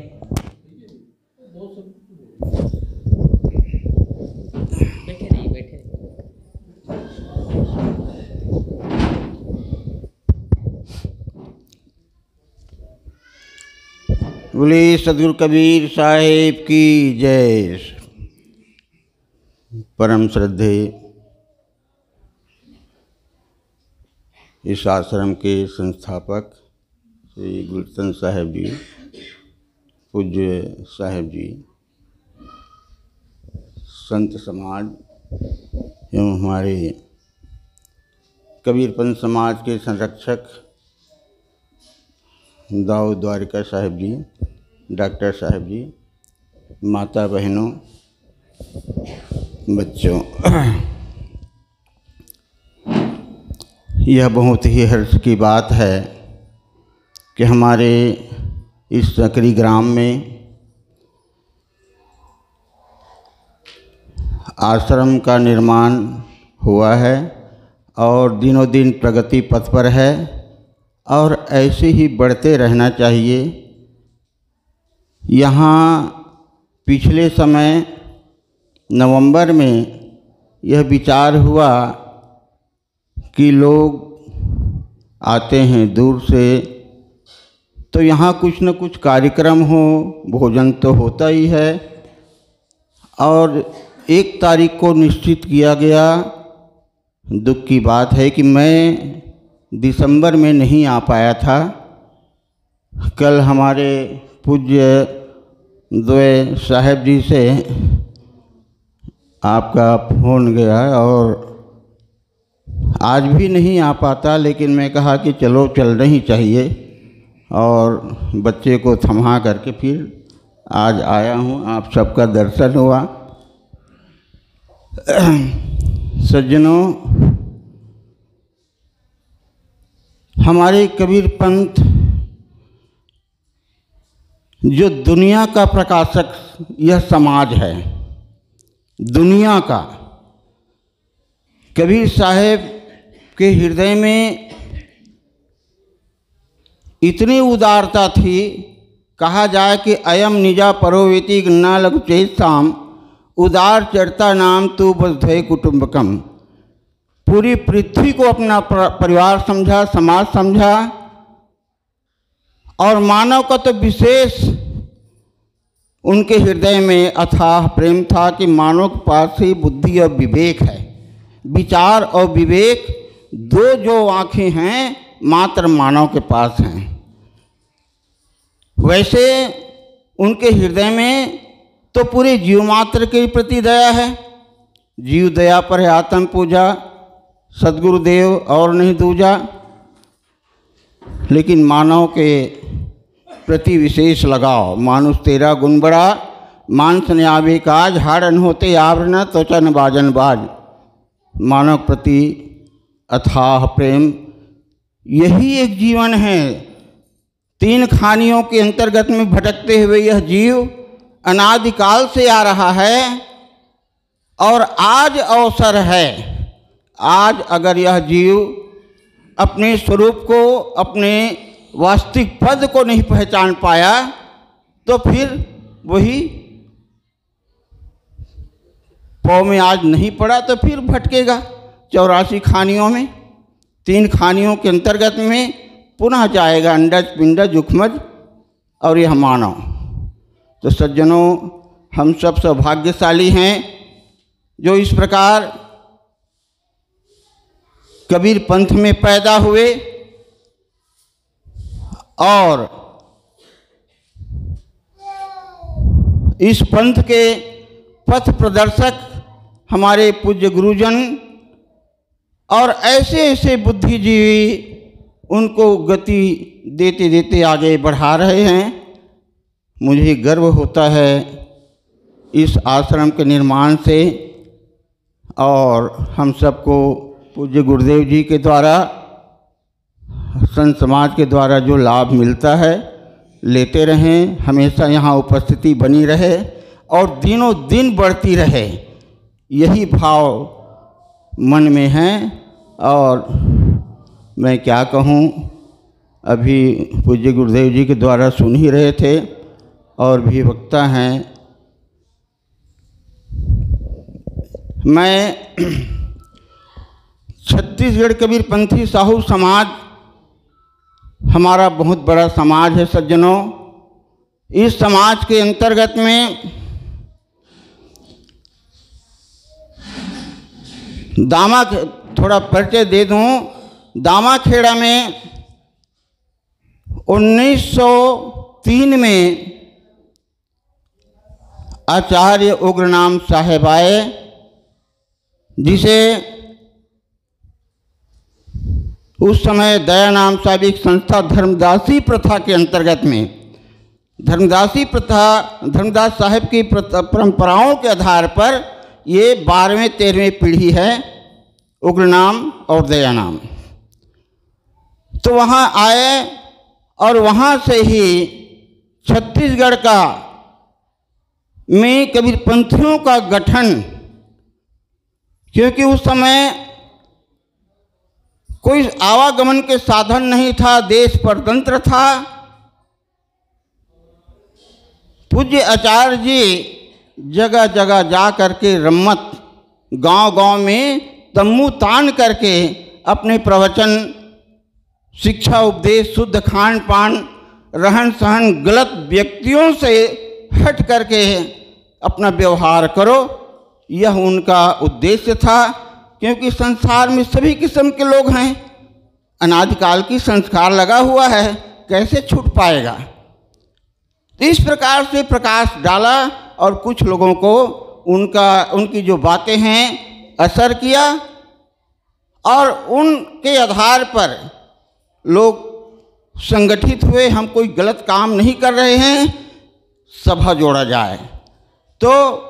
बोले सदगुरु कबीर साहिब की जय। परम श्रद्धे इस आश्रम के संस्थापक श्री गुलशन साहब जी, पूज्य साहब जी, संत समाज एवं हमारे कबीरपंथ समाज के संरक्षक दाऊ द्वारिका साहब जी, डॉक्टर साहब जी, माता बहनों, बच्चों, यह बहुत ही हर्ष की बात है कि हमारे इस सकरी ग्राम में आश्रम का निर्माण हुआ है और दिनों दिन प्रगति पथ पर है और ऐसे ही बढ़ते रहना चाहिए। यहाँ पिछले समय नवंबर में यह विचार हुआ कि लोग आते हैं दूर से, तो यहाँ कुछ न कुछ कार्यक्रम हो, भोजन तो होता ही है। और 1 तारीख को निश्चित किया गया। दुख की बात है कि मैं दिसंबर में नहीं आ पाया था। कल हमारे पूज्य द्वय साहब जी से आपका फ़ोन गया और आज भी नहीं आ पाता, लेकिन मैं कहा कि चलो चलना ही चाहिए और बच्चे को थमा करके फिर आज आया हूँ। आप सबका दर्शन हुआ। सज्जनों, हमारे कबीर पंथ जो दुनिया का प्रकाशक यह समाज है, दुनिया का। कबीर साहब के हृदय में इतनी उदारता थी, कहा जाए कि अयम निजा परोवेति गन्ना लघु चेताम उदार चरता नाम तू बधे कुटुंबकम। पूरी पृथ्वी को अपना परिवार समझा, समाज समझा और मानव का तो विशेष उनके हृदय में अथाह प्रेम था कि मानव के पास ही बुद्धि और विवेक है। विचार और विवेक दो जो आँखें हैं मात्र मानव के पास हैं। वैसे उनके हृदय में तो पूरे जीव मात्र के प्रति दया है। जीव दया पर है आत्म पूजा, सद्गुरुदेव और नहीं दूजा। लेकिन मानव के प्रति विशेष लगाव। मानुष तेरा गुण बड़ा, मानस ने आवे काज, हाड़न होते आवरण त्वचन बाजन बाज। मानव प्रति अथाह प्रेम, यही एक जीवन है। 3 खानियों के अंतर्गत में भटकते हुए यह जीव अनादिकाल से आ रहा है और आज अवसर है। आज अगर यह जीव अपने स्वरूप को, अपने वास्तविक पद को नहीं पहचान पाया तो फिर वही पौ में आज नहीं पड़ा तो फिर भटकेगा 84 खानियों में। 3 खानियों के अंतर्गत में पुनः जाएगा अंडज, पिंडज, जुखमज और यह मानव। तो सज्जनों, हम सब सौभाग्यशाली हैं जो इस प्रकार कबीर पंथ में पैदा हुए और इस पंथ के पथ प्रदर्शक हमारे पूज्य गुरुजन और ऐसे ऐसे बुद्धिजीवी उनको गति देते देते आगे बढ़ा रहे हैं। मुझे गर्व होता है इस आश्रम के निर्माण से और हम सबको पूज्य गुरुदेव जी के द्वारा संत समाज के द्वारा जो लाभ मिलता है लेते रहें, हमेशा यहाँ उपस्थिति बनी रहे और दिनों दिन बढ़ती रहे, यही भाव मन में है। और मैं क्या कहूँ, अभी पूज्य गुरुदेव जी के द्वारा सुन ही रहे थे और भी वक्ता हैं। मैं छत्तीसगढ़ कबीरपंथी साहू समाज हमारा बहुत बड़ा समाज है सज्जनों। इस समाज के अंतर्गत में दामा, थोड़ा परिचय दे दूं, दामाखेड़ा में 1903 में आचार्य उग्रनाम साहेब आए, जिसे उस समय दयानाम साहब एक संस्था धर्मदासी प्रथा के अंतर्गत में, धर्मदासी प्रथा धर्मदास साहब की परंपराओं के आधार पर ये 12वें 13वें पीढ़ी है उग्रनाम और दयानाम। तो वहाँ आए और वहाँ से ही छत्तीसगढ़ का में कबीरपंथियों का गठन, क्योंकि उस समय कोई आवागमन के साधन नहीं था, देश परतंत्र था। पूज्य आचार्य जी जगह जगह जा करके रम्मत गांव-गांव में तम्बू तान करके अपने प्रवचन, शिक्षा उपदेश, शुद्ध खान पान, रहन सहन, गलत व्यक्तियों से हट करके अपना व्यवहार करो, यह उनका उद्देश्य था। क्योंकि संसार में सभी किस्म के लोग हैं, अनादिकाल की संस्कार लगा हुआ है, कैसे छूट पाएगा। तो इस प्रकार से प्रकाश डाला और कुछ लोगों को उनकी जो बातें हैं असर किया और उनके आधार पर लोग संगठित हुए। हम कोई गलत काम नहीं कर रहे हैं, सभा जोड़ा जाए। तो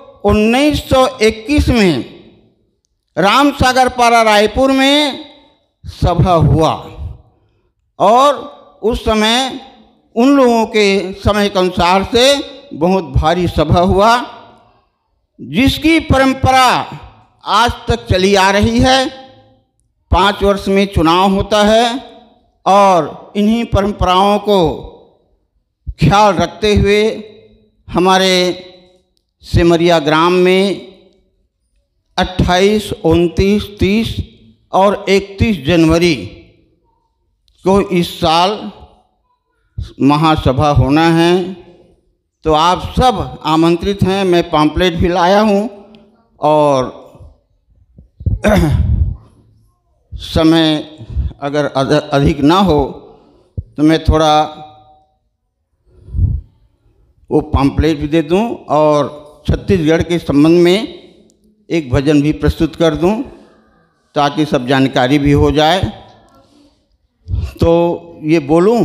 1921 में रामसागर पारा रायपुर में सभा हुआ और उस समय उन लोगों के समय के अनुसार से बहुत भारी सभा हुआ, जिसकी परंपरा आज तक चली आ रही है। 5 वर्ष में चुनाव होता है और इन्हीं परंपराओं को ख्याल रखते हुए हमारे सिमरिया ग्राम में 28, 29, 30 और 31 जनवरी को इस साल महासभा होना है। तो आप सब आमंत्रित हैं। मैं पम्पलेट भी लाया हूँ और समय अगर अधिक ना हो तो मैं थोड़ा वो पम्पलेट भी दे दूँ और छत्तीसगढ़ के संबंध में एक भजन भी प्रस्तुत कर दूं ताकि सब जानकारी भी हो जाए। तो ये बोलूं?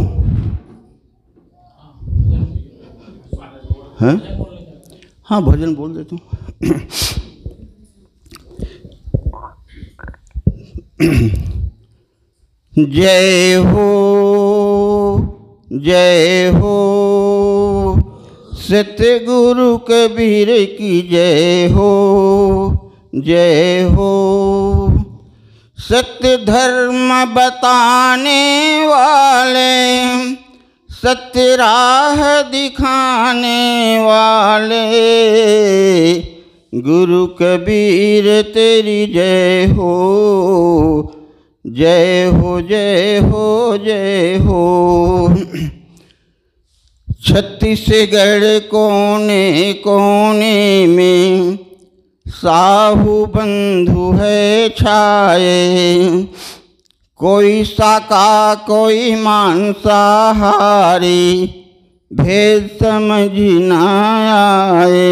हैं? हाँ, भजन बोल देता हूँ। जय हो, जय हो, सतगुरु कबीर की जय हो, जय हो। सत्य धर्म बताने वाले, सत्य राह दिखाने वाले, गुरु कबीर तेरी जय हो, जय हो, जय हो, जय हो। छत्तीसगढ़ कोने कोने में साहू बंधु है छाए, कोई शाका कोई मांसाहारी, भेद समझ न आए।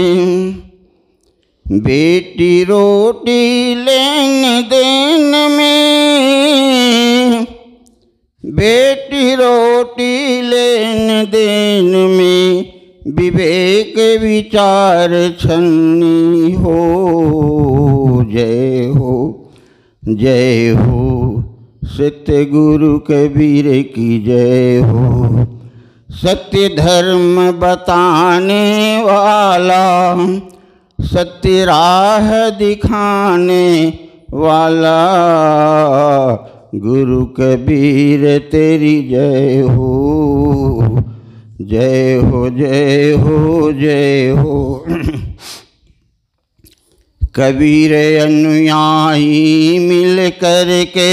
बेटी रोटी लेन देन में, बेटी रोटी लेन देन में, विवेक विचार छन्नी हो। जय हो, जय हो, सत्य गुरु कबीर की जय हो। सत्य धर्म बताने वाला, सत्य राह दिखाने वाला, गुरु कबीर तेरी जय हो। जय हो, जय हो, जय हो। कबीर अनुयायी मिल कर के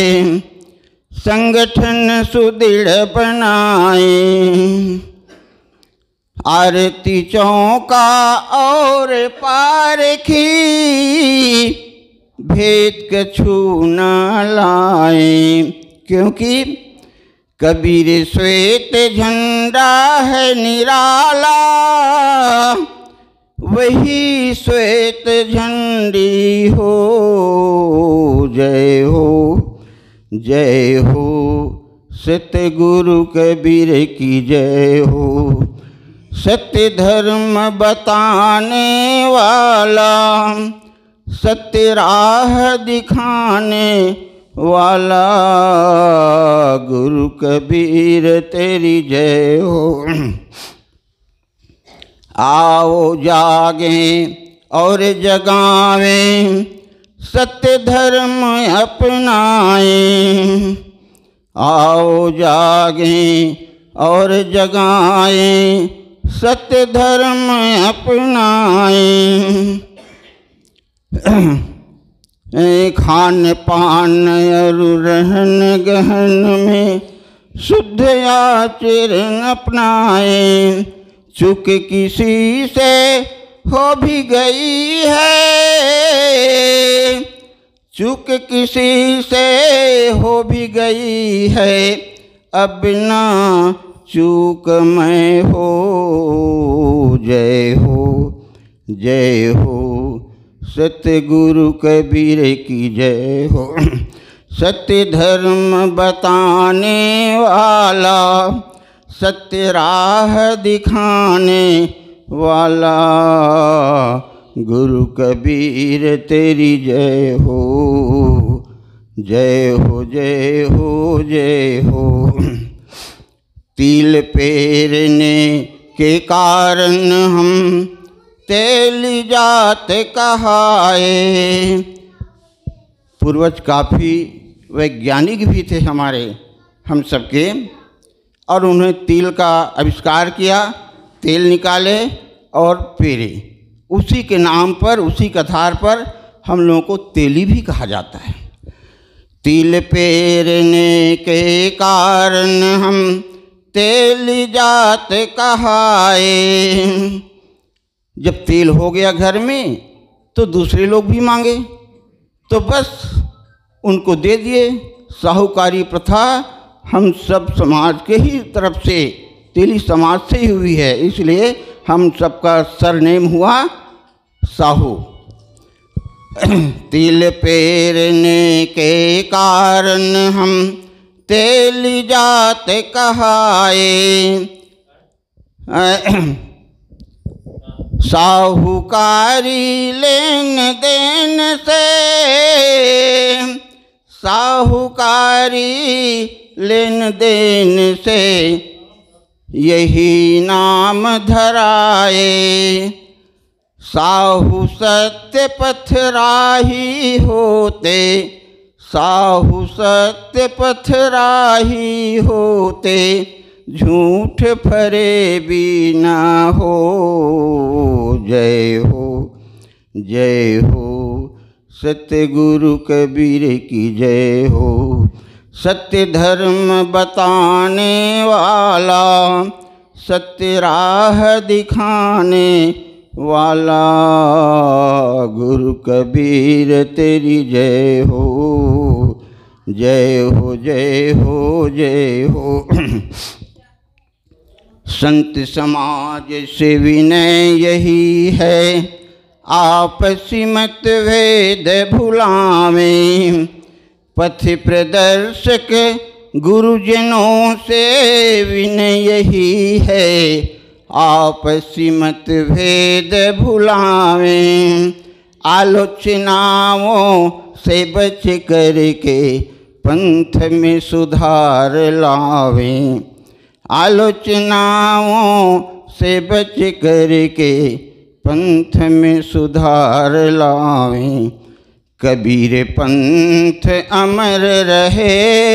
संगठन सुदृढ़ बनाए। आरती चौका और पारखी, भेद कछु न लाए। क्योंकि कबीर श्वेत झंडा है निराला, वही श्वेत झंडी हो। जय हो, जय हो, सत्य गुरु कबीर की जय हो। सत्य धर्म बताने वाला, सत्य राह दिखाने वाला, गुरु कबीर तेरी जय हो। आओ जागें और जगावें, सत्य धर्म अपनाएं। आओ जागें और जगाएं, सत्य धर्म अपनाएं। खान पान और रहन गहन में शुद्ध आचरण अपनाएं। चूक किसी से हो भी गई है, चूक किसी से हो भी गई है, अब ना चूक मैं हो। जय हो, जय हो, सत्य गुरु कबीर की जय हो। सत्य धर्म बताने वाला, सत्य राह दिखाने वाला, गुरु कबीर तेरी जय हो। जय हो, जय हो, जय हो। तिल पेरने के कारण हम तेली जात कहाए। पूर्वज काफ़ी वैज्ञानिक भी थे हमारे, हम सबके, और उन्होंने तिल का आविष्कार किया, तेल निकाले और पेरे। उसी के नाम पर, उसी कथार पर हम लोगों को तेली भी कहा जाता है। तिल पेरने के कारण हम तेली जात कहाए। जब तेल हो गया घर में तो दूसरे लोग भी मांगे, तो बस उनको दे दिए। साहूकारी प्रथा हम सब समाज के ही तरफ से, तेली समाज से ही हुई है, इसलिए हम सबका सरनेम हुआ साहू। तिल पेरने के कारण हम तेली जात कहाए। साहूकारी लेन देन से, साहूकारी लेन देन से, यही नाम धराए। साहू सत्य पथराही होते, साहू सत्य पथराही होते, झूठ फरे भी ना हो। जय हो, जय हो, सत्य गुरु कबीर की जय हो। सत्य धर्म बताने वाला, सत्य राह दिखाने वाला, गुरु कबीर तेरी जय हो। जय हो, जय हो, जय हो। संत समाज से विनय यही है, आपसी मतभेद भुलावें। पथ प्रदर्शक गुरुजनों से विनय यही है, आपसी मतभेद भुलावें। आलोचनाओं से बच करके पंथ में सुधार लावें। आलोचनाओं से बच करके पंथ में सुधार लावें। कबीर पंथ अमर रहे,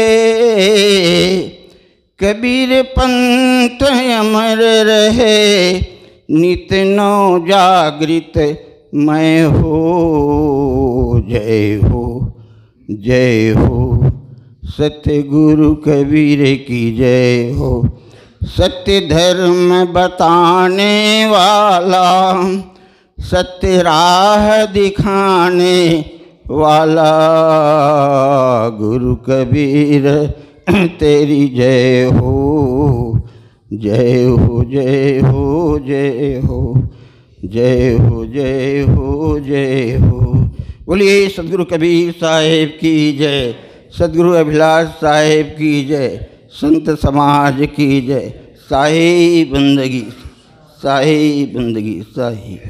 कबीर पंथ अमर रहे, नित नौ जागृत मैं हो। जय हो, जय हो, सतगुरु कबीर की जय हो। सत्य धर्म बताने वाला, सत्य राह दिखाने वाला, गुरु कबीर तेरी जय हो। जय हो, जय हो, जय हो, जय हो, जय हो, जय हो। बोलिए सदगुरु कबीर साहेब की जय, सदगुरु अभिलाष साहेब की जय, संत समाज की जय। साही बंदगी, साही बंदगी, साही।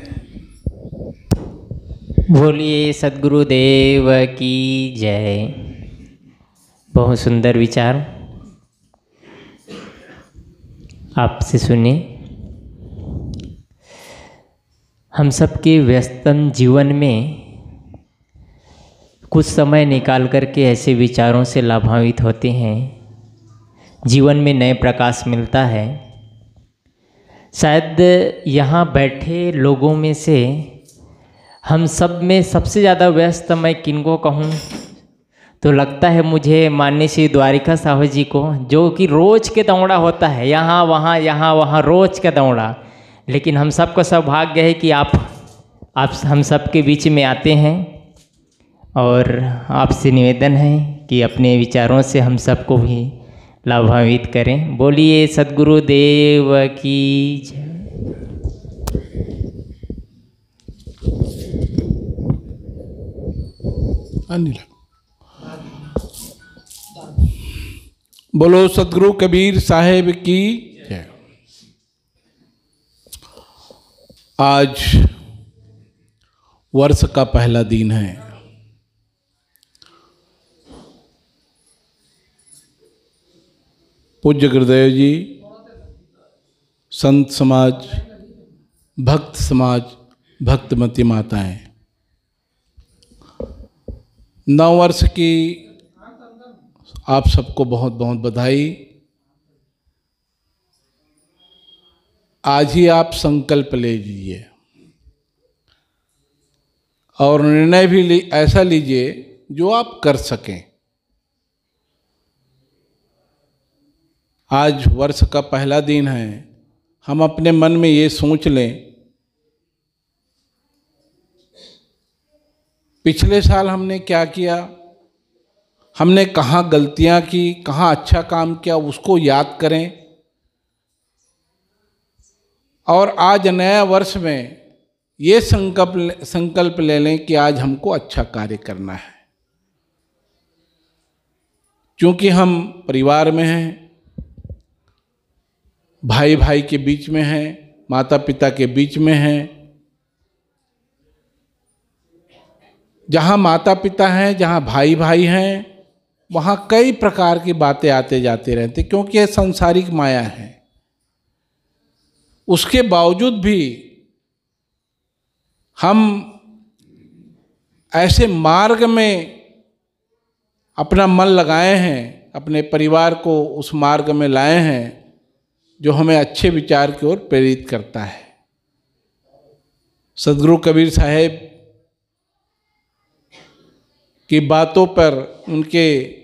बोलिए सद्गुरुदेव की जय। बहुत सुंदर विचार आपसे सुने। हम सबके व्यस्तम जीवन में कुछ समय निकाल कर के ऐसे विचारों से लाभान्वित होते हैं, जीवन में नए प्रकाश मिलता है। शायद यहाँ बैठे लोगों में से हम सब में सबसे ज़्यादा व्यस्त मैं किनको कहूँ तो लगता है मुझे माननीय श्री द्वारिका साहब जी को, जो कि रोज़ के दौड़ा होता है, यहाँ वहाँ रोज़ का दौड़ा। लेकिन हम सबको सौभाग्य है कि आप हम सब के बीच में आते हैं और आपसे निवेदन है कि अपने विचारों से हम सबको भी लाभान्वित करें। बोलिए सद्गुरुदेव की जय। अनिल बोलो सदगुरु कबीर साहेब की जय। आज वर्ष का पहला दिन है। पूज्य गुरुदेव जी, संत समाज, भक्त समाज, भक्तमती माताएं, नव वर्ष की आप सबको बहुत बहुत बधाई। आज ही आप संकल्प ले लीजिए और निर्णय भी ऐसा लीजिए जो आप कर सकें। आज वर्ष का पहला दिन है, हम अपने मन में ये सोच लें, पिछले साल हमने क्या किया, हमने कहाँ गलतियाँ की, कहाँ अच्छा काम किया, उसको याद करें। और आज नया वर्ष में ये संकल्प ले लें कि आज हमको अच्छा कार्य करना है। क्योंकि हम परिवार में हैं, भाई भाई के बीच में हैं, माता पिता के बीच में हैं। जहाँ माता पिता हैं, जहाँ भाई भाई हैं, वहाँ कई प्रकार की बातें आते जाते रहते, क्योंकि ये सांसारिक माया है। उसके बावजूद भी हम ऐसे मार्ग में अपना मन लगाए हैं, अपने परिवार को उस मार्ग में लाए हैं जो हमें अच्छे विचार की ओर प्रेरित करता है। सदगुरु कबीर साहेब की बातों पर, उनके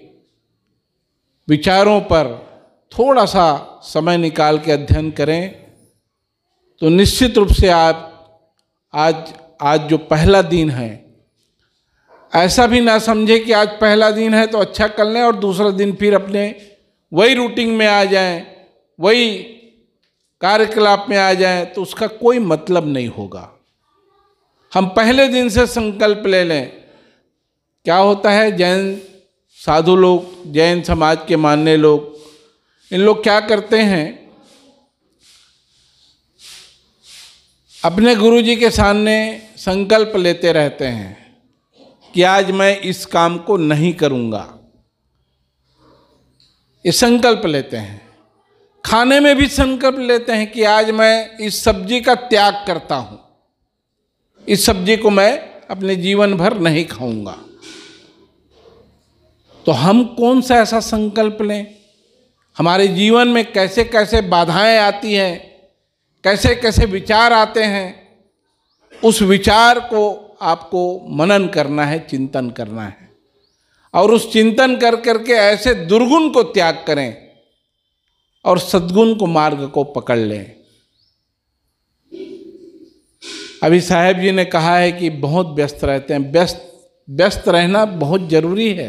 विचारों पर थोड़ा सा समय निकाल के अध्ययन करें तो निश्चित रूप से आप आज जो पहला दिन है, ऐसा भी ना समझे कि आज पहला दिन है तो अच्छा कर लें और दूसरा दिन फिर अपने वही रूटीन में आ जाएं, वही कार्यकलाप में आ जाएं तो उसका कोई मतलब नहीं होगा। हम पहले दिन से संकल्प ले लें। क्या होता है, जैन साधु लोग, जैन समाज के मानने लोग, इन लोग क्या करते हैं, अपने गुरुजी के सामने संकल्प लेते रहते हैं कि आज मैं इस काम को नहीं करूंगा। ये संकल्प लेते हैं। खाने में भी संकल्प लेते हैं कि आज मैं इस सब्जी का त्याग करता हूं, इस सब्जी को मैं अपने जीवन भर नहीं खाऊंगा। तो हम कौन सा ऐसा संकल्प लें? हमारे जीवन में कैसे कैसे बाधाएं आती हैं, कैसे कैसे विचार आते हैं, उस विचार को आपको मनन करना है, चिंतन करना है, और उस चिंतन कर करके ऐसे दुर्गुण को त्याग करें और सद्गुण को, मार्ग को पकड़ लें। अभी साहेब जी ने कहा है कि बहुत व्यस्त रहते हैं। व्यस्त रहना बहुत जरूरी है।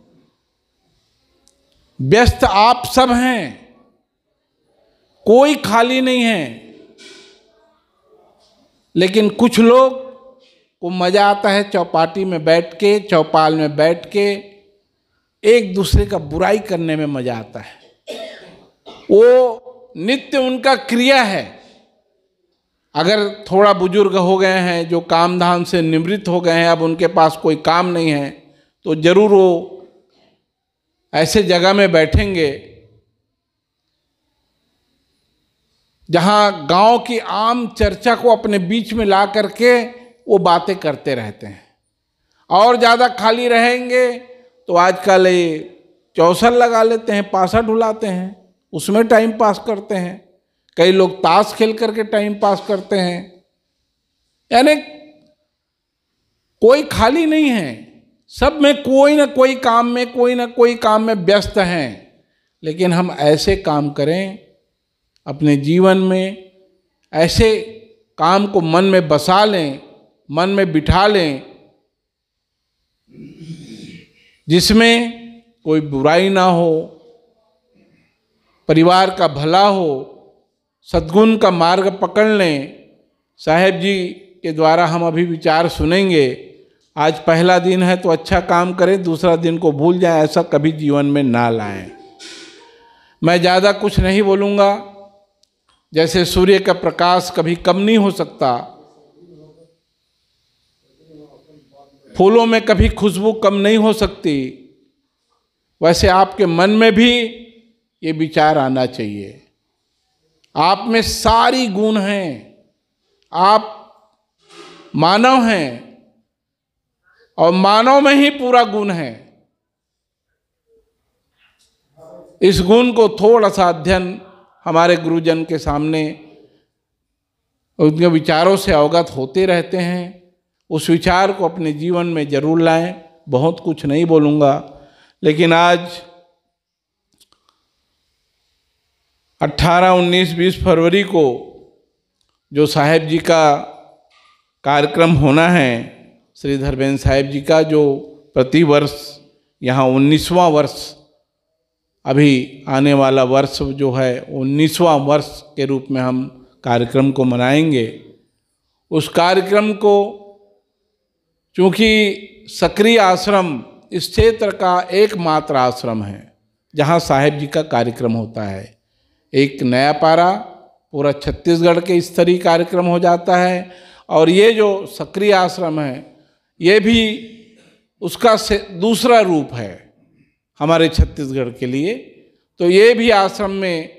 व्यस्त आप सब हैं, कोई खाली नहीं है। लेकिन कुछ लोग को मजा आता है चौपाटी में बैठ के, चौपाल में बैठ के एक दूसरे का बुराई करने में मजा आता है। वो नित्य उनका क्रिया है। अगर थोड़ा बुजुर्ग हो गए हैं, जो काम धाम से निवृत्त हो गए हैं, अब उनके पास कोई काम नहीं है, तो जरूर वो ऐसे जगह में बैठेंगे जहां गांव की आम चर्चा को अपने बीच में ला करके वो बातें करते रहते हैं। और ज़्यादा खाली रहेंगे तो आजकल ये चौसर लगा लेते हैं, पासा ढुलाते हैं, उसमें टाइम पास करते हैं। कई लोग ताश खेल करके टाइम पास करते हैं। यानी कोई खाली नहीं है, सब में कोई ना कोई काम में, कोई ना कोई काम में व्यस्त हैं। लेकिन हम ऐसे काम करें अपने जीवन में, ऐसे काम को मन में बसा लें, मन में बिठा लें, जिसमें कोई बुराई ना हो, परिवार का भला हो, सद्गुण का मार्ग पकड़ लें। साहेब जी के द्वारा हम अभी विचार सुनेंगे। आज पहला दिन है तो अच्छा काम करें, दूसरा दिन को भूल जाएं, ऐसा कभी जीवन में ना लाएं। मैं ज़्यादा कुछ नहीं बोलूँगा। जैसे सूर्य का प्रकाश कभी कम नहीं हो सकता, फूलों में कभी खुशबू कम नहीं हो सकती, वैसे आपके मन में भी ये विचार आना चाहिए। आप में सारी गुण हैं, आप मानव हैं और मानव में ही पूरा गुण है। इस गुण को थोड़ा सा अध्ययन हमारे गुरुजन के सामने उनके विचारों से अवगत होते रहते हैं। उस विचार को अपने जीवन में जरूर लाएं। बहुत कुछ नहीं बोलूँगा, लेकिन आज 18, 19, 20 फरवरी को जो साहेब जी का कार्यक्रम होना है, श्रीधर बेन साहेब जी का, जो प्रतिवर्ष यहाँ 19वां वर्ष, अभी आने वाला वर्ष जो है 19वां वर्ष के रूप में हम कार्यक्रम को मनाएंगे। उस कार्यक्रम को, चूँकि सक्रिय आश्रम इस क्षेत्र का एकमात्र आश्रम है जहाँ साहेब जी का कार्यक्रम होता है। एक नया पारा पूरा छत्तीसगढ़ के स्तरीय कार्यक्रम हो जाता है, और ये जो सक्रिय आश्रम है ये भी उसका दूसरा रूप है हमारे छत्तीसगढ़ के लिए। तो ये भी आश्रम में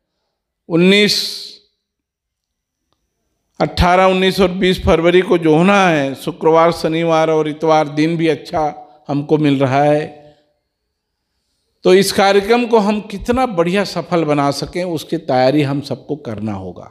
18, 19 और 20 फरवरी को जो होना है, शुक्रवार, शनिवार और इतवार दिन भी अच्छा हमको मिल रहा है। तो इस कार्यक्रम को हम कितना बढ़िया सफल बना सकें, उसकी तैयारी हम सबको करना होगा।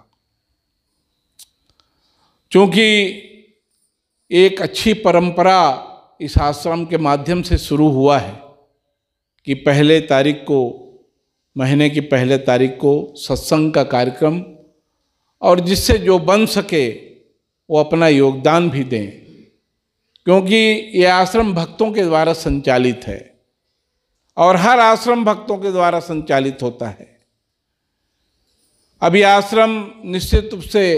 क्योंकि एक अच्छी परंपरा इस आश्रम के माध्यम से शुरू हुआ है कि पहले तारीख को, महीने की पहले तारीख को सत्संग का कार्यक्रम, और जिससे जो बन सके वो अपना योगदान भी दें, क्योंकि ये आश्रम भक्तों के द्वारा संचालित है और हर आश्रम भक्तों के द्वारा संचालित होता है। अभी आश्रम निश्चित रूप से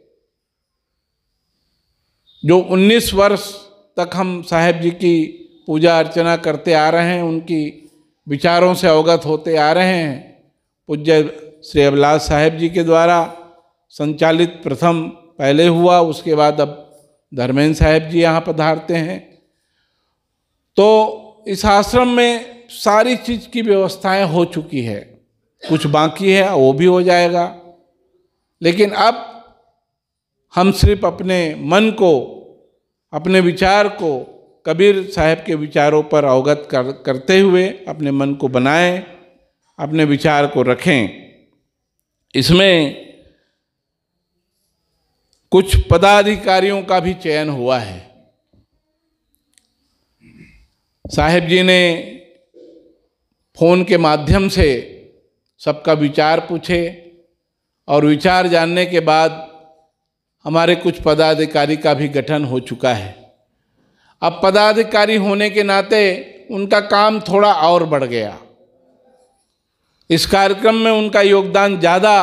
जो 19 वर्ष तक हम साहेब जी की पूजा अर्चना करते आ रहे हैं, उनकी विचारों से अवगत होते आ रहे हैं। पूज्य श्री अभिलाष साहेब जी के द्वारा संचालित प्रथम पहले हुआ, उसके बाद अब धर्मेंद्र साहेब जी यहाँ पधारते हैं। तो इस आश्रम में सारी चीज़ की व्यवस्थाएं हो चुकी है, कुछ बाकी है वो भी हो जाएगा। लेकिन अब हम सिर्फ अपने मन को, अपने विचार को कबीर साहब के विचारों पर अवगत करते हुए अपने मन को बनाएं, अपने विचार को रखें। इसमें कुछ पदाधिकारियों का भी चयन हुआ है। साहेब जी ने फोन के माध्यम से सबका विचार पूछे और विचार जानने के बाद हमारे कुछ पदाधिकारी का भी गठन हो चुका है। अब पदाधिकारी होने के नाते उनका काम थोड़ा और बढ़ गया। इस कार्यक्रम में उनका योगदान ज़्यादा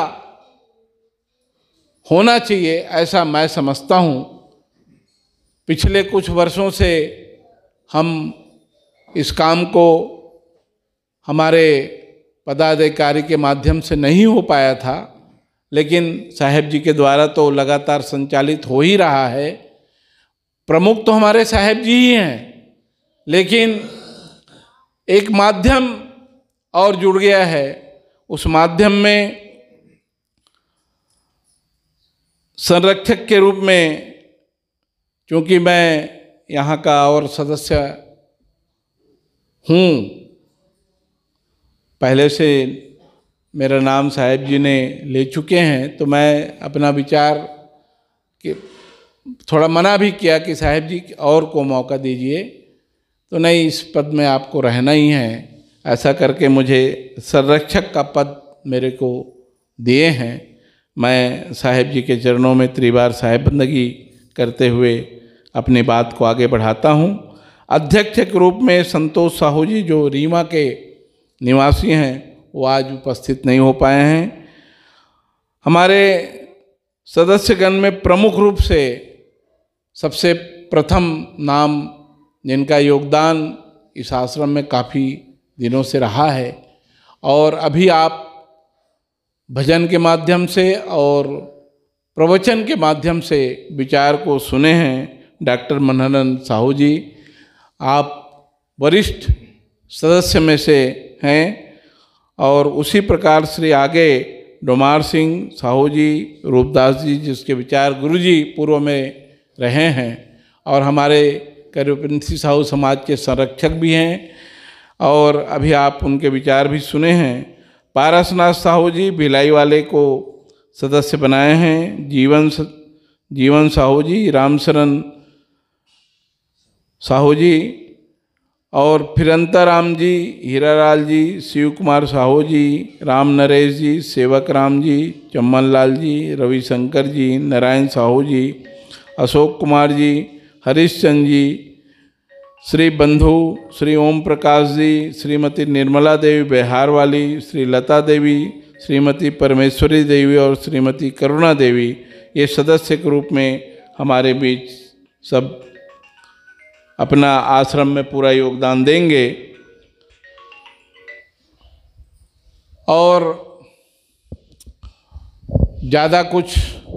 होना चाहिए, ऐसा मैं समझता हूँ। पिछले कुछ वर्षों से हम इस काम को हमारे पदाधिकारी के माध्यम से नहीं हो पाया था, लेकिन साहेब जी के द्वारा तो लगातार संचालित हो ही रहा है। प्रमुख तो हमारे साहेब जी ही हैं, लेकिन एक माध्यम और जुड़ गया है। उस माध्यम में संरक्षक के रूप में, क्योंकि मैं यहाँ का और सदस्य हूँ, पहले से मेरा नाम साहेब जी ने ले चुके हैं, तो मैं अपना विचार कि थोड़ा मना भी किया कि साहेब जी और को मौका दीजिए, तो नहीं, इस पद में आपको रहना ही है। ऐसा करके मुझे संरक्षक का पद मेरे को दिए हैं। मैं साहेब जी के चरणों में त्रिबार साहेब बंदगी करते हुए अपनी बात को आगे बढ़ाता हूँ। अध्यक्ष के रूप में संतोष साहू जी, जो रीमा के निवासी हैं, वो आज उपस्थित नहीं हो पाए हैं। हमारे सदस्यगण में प्रमुख रूप से सबसे प्रथम नाम जिनका योगदान इस आश्रम में काफ़ी दिनों से रहा है, और अभी आप भजन के माध्यम से और प्रवचन के माध्यम से विचार को सुने हैं, डॉक्टर मनोहरन साहू जी। आप वरिष्ठ सदस्य में से हैं, और उसी प्रकार से आगे डोमार सिंह साहू जी, रूपदास जी, जिसके विचार गुरु जी पूर्व में रहे हैं, और हमारे करुपंथी साहू समाज के संरक्षक भी हैं, और अभी आप उनके विचार भी सुने हैं। पारसनाथ साहू जी भिलाई वाले को सदस्य बनाए हैं, जीवन साहू जी, रामशरण साहू जी, और फिरंताराम जी, हीरालाल जी, शिव कुमार साहू जी, राम नरेश जी, सेवक राम जी, चम्मन लाल जी, रविशंकर जी, नारायण साहू जी, अशोक कुमार जी, हरीशचंद जी, श्री बंधु, श्री ओम प्रकाश जी, श्रीमती निर्मला देवी बिहार वाली, श्री लता देवी, श्रीमती परमेश्वरी देवी और श्रीमती करुणा देवी, ये सदस्य के रूप में हमारे बीच सब अपना आश्रम में पूरा योगदान देंगे। और ज़्यादा कुछ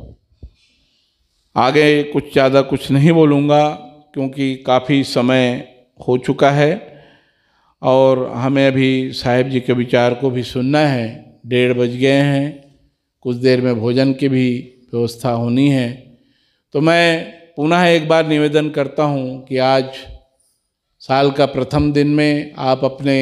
आगे ज़्यादा कुछ नहीं बोलूँगा, क्योंकि काफ़ी समय हो चुका है और हमें अभी साहेब जी के विचार को भी सुनना है। 1:30 बज गए हैं, कुछ देर में भोजन की भी व्यवस्था होनी है। तो मैं पुनः एक बार निवेदन करता हूँ कि आज साल का प्रथम दिन में आप अपने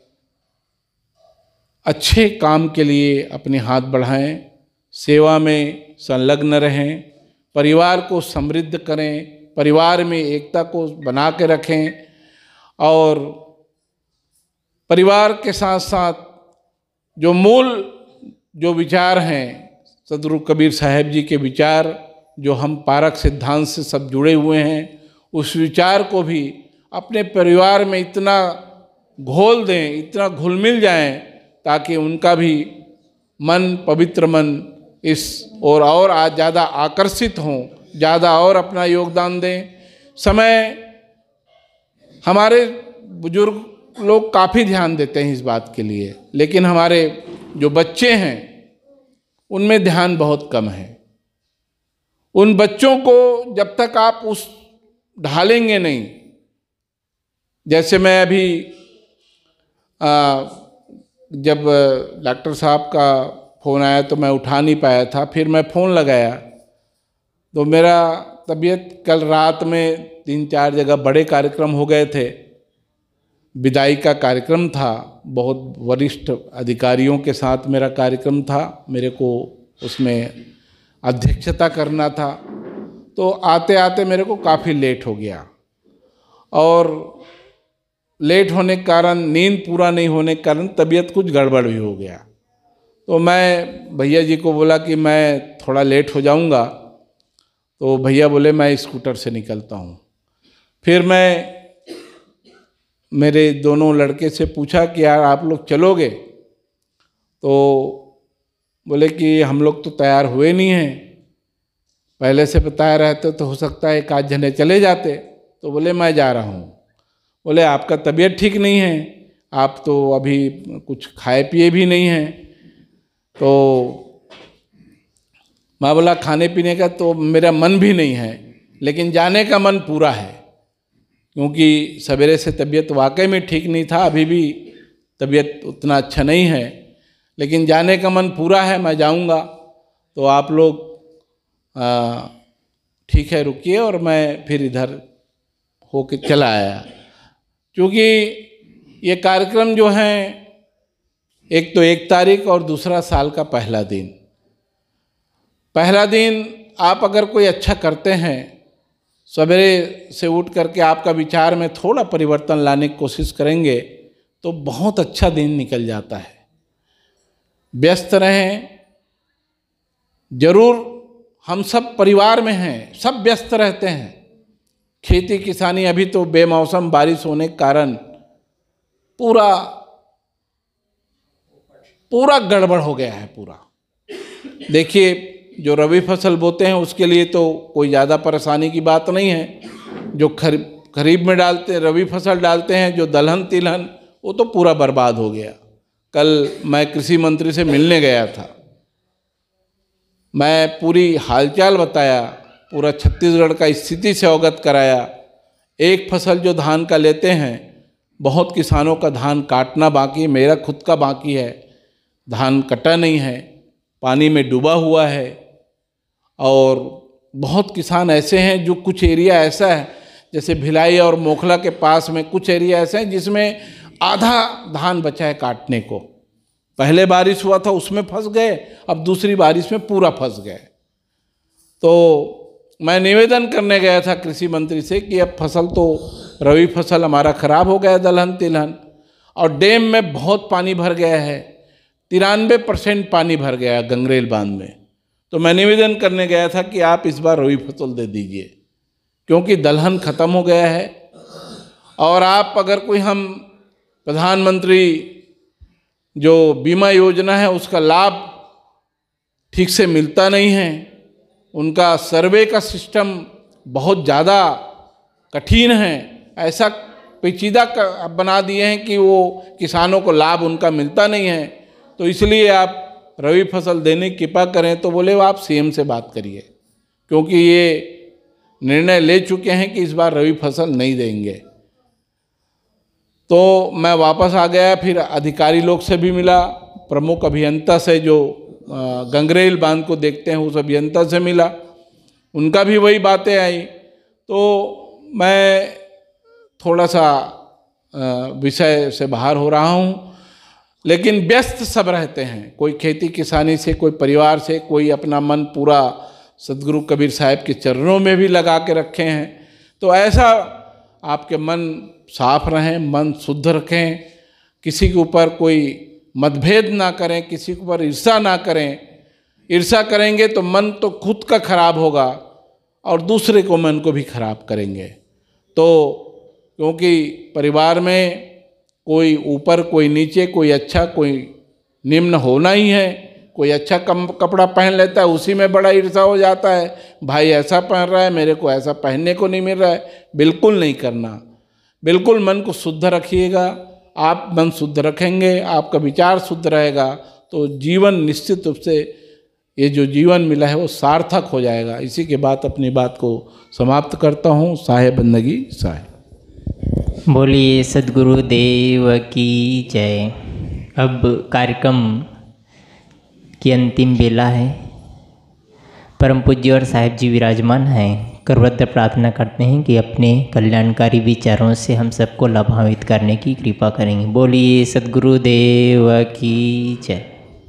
अच्छे काम के लिए अपने हाथ बढ़ाएं, सेवा में संलग्न रहें, परिवार को समृद्ध करें, परिवार में एकता को बना के रखें, और परिवार के साथ साथ जो मूल जो विचार हैं सदगुरु कबीर साहेब जी के विचार, जो हम पारक सिद्धांत से सब जुड़े हुए हैं, उस विचार को भी अपने परिवार में इतना घोल दें, इतना घुल मिल जाएं, ताकि उनका भी मन, पवित्र मन इस और आज ज़्यादा आकर्षित हों, ज़्यादा और अपना योगदान दें। समय हमारे बुजुर्ग लोग काफ़ी ध्यान देते हैं इस बात के लिए, लेकिन हमारे जो बच्चे हैं उनमें ध्यान बहुत कम है। उन बच्चों को जब तक आप उस ढालेंगे नहीं, जैसे मैं अभी जब डॉक्टर साहब का फ़ोन आया तो मैं उठा नहीं पाया था, फिर मैं फ़ोन लगाया तो मेरा तबीयत कल रात में 3-4 जगह बड़े कार्यक्रम हो गए थे। विदाई का कार्यक्रम था, बहुत वरिष्ठ अधिकारियों के साथ मेरा कार्यक्रम था, मेरे को उसमें अध्यक्षता करना था। तो आते आते मेरे को काफ़ी लेट हो गया और लेट होने के कारण, नींद पूरा नहीं होने के कारण तबीयत कुछ गड़बड़ भी हो गया। तो मैं भैया जी को बोला कि मैं थोड़ा लेट हो जाऊंगा, तो भैया बोले मैं स्कूटर से निकलता हूँ। फिर मैं मेरे दोनों लड़के से पूछा कि यार आप लोग चलोगे? तो बोले कि हम लोग तो तैयार हुए नहीं हैं, पहले से बताया रहते तो हो सकता है 1 आध जने चले जाते। तो बोले मैं जा रहा हूँ। बोले आपका तबीयत ठीक नहीं है, आप तो अभी कुछ खाए पिए भी नहीं हैं। तो मैं बोला खाने पीने का तो मेरा मन भी नहीं है, लेकिन जाने का मन पूरा है, क्योंकि सवेरे से तबीयत वाकई में ठीक नहीं था, अभी भी तबीयत उतना अच्छा नहीं है, लेकिन जाने का मन पूरा है, मैं जाऊंगा। तो आप लोग ठीक है रुकिए, और मैं फिर इधर होके चला आया। क्योंकि ये कार्यक्रम जो हैं, एक तो 1 तारीख और दूसरा साल का पहला दिन। पहला दिन आप अगर कोई अच्छा करते हैं, सवेरे से उठ करके आपका विचार में थोड़ा परिवर्तन लाने की कोशिश करेंगे तो बहुत अच्छा दिन निकल जाता है। व्यस्त रहें, जरूर हम सब परिवार में हैं, सब व्यस्त रहते हैं। खेती किसानी अभी तो बेमौसम बारिश होने के कारण पूरा गड़बड़ हो गया है पूरा। देखिए जो रबी फसल बोते हैं उसके लिए तो कोई ज़्यादा परेशानी की बात नहीं है। जो खरीफ में डालते रबी फसल डालते हैं, जो दलहन तिलहन, वो तो पूरा बर्बाद हो गया। कल मैं कृषि मंत्री से मिलने गया था, मैं पूरी हालचाल बताया, पूरा छत्तीसगढ़ का स्थिति से अवगत कराया। एक फसल जो धान का लेते हैं, बहुत किसानों का धान काटना बाकी है, मेरा खुद का बाकी है, धान कटा नहीं है, पानी में डूबा हुआ है। और बहुत किसान ऐसे हैं जो कुछ एरिया ऐसा है, जैसे भिलाई और मोखला के पास में कुछ एरिया ऐसे हैं जिसमें आधा धान बचा है काटने को। पहले बारिश हुआ था उसमें फंस गए, अब दूसरी बारिश में पूरा फंस गए। तो मैं निवेदन करने गया था कृषि मंत्री से कि अब फसल तो रबी फसल हमारा खराब हो गया, दलहन तिलहन, और डैम में बहुत पानी भर गया है, 93% पानी भर गया गंगरेल बांध में। तो मैं निवेदन करने गया था कि आप इस बार रबी फसल दे दीजिए, क्योंकि दलहन खत्म हो गया है। और आप अगर कोई, हम प्रधानमंत्री जो बीमा योजना है उसका लाभ ठीक से मिलता नहीं है, उनका सर्वे का सिस्टम बहुत ज़्यादा कठिन है, ऐसा पेचीदा बना दिए हैं कि वो किसानों को लाभ उनका मिलता नहीं है। तो इसलिए आप रबी फसल देने की कृपा करें। तो बोले वो आप सीएम से बात करिए, क्योंकि ये निर्णय ले चुके हैं कि इस बार रबी फसल नहीं देंगे। तो मैं वापस आ गया, फिर अधिकारी लोग से भी मिला, प्रमुख अभियंता से जो गंगरेल बांध को देखते हैं उस अभियंता से मिला, उनका भी वही बातें आई। तो मैं थोड़ा सा विषय से बाहर हो रहा हूँ, लेकिन व्यस्त सब रहते हैं, कोई खेती किसानी से, कोई परिवार से, कोई अपना मन पूरा सदगुरु कबीर साहब के चरणों में भी लगा के रखे हैं। तो ऐसा आपके मन साफ रहें, मन शुद्ध रखें, किसी के ऊपर कोई मतभेद ना करें, किसी के ऊपर ईर्षा ना करें। ईर्षा करेंगे तो मन तो खुद का खराब होगा और दूसरे को मन को भी खराब करेंगे। तो क्योंकि परिवार में कोई ऊपर कोई नीचे, कोई अच्छा कोई निम्न होना ही है, कोई अच्छा कपड़ा पहन लेता है, उसी में बड़ा ईर्ष्या हो जाता है, भाई ऐसा पहन रहा है, मेरे को ऐसा पहनने को नहीं मिल रहा है। बिल्कुल नहीं करना, बिल्कुल मन को शुद्ध रखिएगा। आप मन शुद्ध रखेंगे, आपका विचार शुद्ध रहेगा, तो जीवन निश्चित रूप से, ये जो जीवन मिला है वो सार्थक हो जाएगा। इसी के बाद अपनी बात को समाप्त करता हूँ। साहेब बंदगी साहेब। बोलिए सद्गुरु देव की जय। अब कार्यक्रम की अंतिम बेला है। परम पूज्य और साहिब जी विराजमान हैं। करवत्र प्रार्थना करते हैं कि अपने कल्याणकारी विचारों से हम सबको लाभान्वित करने की कृपा करेंगे। बोलिए सद्गुरु देव की जय।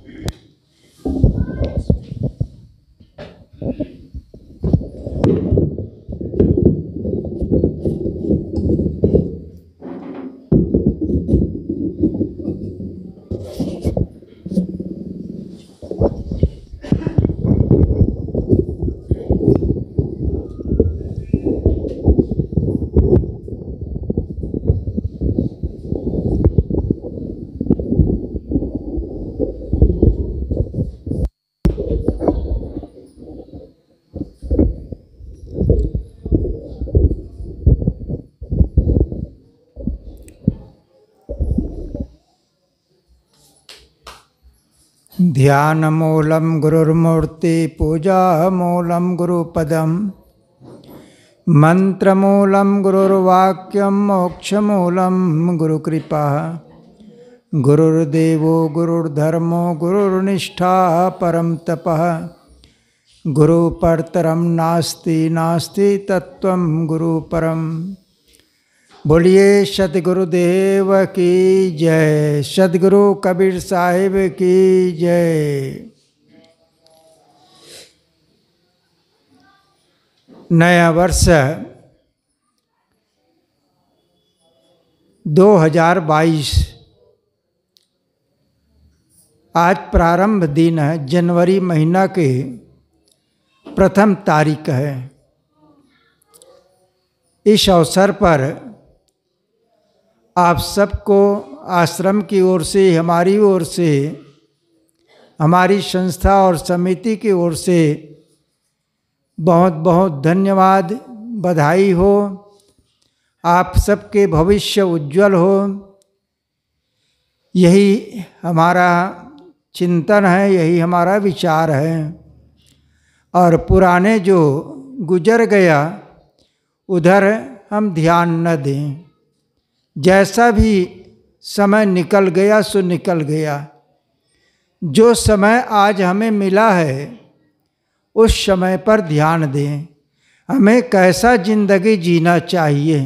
ध्यानमूलं गुरुर्मूर्ति पूजामूलं गुरुपदं मंत्रमूलं गुरुर्वाक्यं मोक्षमूलं गुरुकृपा गुरुर्देवो गुरुर्धर्मो गुरुर्निष्ठा परं तपः गुरुपरतरं नास्ति नास्ति तत्त्वं गुरुपरम्। बोलिए सद्गुरुदेव की जय। सद्गुरु कबीर साहिब की जय। नया वर्ष 2022 आज प्रारंभ दिन है। जनवरी महीना के प्रथम तारीख है। इस अवसर पर आप सबको आश्रम की ओर से, हमारी ओर से, हमारी संस्था और समिति की ओर से बहुत बहुत धन्यवाद, बधाई हो। आप सबके भविष्य उज्जवल हो, यही हमारा चिंतन है, यही हमारा विचार है। और पुराने जो गुजर गया उधर हम ध्यान न दें। जैसा भी समय निकल गया सो निकल गया। जो समय आज हमें मिला है उस समय पर ध्यान दें। हमें कैसा जिंदगी जीना चाहिए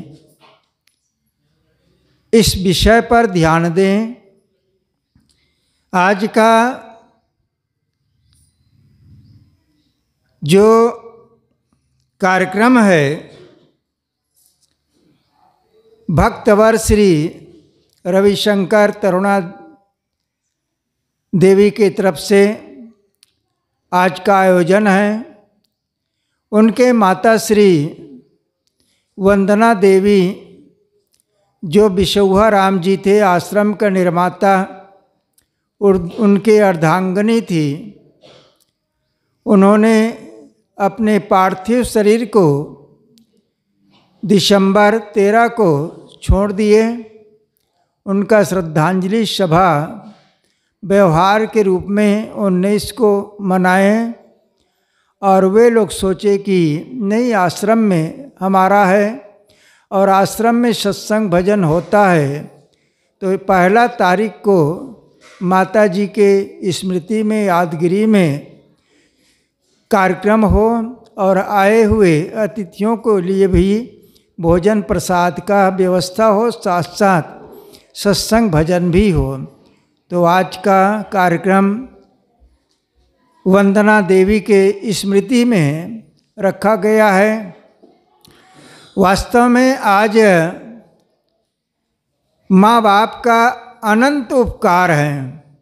इस विषय पर ध्यान दें। आज का जो कार्यक्रम है भक्तवर श्री रविशंकर तरुणा देवी की तरफ से आज का आयोजन है। उनके माता श्री वंदना देवी जो बिशौहा राम जी थे, आश्रम का निर्माता और उनके अर्धांगिनी थी, उन्होंने अपने पार्थिव शरीर को दिसंबर 13 को छोड़ दिए। उनका श्रद्धांजलि सभा व्यवहार के रूप में 19 को मनाए और वे लोग सोचे कि नहीं, आश्रम में हमारा है और आश्रम में सत्संग भजन होता है, तो 1 तारीख को माता जी के स्मृति में, यादगिरी में कार्यक्रम हो और आए हुए अतिथियों को लिए भी भोजन प्रसाद का व्यवस्था हो, साथ साथ सत्संग भजन भी हो। तो आज का कार्यक्रम वंदना देवी के स्मृति में रखा गया है। वास्तव में आज माँ बाप का अनंत उपकार है।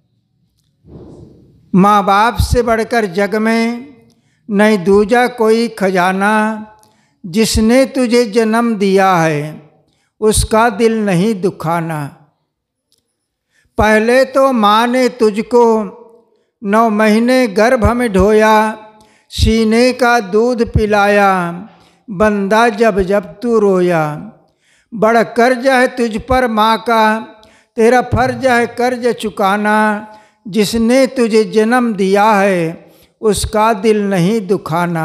माँ बाप से बढ़कर जग में नहीं दूजा कोई खजाना। जिसने तुझे जन्म दिया है उसका दिल नहीं दुखाना। पहले तो माँ ने तुझको 9 महीने गर्भ में ढोया, सीने का दूध पिलाया, बंदा जब जब तू रोया। बड़ा कर्ज है तुझ पर माँ का, तेरा फर्ज है कर्ज चुकाना। जिसने तुझे जन्म दिया है उसका दिल नहीं दुखाना।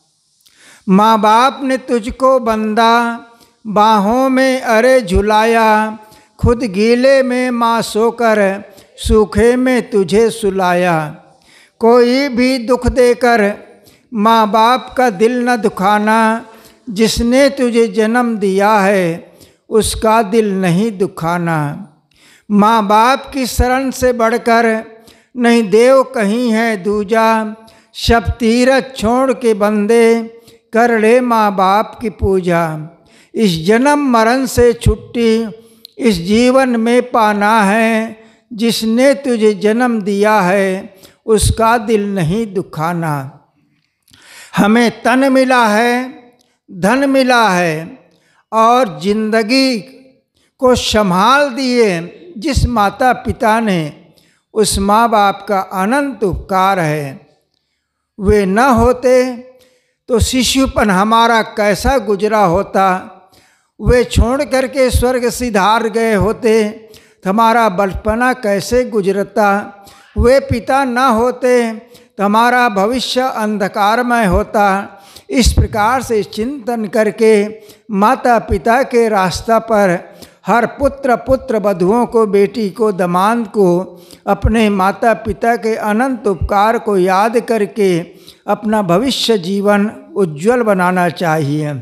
माँ बाप ने तुझको बंदा बाहों में अरे झुलाया, खुद गीले में माँ सोकर सूखे में तुझे सुलाया। कोई भी दुख देकर माँ बाप का दिल न दुखाना, जिसने तुझे जन्म दिया है उसका दिल नहीं दुखाना। माँ बाप की शरण से बढ़कर नहीं देव कहीं है दूजा, सब तीरथ छोड़ के बंदे कर ले माँ बाप की पूजा। इस जन्म मरण से छुट्टी इस जीवन में पाना है, जिसने तुझे जन्म दिया है उसका दिल नहीं दुखाना। हमें तन मिला है, धन मिला है और जिंदगी को संभाल दिए जिस माता पिता ने, उस माँ बाप का अनंत उपकार है। वे न होते तो शिशुपन हमारा कैसा गुजरा होता। वे छोड़ करके स्वर्ग सिधार गए होते तो हमारा बचपना कैसे गुजरता। वे पिता न होते तो हमारा भविष्य अंधकारमय होता। इस प्रकार से चिंतन करके माता पिता के रास्ता पर हर पुत्र वधुओं को, बेटी को, दामाद को अपने माता पिता के अनंत उपकार को याद करके अपना भविष्य जीवन उज्जवल बनाना चाहिए।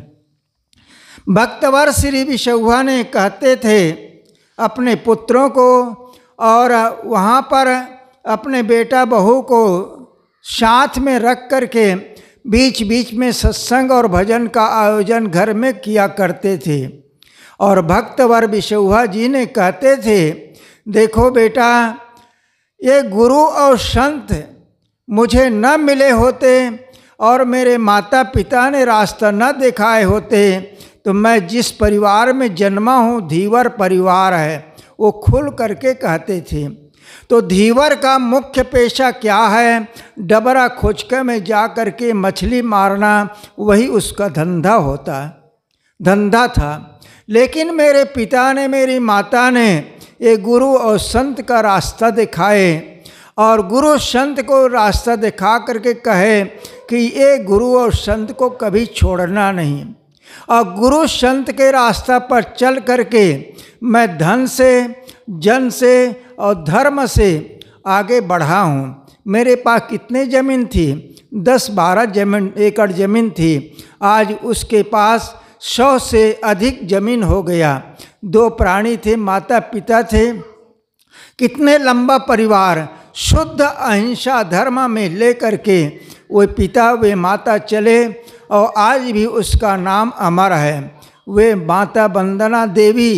भक्तवर श्री विशुवा ने कहते थे अपने पुत्रों को और वहाँ पर अपने बेटा बहू को साथ में रख करके बीच बीच में सत्संग और भजन का आयोजन घर में किया करते थे। और भक्तवर विशुवा जी ने कहते थे, देखो बेटा, ये गुरु और संत मुझे न मिले होते और मेरे माता पिता ने रास्ता न दिखाए होते तो मैं जिस परिवार में जन्मा हूँ, धीवर परिवार है, वो खुल करके कहते थे। तो धीवर का मुख्य पेशा क्या है? डबरा खोजके में जा कर के मछली मारना, वही उसका धंधा था। लेकिन मेरे पिता ने, मेरी माता ने ये गुरु और संत का रास्ता दिखाए और गुरु संत को रास्ता दिखा करके कहे कि ये गुरु और संत को कभी छोड़ना नहीं। और गुरु संत के रास्ता पर चल करके मैं धन से, जन से और धर्म से आगे बढ़ा हूँ। मेरे पास कितने ज़मीन थी? 10-12 एकड़ ज़मीन थी। आज उसके पास 100 से अधिक ज़मीन हो गया। 2 प्राणी थे, माता पिता थे। कितने लंबा परिवार, शुद्ध अहिंसा धर्म में लेकर के वो पिता वे माता चले और आज भी उसका नाम अमर है। वे माता वंदना देवी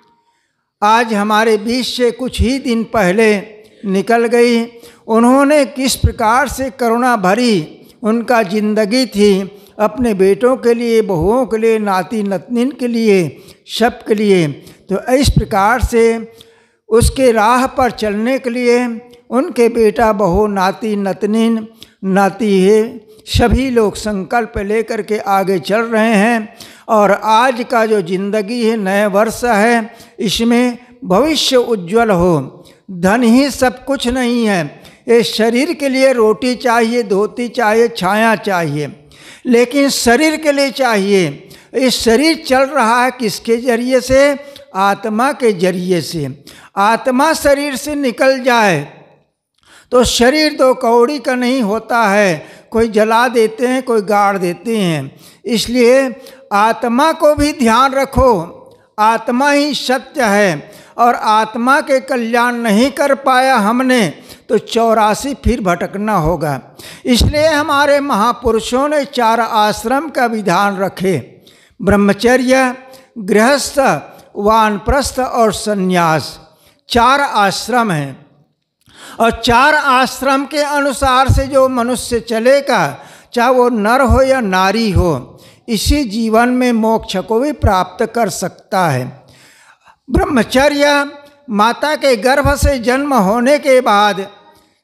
आज हमारे बीच से कुछ ही दिन पहले निकल गई। उन्होंने किस प्रकार से करुणा भरी उनका जिंदगी थी, अपने बेटों के लिए, बहुओं के लिए, नाती नतनीन के लिए, सब के लिए। तो इस प्रकार से उसके राह पर चलने के लिए उनके बेटा, बहू, नाती नतनीन, नाती है, सभी लोग संकल्प लेकर के आगे चल रहे हैं। और आज का जो जिंदगी है, नया वर्ष है, इसमें भविष्य उज्जवल हो। धन ही सब कुछ नहीं है। ये शरीर के लिए रोटी चाहिए, धोती चाहिए, छाया चाहिए, लेकिन शरीर के लिए चाहिए। ये शरीर चल रहा है किसके जरिए से? आत्मा के जरिए से। आत्मा शरीर से निकल जाए तो शरीर 2 कौड़ी का नहीं होता है। कोई जला देते हैं, कोई गाड़ देते हैं। इसलिए आत्मा को भी ध्यान रखो। आत्मा ही सत्य है और आत्मा के कल्याण नहीं कर पाया हमने तो 84 फिर भटकना होगा। इसलिए हमारे महापुरुषों ने 4 आश्रम का विधान रखे, ब्रह्मचर्य, गृहस्थ, वानप्रस्थ और संन्यास। 4 आश्रम हैं और 4 आश्रम के अनुसार से जो मनुष्य चलेगा, चाहे वो नर हो या नारी हो, इसी जीवन में मोक्ष को भी प्राप्त कर सकता है। ब्रह्मचर्य, माता के गर्भ से जन्म होने के बाद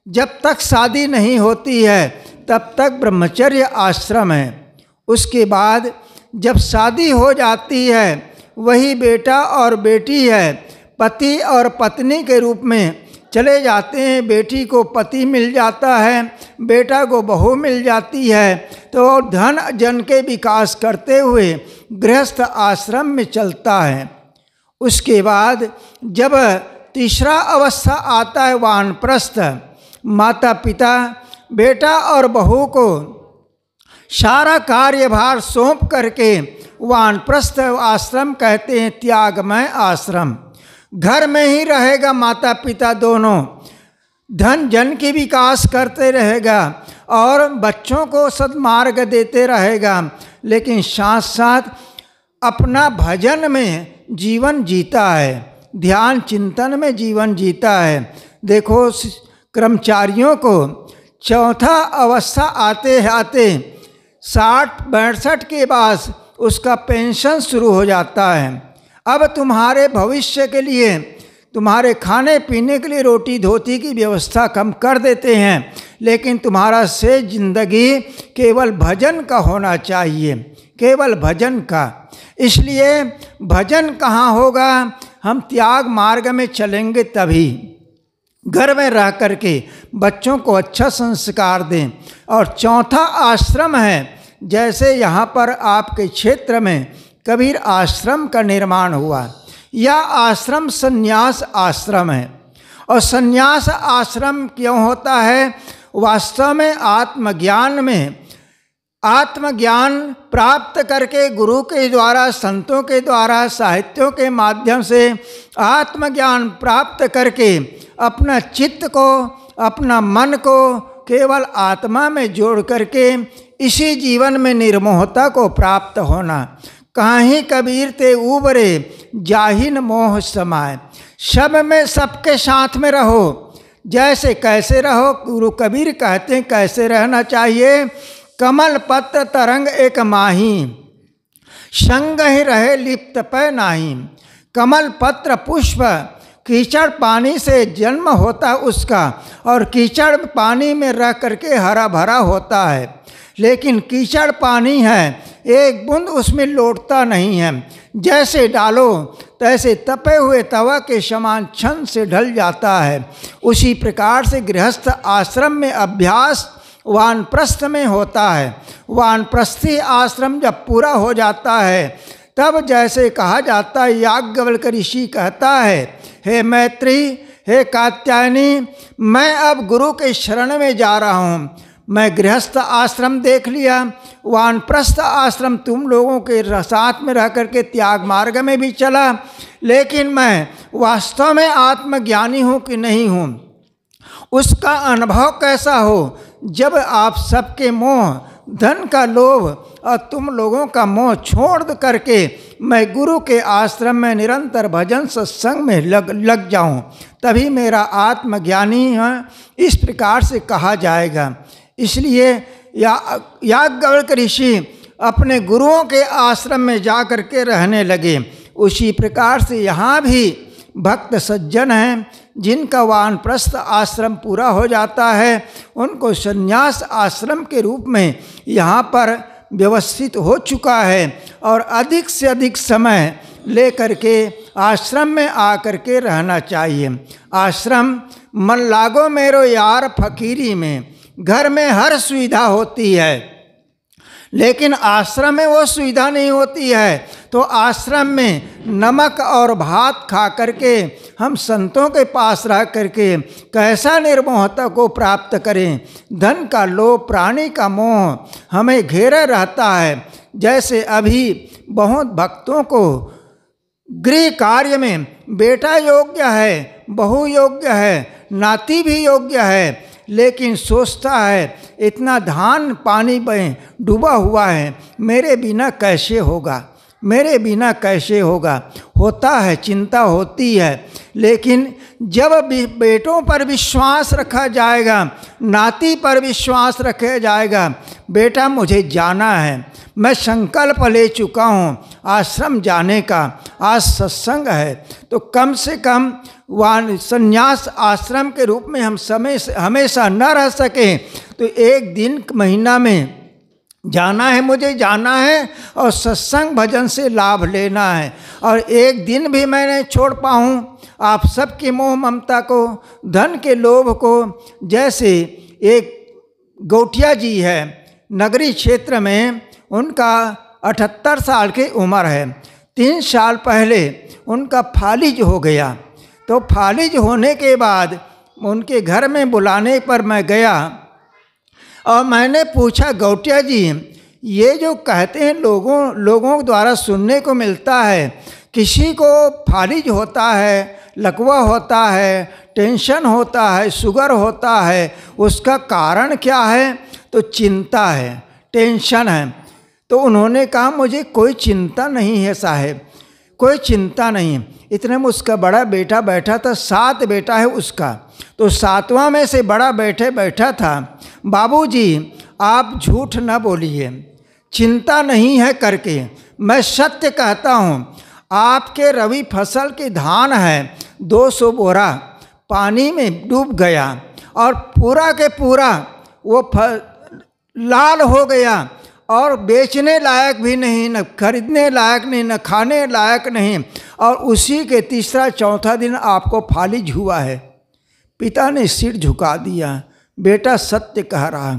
जब तक शादी नहीं होती है तब तक ब्रह्मचर्य आश्रम है। उसके बाद जब शादी हो जाती है वही बेटा और बेटी है, पति और पत्नी के रूप में चले जाते हैं। बेटी को पति मिल जाता है, बेटा को बहू मिल जाती है, तो धन जन के विकास करते हुए गृहस्थ आश्रम में चलता है। उसके बाद जब तीसरा अवस्था आता है वानप्रस्थ, माता पिता बेटा और बहू को सारा कार्यभार सौंप करके वानप्रस्थ आश्रम कहते हैं, त्यागमय आश्रम। घर में ही रहेगा माता पिता दोनों, धन जन की विकास करते रहेगा और बच्चों को सद्मार्ग देते रहेगा, लेकिन साथ साथ अपना भजन में जीवन जीता है, ध्यान चिंतन में जीवन जीता है। देखो कर्मचारियों को चौथा अवस्था आते आते 60-62 के बाद उसका पेंशन शुरू हो जाता है। अब तुम्हारे भविष्य के लिए, तुम्हारे खाने पीने के लिए रोटी धोती की व्यवस्था कम कर देते हैं, लेकिन तुम्हारा से जिंदगी केवल भजन का होना चाहिए, केवल भजन का। इसलिए भजन कहाँ होगा? हम त्याग मार्ग में चलेंगे तभी। घर में रह करके बच्चों को अच्छा संस्कार दें। और चौथा आश्रम है, जैसे यहाँ पर आपके क्षेत्र में कबीर आश्रम का निर्माण हुआ, यह आश्रम संन्यास आश्रम है। और संन्यास आश्रम क्यों होता है? वास्तव में आत्मज्ञान में, आत्मज्ञान प्राप्त करके गुरु के द्वारा, संतों के द्वारा, साहित्यों के माध्यम से आत्मज्ञान प्राप्त करके अपना चित्त को, अपना मन को केवल आत्मा में जोड़ करके इसी जीवन में निर्मोहता को प्राप्त होना। काहीं कबीर ते उबरे जाहिन मोह समाए। सब में सबके साथ में रहो। जैसे कैसे रहो? गुरु कबीर कहते हैं कैसे रहना चाहिए? कमल पत्र तरंग एक माही, संग ही रहे लिप्त पै नाही। कमल पत्र पुष्प कीचड़ पानी से जन्म होता उसका, और कीचड़ पानी में रह करके हरा भरा होता है, लेकिन कीचड़ पानी है, एक बूंद उसमें लौटता नहीं है। जैसे डालो तैसे तपे हुए तवा के समान क्षण से ढल जाता है। उसी प्रकार से गृहस्थ आश्रम में अभ्यास वानप्रस्थ में होता है। वानप्रस्थी आश्रम जब पूरा हो जाता है तब जैसे कहा जाता है, याज्ञवल्क्य ऋषि कहता है, हे मैत्री, हे कात्यायनी, मैं अब गुरु के शरण में जा रहा हूँ। मैं गृहस्थ आश्रम देख लिया, वानप्रस्थ आश्रम तुम लोगों के साथ में रह करके त्याग मार्ग में भी चला, लेकिन मैं वास्तव में आत्मज्ञानी हूँ कि नहीं हूँ, उसका अनुभव कैसा हो जब आप सबके मोह, धन का लोभ और तुम लोगों का मोह छोड़ करके मैं गुरु के आश्रम में निरंतर भजन सत्संग में लग जाऊं, तभी मेरा आत्मज्ञानी है, इस प्रकार से कहा जाएगा। इसलिए याज्ञवल्क्य ऋषि अपने गुरुओं के आश्रम में जा कर के रहने लगे। उसी प्रकार से यहाँ भी भक्त सज्जन हैं जिनका वानप्रस्थ आश्रम पूरा हो जाता है, उनको संन्यास आश्रम के रूप में यहाँ पर व्यवस्थित हो चुका है, और अधिक से अधिक समय ले करके आश्रम में आकर के रहना चाहिए। आश्रम मन लागो मेरो यार फकीरी में, घर में हर सुविधा होती है, लेकिन आश्रम में वो सुविधा नहीं होती है। तो आश्रम में नमक और भात खा करके हम संतों के पास रह करके कैसा निर्मोहता को प्राप्त करें। धन का लोभ, प्राणी का मोह हमें घेरे रहता है। जैसे अभी बहुत भक्तों को गृह कार्य में बेटा योग्य है, बहू योग्य है, नाती भी योग्य है, लेकिन सोचता है इतना धान पानी में डूबा हुआ है, मेरे बिना कैसे होगा। मेरे बिना कैसे होगा। होता है, चिंता होती है, लेकिन जब बेटों पर विश्वास रखा जाएगा, नाती पर विश्वास रखा जाएगा, बेटा मुझे जाना है, मैं संकल्प ले चुका हूँ आश्रम जाने का, आज सत्संग है, तो कम से कम वहाँ संन्यास आश्रम के रूप में हम हमेशा न रह सकें, तो एक दिन महीना में जाना है, मुझे जाना है और सत्संग भजन से लाभ लेना है। और एक दिन भी मैं नहीं छोड़ पाऊँ आप सबकी मोह ममता को, धन के लोभ को। जैसे एक गौठिया जी है नगरी क्षेत्र में, उनका 78 साल की उम्र है। 3 साल पहले उनका फालिज हो गया, तो फालिज होने के बाद उनके घर में बुलाने पर मैं गया और मैंने पूछा, गौटिया जी ये जो कहते हैं लोगों द्वारा सुनने को मिलता है, किसी को फालिज होता है, लकवा होता है, टेंशन होता है, शुगर होता है, उसका कारण क्या है? तो चिंता है, टेंशन है। तो उन्होंने कहा मुझे कोई चिंता नहीं है साहब, कोई चिंता नहीं। इतने में उसका बड़ा बेटा बैठा था, 7 बेटा है उसका, तो 7वां में से बड़ा बैठा था। बाबूजी आप झूठ न बोलिए, चिंता नहीं है करके, मैं सत्य कहता हूँ। आपके रवि फसल के धान है 200 बोरा पानी में डूब गया और पूरा के पूरा वो लाल हो गया और बेचने लायक भी नहीं, न खरीदने लायक नहीं, न खाने लायक नहीं। और उसी के तीसरा चौथा दिन आपको फालिज हुआ है। पिता ने सिर झुका दिया, बेटा सत्य कह रहा।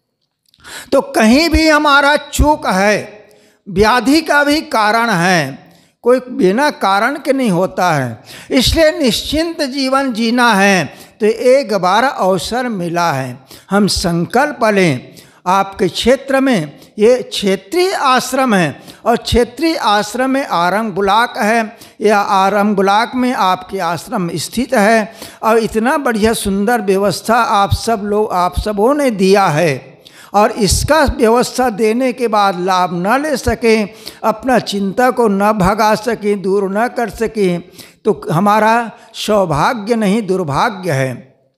तो कहीं भी हमारा चूक है, व्याधि का भी कारण है, कोई बिना कारण के नहीं होता है। इसलिए निश्चिंत जीवन जीना है तो एक बार अवसर मिला है, हम संकल्प लें। आपके क्षेत्र में ये क्षेत्रीय आश्रम है और क्षेत्रीय आश्रम में आरंग ब्लॉक है, या आरंग ब्लॉक में आपके आश्रम स्थित है और इतना बढ़िया सुंदर व्यवस्था आप सबों ने दिया है। और इसका व्यवस्था देने के बाद लाभ न ले सकें, अपना चिंता को न भगा सकें, दूर न कर सकें, तो हमारा सौभाग्य नहीं दुर्भाग्य है।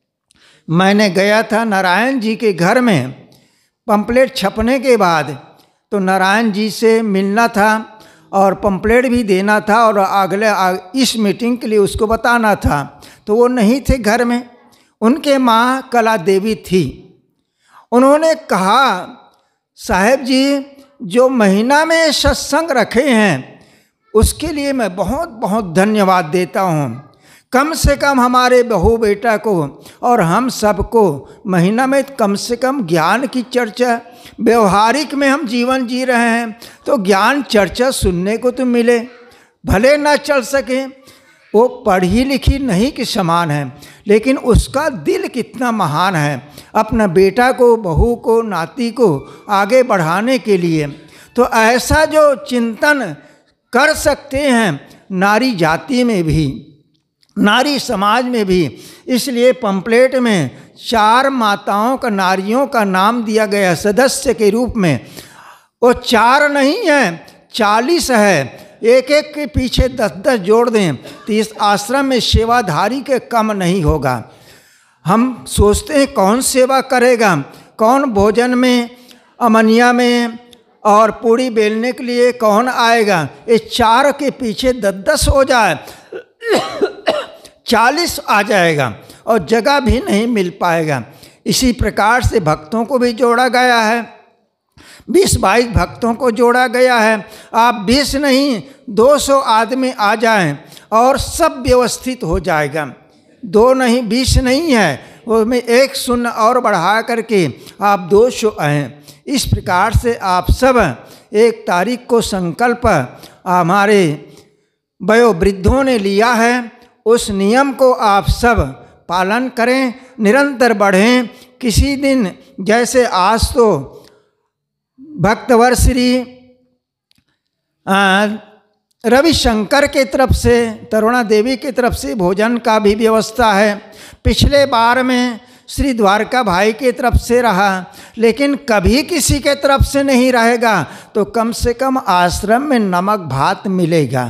मैंने गया था नारायण जी के घर में, पंपलेट छपने के बाद तो नारायण जी से मिलना था और पंपलेट भी देना था और अगले इस मीटिंग के लिए उसको बताना था। तो वो नहीं थे घर में, उनके माँ कला देवी थी। उन्होंने कहा, साहब जी जो महीना में सत्संग रखे हैं उसके लिए मैं बहुत बहुत धन्यवाद देता हूँ। कम से कम हमारे बहू बेटा को और हम सबको महीना में कम से कम ज्ञान की चर्चा, व्यवहारिक में हम जीवन जी रहे हैं तो ज्ञान चर्चा सुनने को तो मिले, भले ना चल सके। वो पढ़ी लिखी नहीं के समान है, लेकिन उसका दिल कितना महान है अपना बेटा को, बहू को, नाती को आगे बढ़ाने के लिए। तो ऐसा जो चिंतन कर सकते हैं नारी जाति में भी, नारी समाज में भी। इसलिए पंपलेट में 4 माताओं का, नारियों का नाम दिया गया सदस्य के रूप में। वो 4 नहीं है, 40 है। एक एक के पीछे 10-10 जोड़ दें तो इस आश्रम में सेवाधारी के कम नहीं होगा। हम सोचते हैं कौन सेवा करेगा, कौन भोजन में, अमनिया में और पूड़ी बेलने के लिए कौन आएगा। ये 4 के पीछे 10-10 हो जाए 40 आ जाएगा और जगह भी नहीं मिल पाएगा। इसी प्रकार से भक्तों को भी जोड़ा गया है, 20-22 भक्तों को जोड़ा गया है। आप 20 नहीं 200 आदमी आ जाएं और सब व्यवस्थित हो जाएगा। 2 नहीं 20 नहीं है, वो में 1 शून्य और बढ़ा करके आप 200 आएँ। इस प्रकार से आप सब 1 तारीख को संकल्प हमारे वयोवृद्धों ने लिया है, उस नियम को आप सब पालन करें, निरंतर बढ़ें। किसी दिन जैसे आज तो भक्तवर श्री रविशंकर के तरफ से, तरुणा देवी की तरफ से भोजन का भी व्यवस्था है। पिछले बार में श्री द्वारका भाई की तरफ से रहा, लेकिन कभी किसी के तरफ से नहीं रहेगा तो कम से कम आश्रम में नमक भात मिलेगा।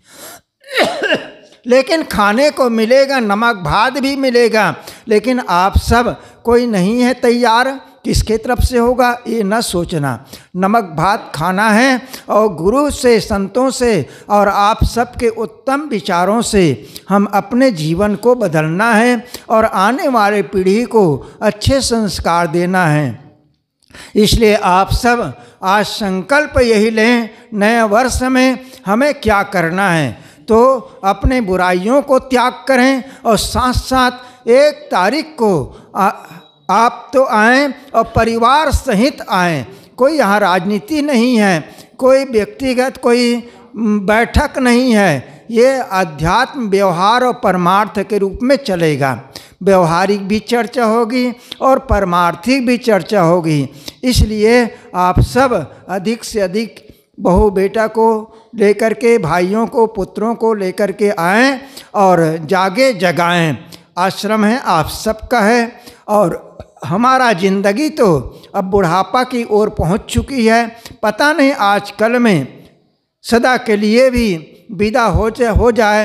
लेकिन खाने को मिलेगा, नमक भात भी मिलेगा, लेकिन आप सब कोई नहीं है तैयार, किसके तरफ से होगा ये न सोचना। नमक भात खाना है और गुरु से, संतों से और आप सबके उत्तम विचारों से हम अपने जीवन को बदलना है और आने वाले पीढ़ी को अच्छे संस्कार देना है। इसलिए आप सब आज संकल्प यही लें, नए वर्ष में हमें क्या करना है, तो अपने बुराइयों को त्याग करें और साथ साथ 1 तारीख को आप तो आएँ और परिवार सहित आएँ। कोई यहाँ राजनीति नहीं है, कोई व्यक्तिगत कोई बैठक नहीं है, ये अध्यात्म व्यवहार और परमार्थ के रूप में चलेगा। व्यवहारिक भी चर्चा होगी और परमार्थिक भी चर्चा होगी। इसलिए आप सब अधिक से अधिक बहू बेटा को लेकर के, भाइयों को, पुत्रों को लेकर के आएँ और जागे जगाएं। आश्रम है आप सबका है और हमारा ज़िंदगी तो अब बुढ़ापा की ओर पहुंच चुकी है। पता नहीं आज कल में सदा के लिए भी विदा हो जाए।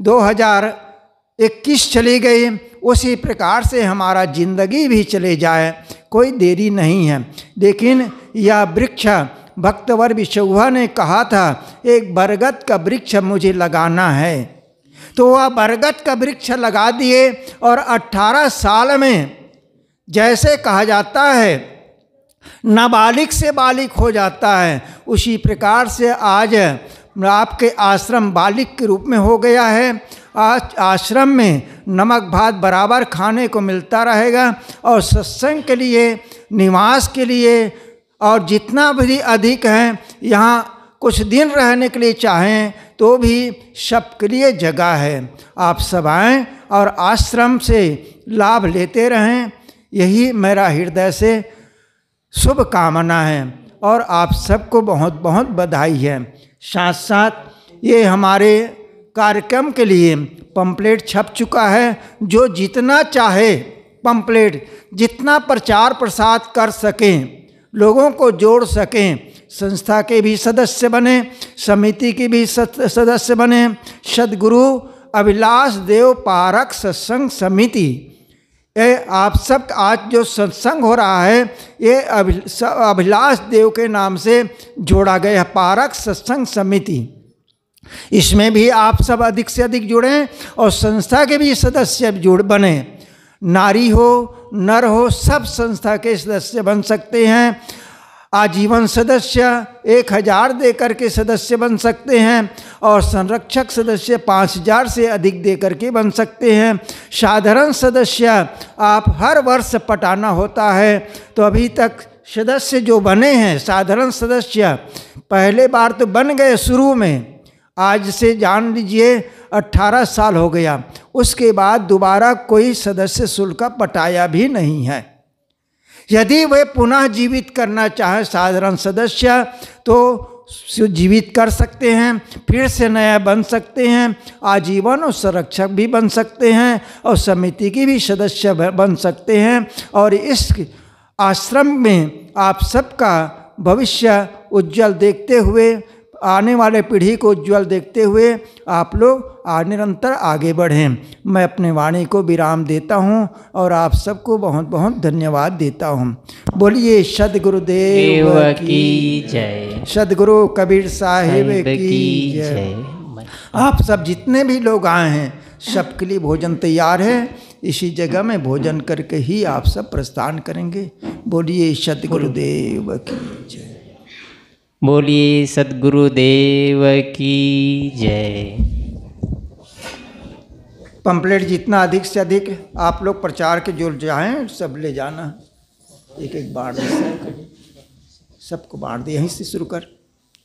2021 चली गई, उसी प्रकार से हमारा ज़िंदगी भी चले जाए, कोई देरी नहीं है। लेकिन यह वृक्ष भक्तवर विशुभा ने कहा था, एक बरगद का वृक्ष मुझे लगाना है, तो वह बरगद का वृक्ष लगा दिए और 18 साल में जैसे कहा जाता है नाबालिग से बालिग हो जाता है, उसी प्रकार से आज आपके आश्रम बालिग के रूप में हो गया है। आज आश्रम में नमक भात बराबर खाने को मिलता रहेगा और सत्संग के लिए, निवास के लिए और जितना भी अधिक है, यहाँ कुछ दिन रहने के लिए चाहें तो भी सबके लिए जगह है। आप सब आएँ और आश्रम से लाभ लेते रहें, यही मेरा हृदय से शुभ कामना है और आप सबको बहुत बहुत बधाई है। साथ साथ ये हमारे कार्यक्रम के लिए पंपलेट छप चुका है। जो जितना चाहे पंपलेट, जितना प्रचार प्रसार कर सकें, लोगों को जोड़ सकें, संस्था के भी सदस्य बने, समिति के भी सदस्य बने। सद्गुरु अभिलाष देव पारक सत्संग समिति, ये आप सब आज जो सत्संग हो रहा है ये अभिलाष देव के नाम से जोड़ा गया है, पारक सत्संग समिति। इसमें भी आप सब अधिक से अधिक जुड़ें और संस्था के भी सदस्य बने। नारी हो नर हो सब संस्था के सदस्य बन सकते हैं। आजीवन सदस्य 1000 दे करके सदस्य बन सकते हैं और संरक्षक सदस्य 5000 से अधिक दे करके बन सकते हैं। साधारण सदस्य आप हर वर्ष पटाना होता है। तो अभी तक सदस्य जो बने हैं साधारण सदस्य पहले बार तो बन गए शुरू में, आज से जान लीजिए 18 साल हो गया, उसके बाद दोबारा कोई सदस्य शुल्क पटाया भी नहीं है। यदि वे पुनः जीवित करना चाहे साधारण सदस्य तो जीवित कर सकते हैं, फिर से नया बन सकते हैं, आजीवन और संरक्षक भी बन सकते हैं और समिति की भी सदस्य बन सकते हैं। और इस आश्रम में आप सबका भविष्य उज्जवल देखते हुए, आने वाले पीढ़ी को उज्जवल देखते हुए आप लोग निरंतर आगे बढ़ें। मैं अपने वाणी को विराम देता हूँ और आप सबको बहुत बहुत धन्यवाद देता हूँ। बोलिए सद्गुरुदेव की जय, सद्गुरु कबीर साहिब की जय। आप सब जितने भी लोग आए हैं सबके लिए भोजन तैयार है। इसी जगह में भोजन करके ही आप सब प्रस्थान करेंगे। बोलिए सद्गुरुदेव की जय। बोलिए सद्गुरुदेव की जय। पंपलेट जितना अधिक से अधिक आप लोग प्रचार के जो जाएं सब ले जाना, एक एक बांट दे, सबको बांट दे। यहीं से शुरू कर।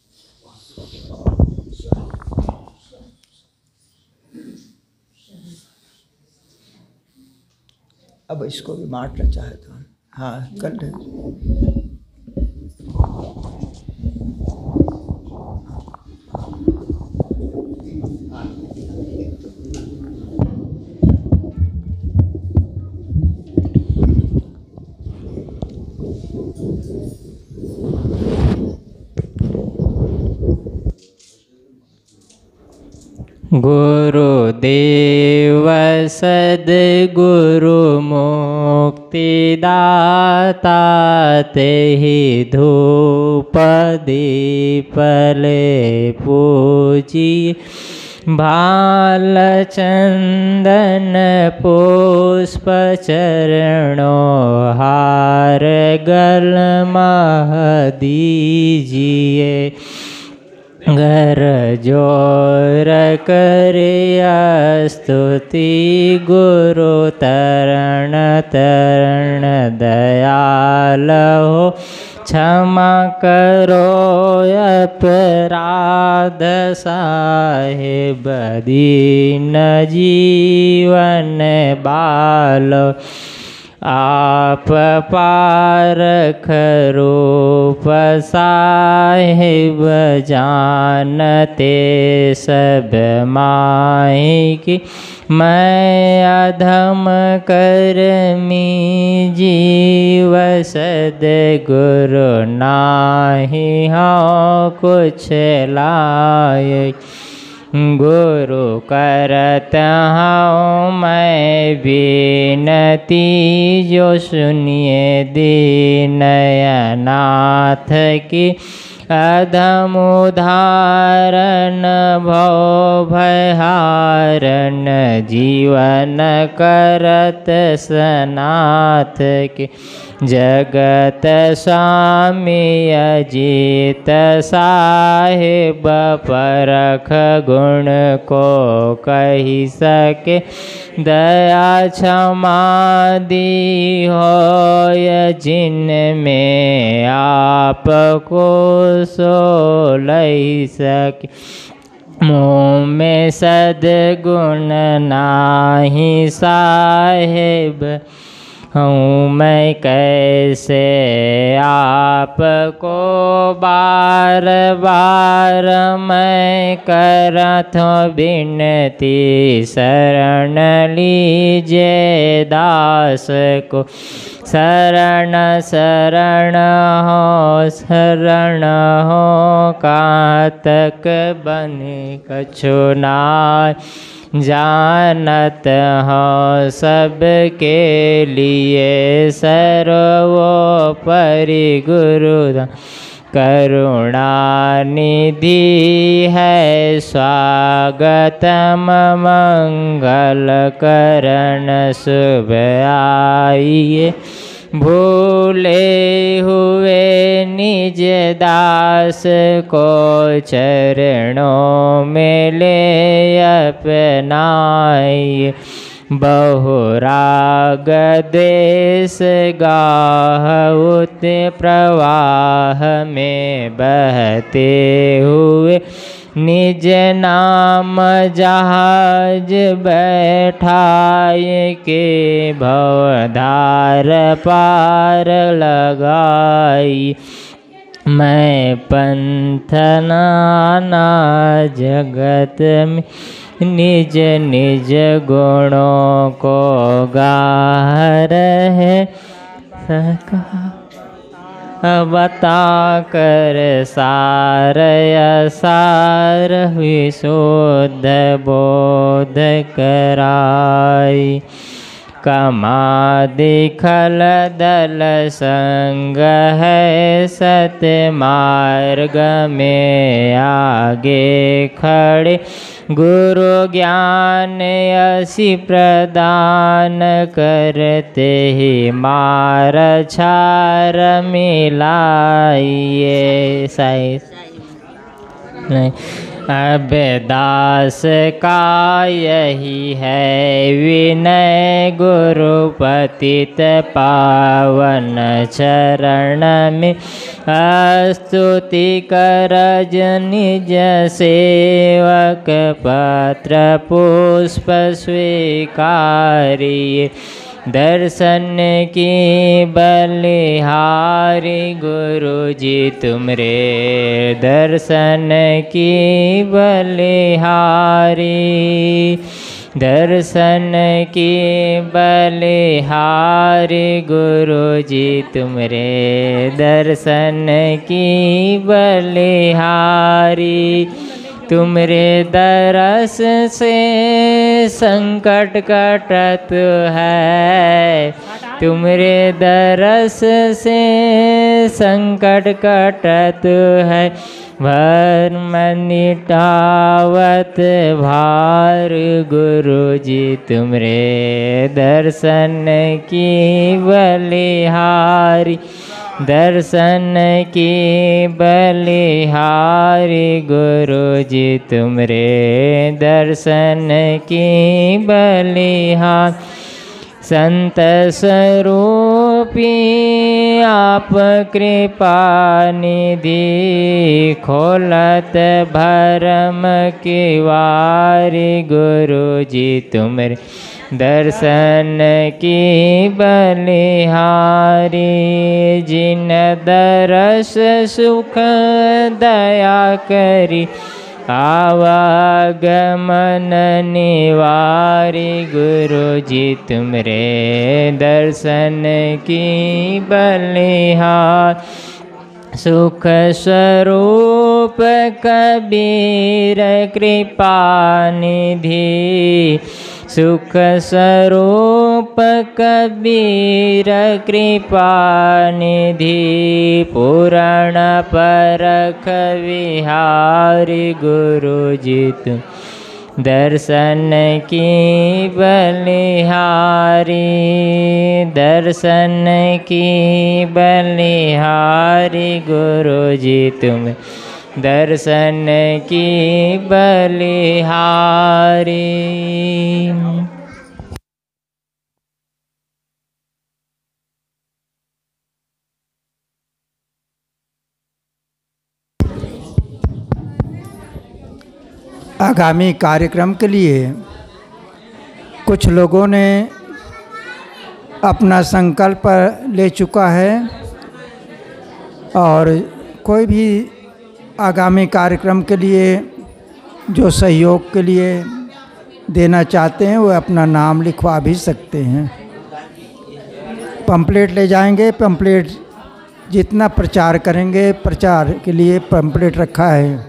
अब इसको भी बांटना चाहे तो हाँ कर ले। गुरुदेव सद्गुरु मुक्तिदाता तेहि धूप दीपले पूजी भाल चंदन पुष्प चरणों हार गलमा दीजिए घर जोर करिया स्तुति गुरु तरण तरण दयाल हो क्षमा करो अपराध साहिब दीन जीवन बालो आप पारख रूप साहिब जानते सब माही की मैं अधम कर्मी जीव सद्गुरु नाही हूँ कुछ लायक गुरु करत हूँ मैं विनती जो सुनिए दीननाथ की अधम उदाहरण भव भयहारण जीवन करत सनाथ के जगत स्वामी अजित साहिब परख गुण को कही सके दया क्षमा दी होय जिनमें आपको सो लई सके मुँह में सद्गुण नाही साहिब हूँ मैं कैसे आपको बार बार मैं करत बिनती शरण लीजिए दास को शरण शरण हो कहाँ तक बने कछु नाय जानत हो सबके लिए सर्वोपरि गुरु करुणा निधि है स्वागतम मंगल करण शुभ आइए भूले हुए निज दास को चरणों में ले अपनाइए बहुराग देश गाहुत प्रवाह में बहते हुए निज नाम जहाज बैठाए के भवधार पार लगाई मैं पंथ नाना जगत में निज निज गुणों को गा रहे सका बता कर सार असार विशुद्ध बोध कराई कमादि खल दल संग है सत मार्ग में आगे खड़े गुरु ज्ञान असी प्रदान करते ही मार छार मिलाइए साई नहीं अब दास का यही है विनय गुरु पतित पावन चरण में स्तुति करज निज सेवक पत्र पुष्प स्वीकारिए दर्शन की बलिहारी गुरु जी तुमरे दर्शन की बलिहारी दर्शन की बलिहारी गुरु जी तुमरे दर्शन की बलिहारी तुमरे दरस से संकट कटत है, तुमरे दरस से संकट कटत है। भर्म मिटावत भार गुरु जी तुमरे दर्शन की बलिहारी, दर्शन की बलिहारी गुरु जी तुमरे दर्शन की बलिहारी। संत स्वरूपी आप कृपा निधि, खोलत भरम की वारी गुरु जी तुमरे दर्शन की बलिहारी। जिन दरस सुख दया करी, आवागमन निवारी गुरु जी तुमरे दर्शन की बलिहार। सुख स्वरूप कबीर कृपा निधि, सुख स्वरूप कबीर कृपा निधि। पूरण परख विहारी गुरु जी तुम दर्शन की बलिहारी, दर्शन की बलिहारी गुरु जी तुम दर्शन की बलिहारी। आगामी कार्यक्रम के लिए कुछ लोगों ने अपना संकल्प ले चुका है और कोई भी आगामी कार्यक्रम के लिए जो सहयोग के लिए देना चाहते हैं वो अपना नाम लिखवा भी सकते हैं। पंपलेट ले जाएंगे, पंपलेट जितना प्रचार करेंगे, प्रचार के लिए पंपलेट रखा है।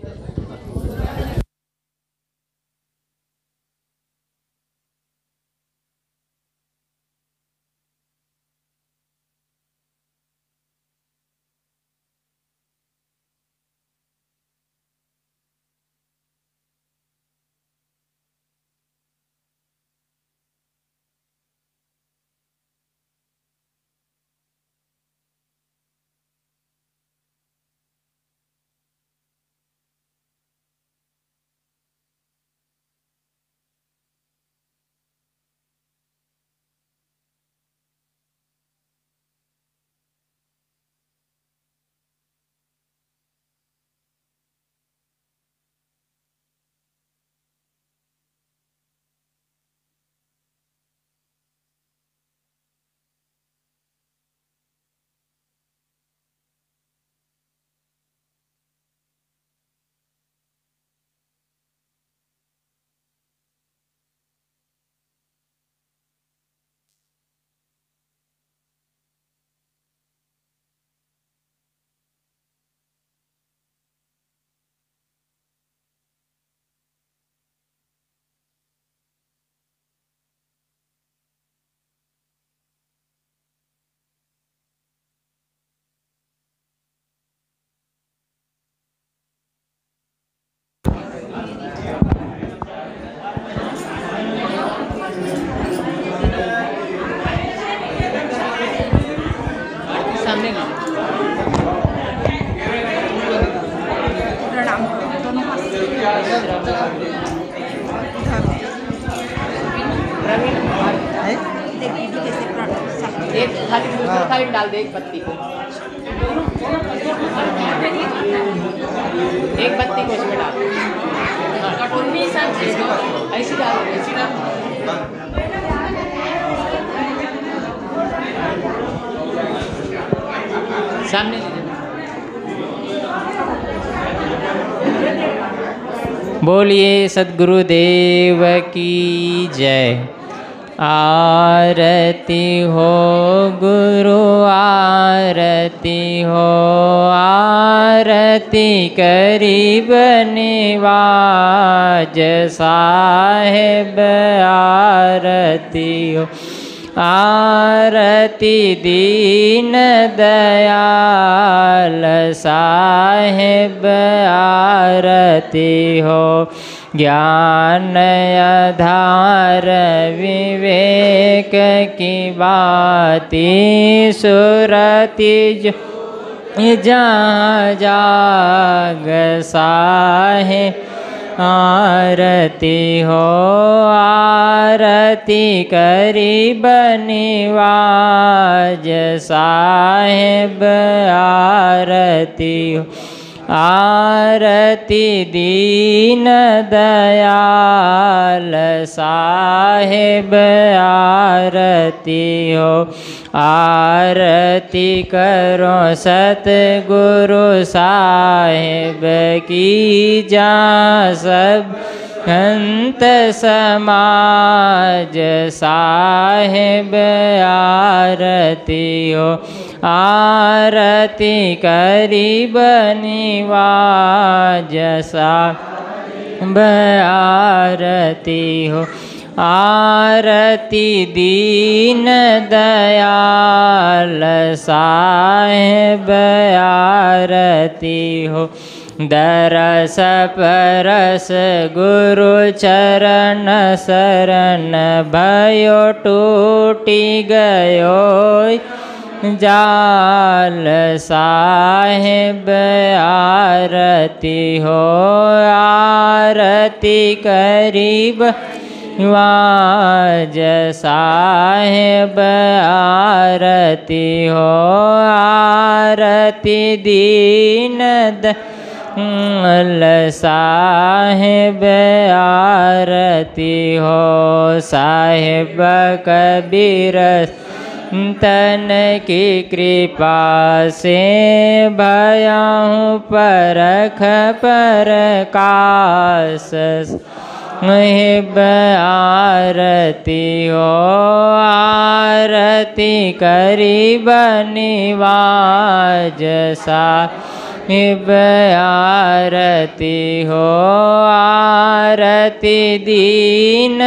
थाली डाल दे, एक पत्ती को, एक पत्ती को इसमें डाल, ऐसी डाल, ऐसी डाल। सामने बोलिए सद्गुरुदेव की जय। आरती हो गुरु आरती हो, आरती करीब निवाज साहेब आरती हो, आरती दीन दयाल साहेब आरती हो, ज्ञान आधार विवेक की बाती सुरति जो जहाँ जाग साहेब आरती हो, आरती करीब निवाज साहेब आरती हो, आरती दीन दयाल साहेब आरती हो, आरती करो सतगुरु साहेब की जहाँ सब संत समाज साहेब आरती हो, आरती करीब निवाज साहेब आरती हो, आरती दीन दयाल साहेब आरती हो, दरस परस गुरु चरण शरण भयो टूटी गयो जाल साहेब आरती हो, आरती करीब वाज साहेब आरती हो, आरती दीन दयाल साहेब आरती हो, साहेब कबीर तन की कृपा से भया हूँ परख परकाश साहेब आरती हो, आरती करीब निवाज साहेब आरती हो, आरती दीन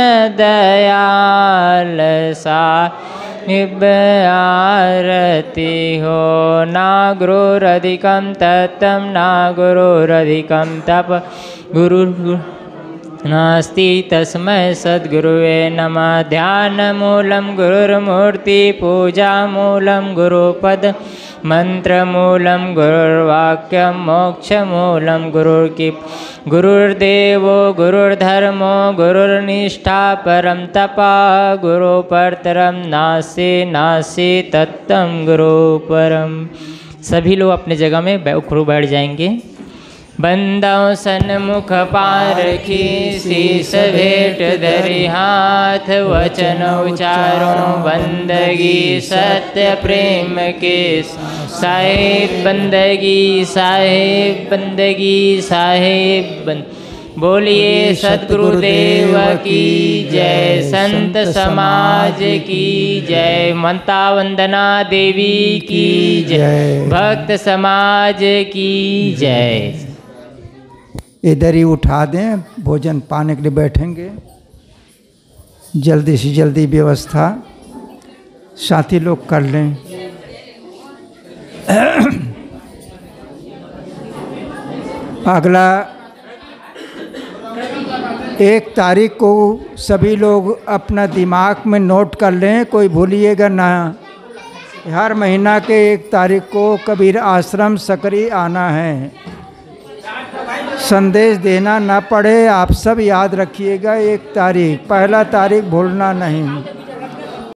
दयाल साहेब आरती हो, ना गुरुरधिकं तत्तं ना गुरुरधिकं तप गुरु नास्ति तस्मै सद्गुरुवे नमः। ध्यानमूलं गुरुर्मूर्ति पूजामूलं गुरुपद मंत्रमूलं गुरुर्वाक्यं मोक्षमूलं गुरुर्कीप गुरुर्देवो गुरुर्धर्मो गुरुर्निष्ठा परम तपा गुरुपरतरं नास्ति नास्ति तत्तं गुरुपरम। सभी लोग अपने जगह में उखड़ू बैठ जाएंगे। बंदाओं सन्मुख पारखी शीस भेंट धरि हाथ वचन उचारों बंदगी सत्य प्रेम के साहेब बंदगी साहेब बंदगी साहेब बोलिए सद्गुरुदेव की जय, संत समाज की जय, ममता वंदना देवी की जय, भक्त समाज की जय। इधर ही उठा दें, भोजन पाने के लिए बैठेंगे। जल्दी से जल्दी व्यवस्था साथी लोग कर लें। अगला 1 तारीख को सभी लोग अपना दिमाग में नोट कर लें, कोई भूलिएगा ना। हर महीना के 1 तारीख को कबीर आश्रम सकरी आना है। संदेश देना ना पड़े, आप सब याद रखिएगा। 1 तारीख, पहला तारीख भूलना नहीं।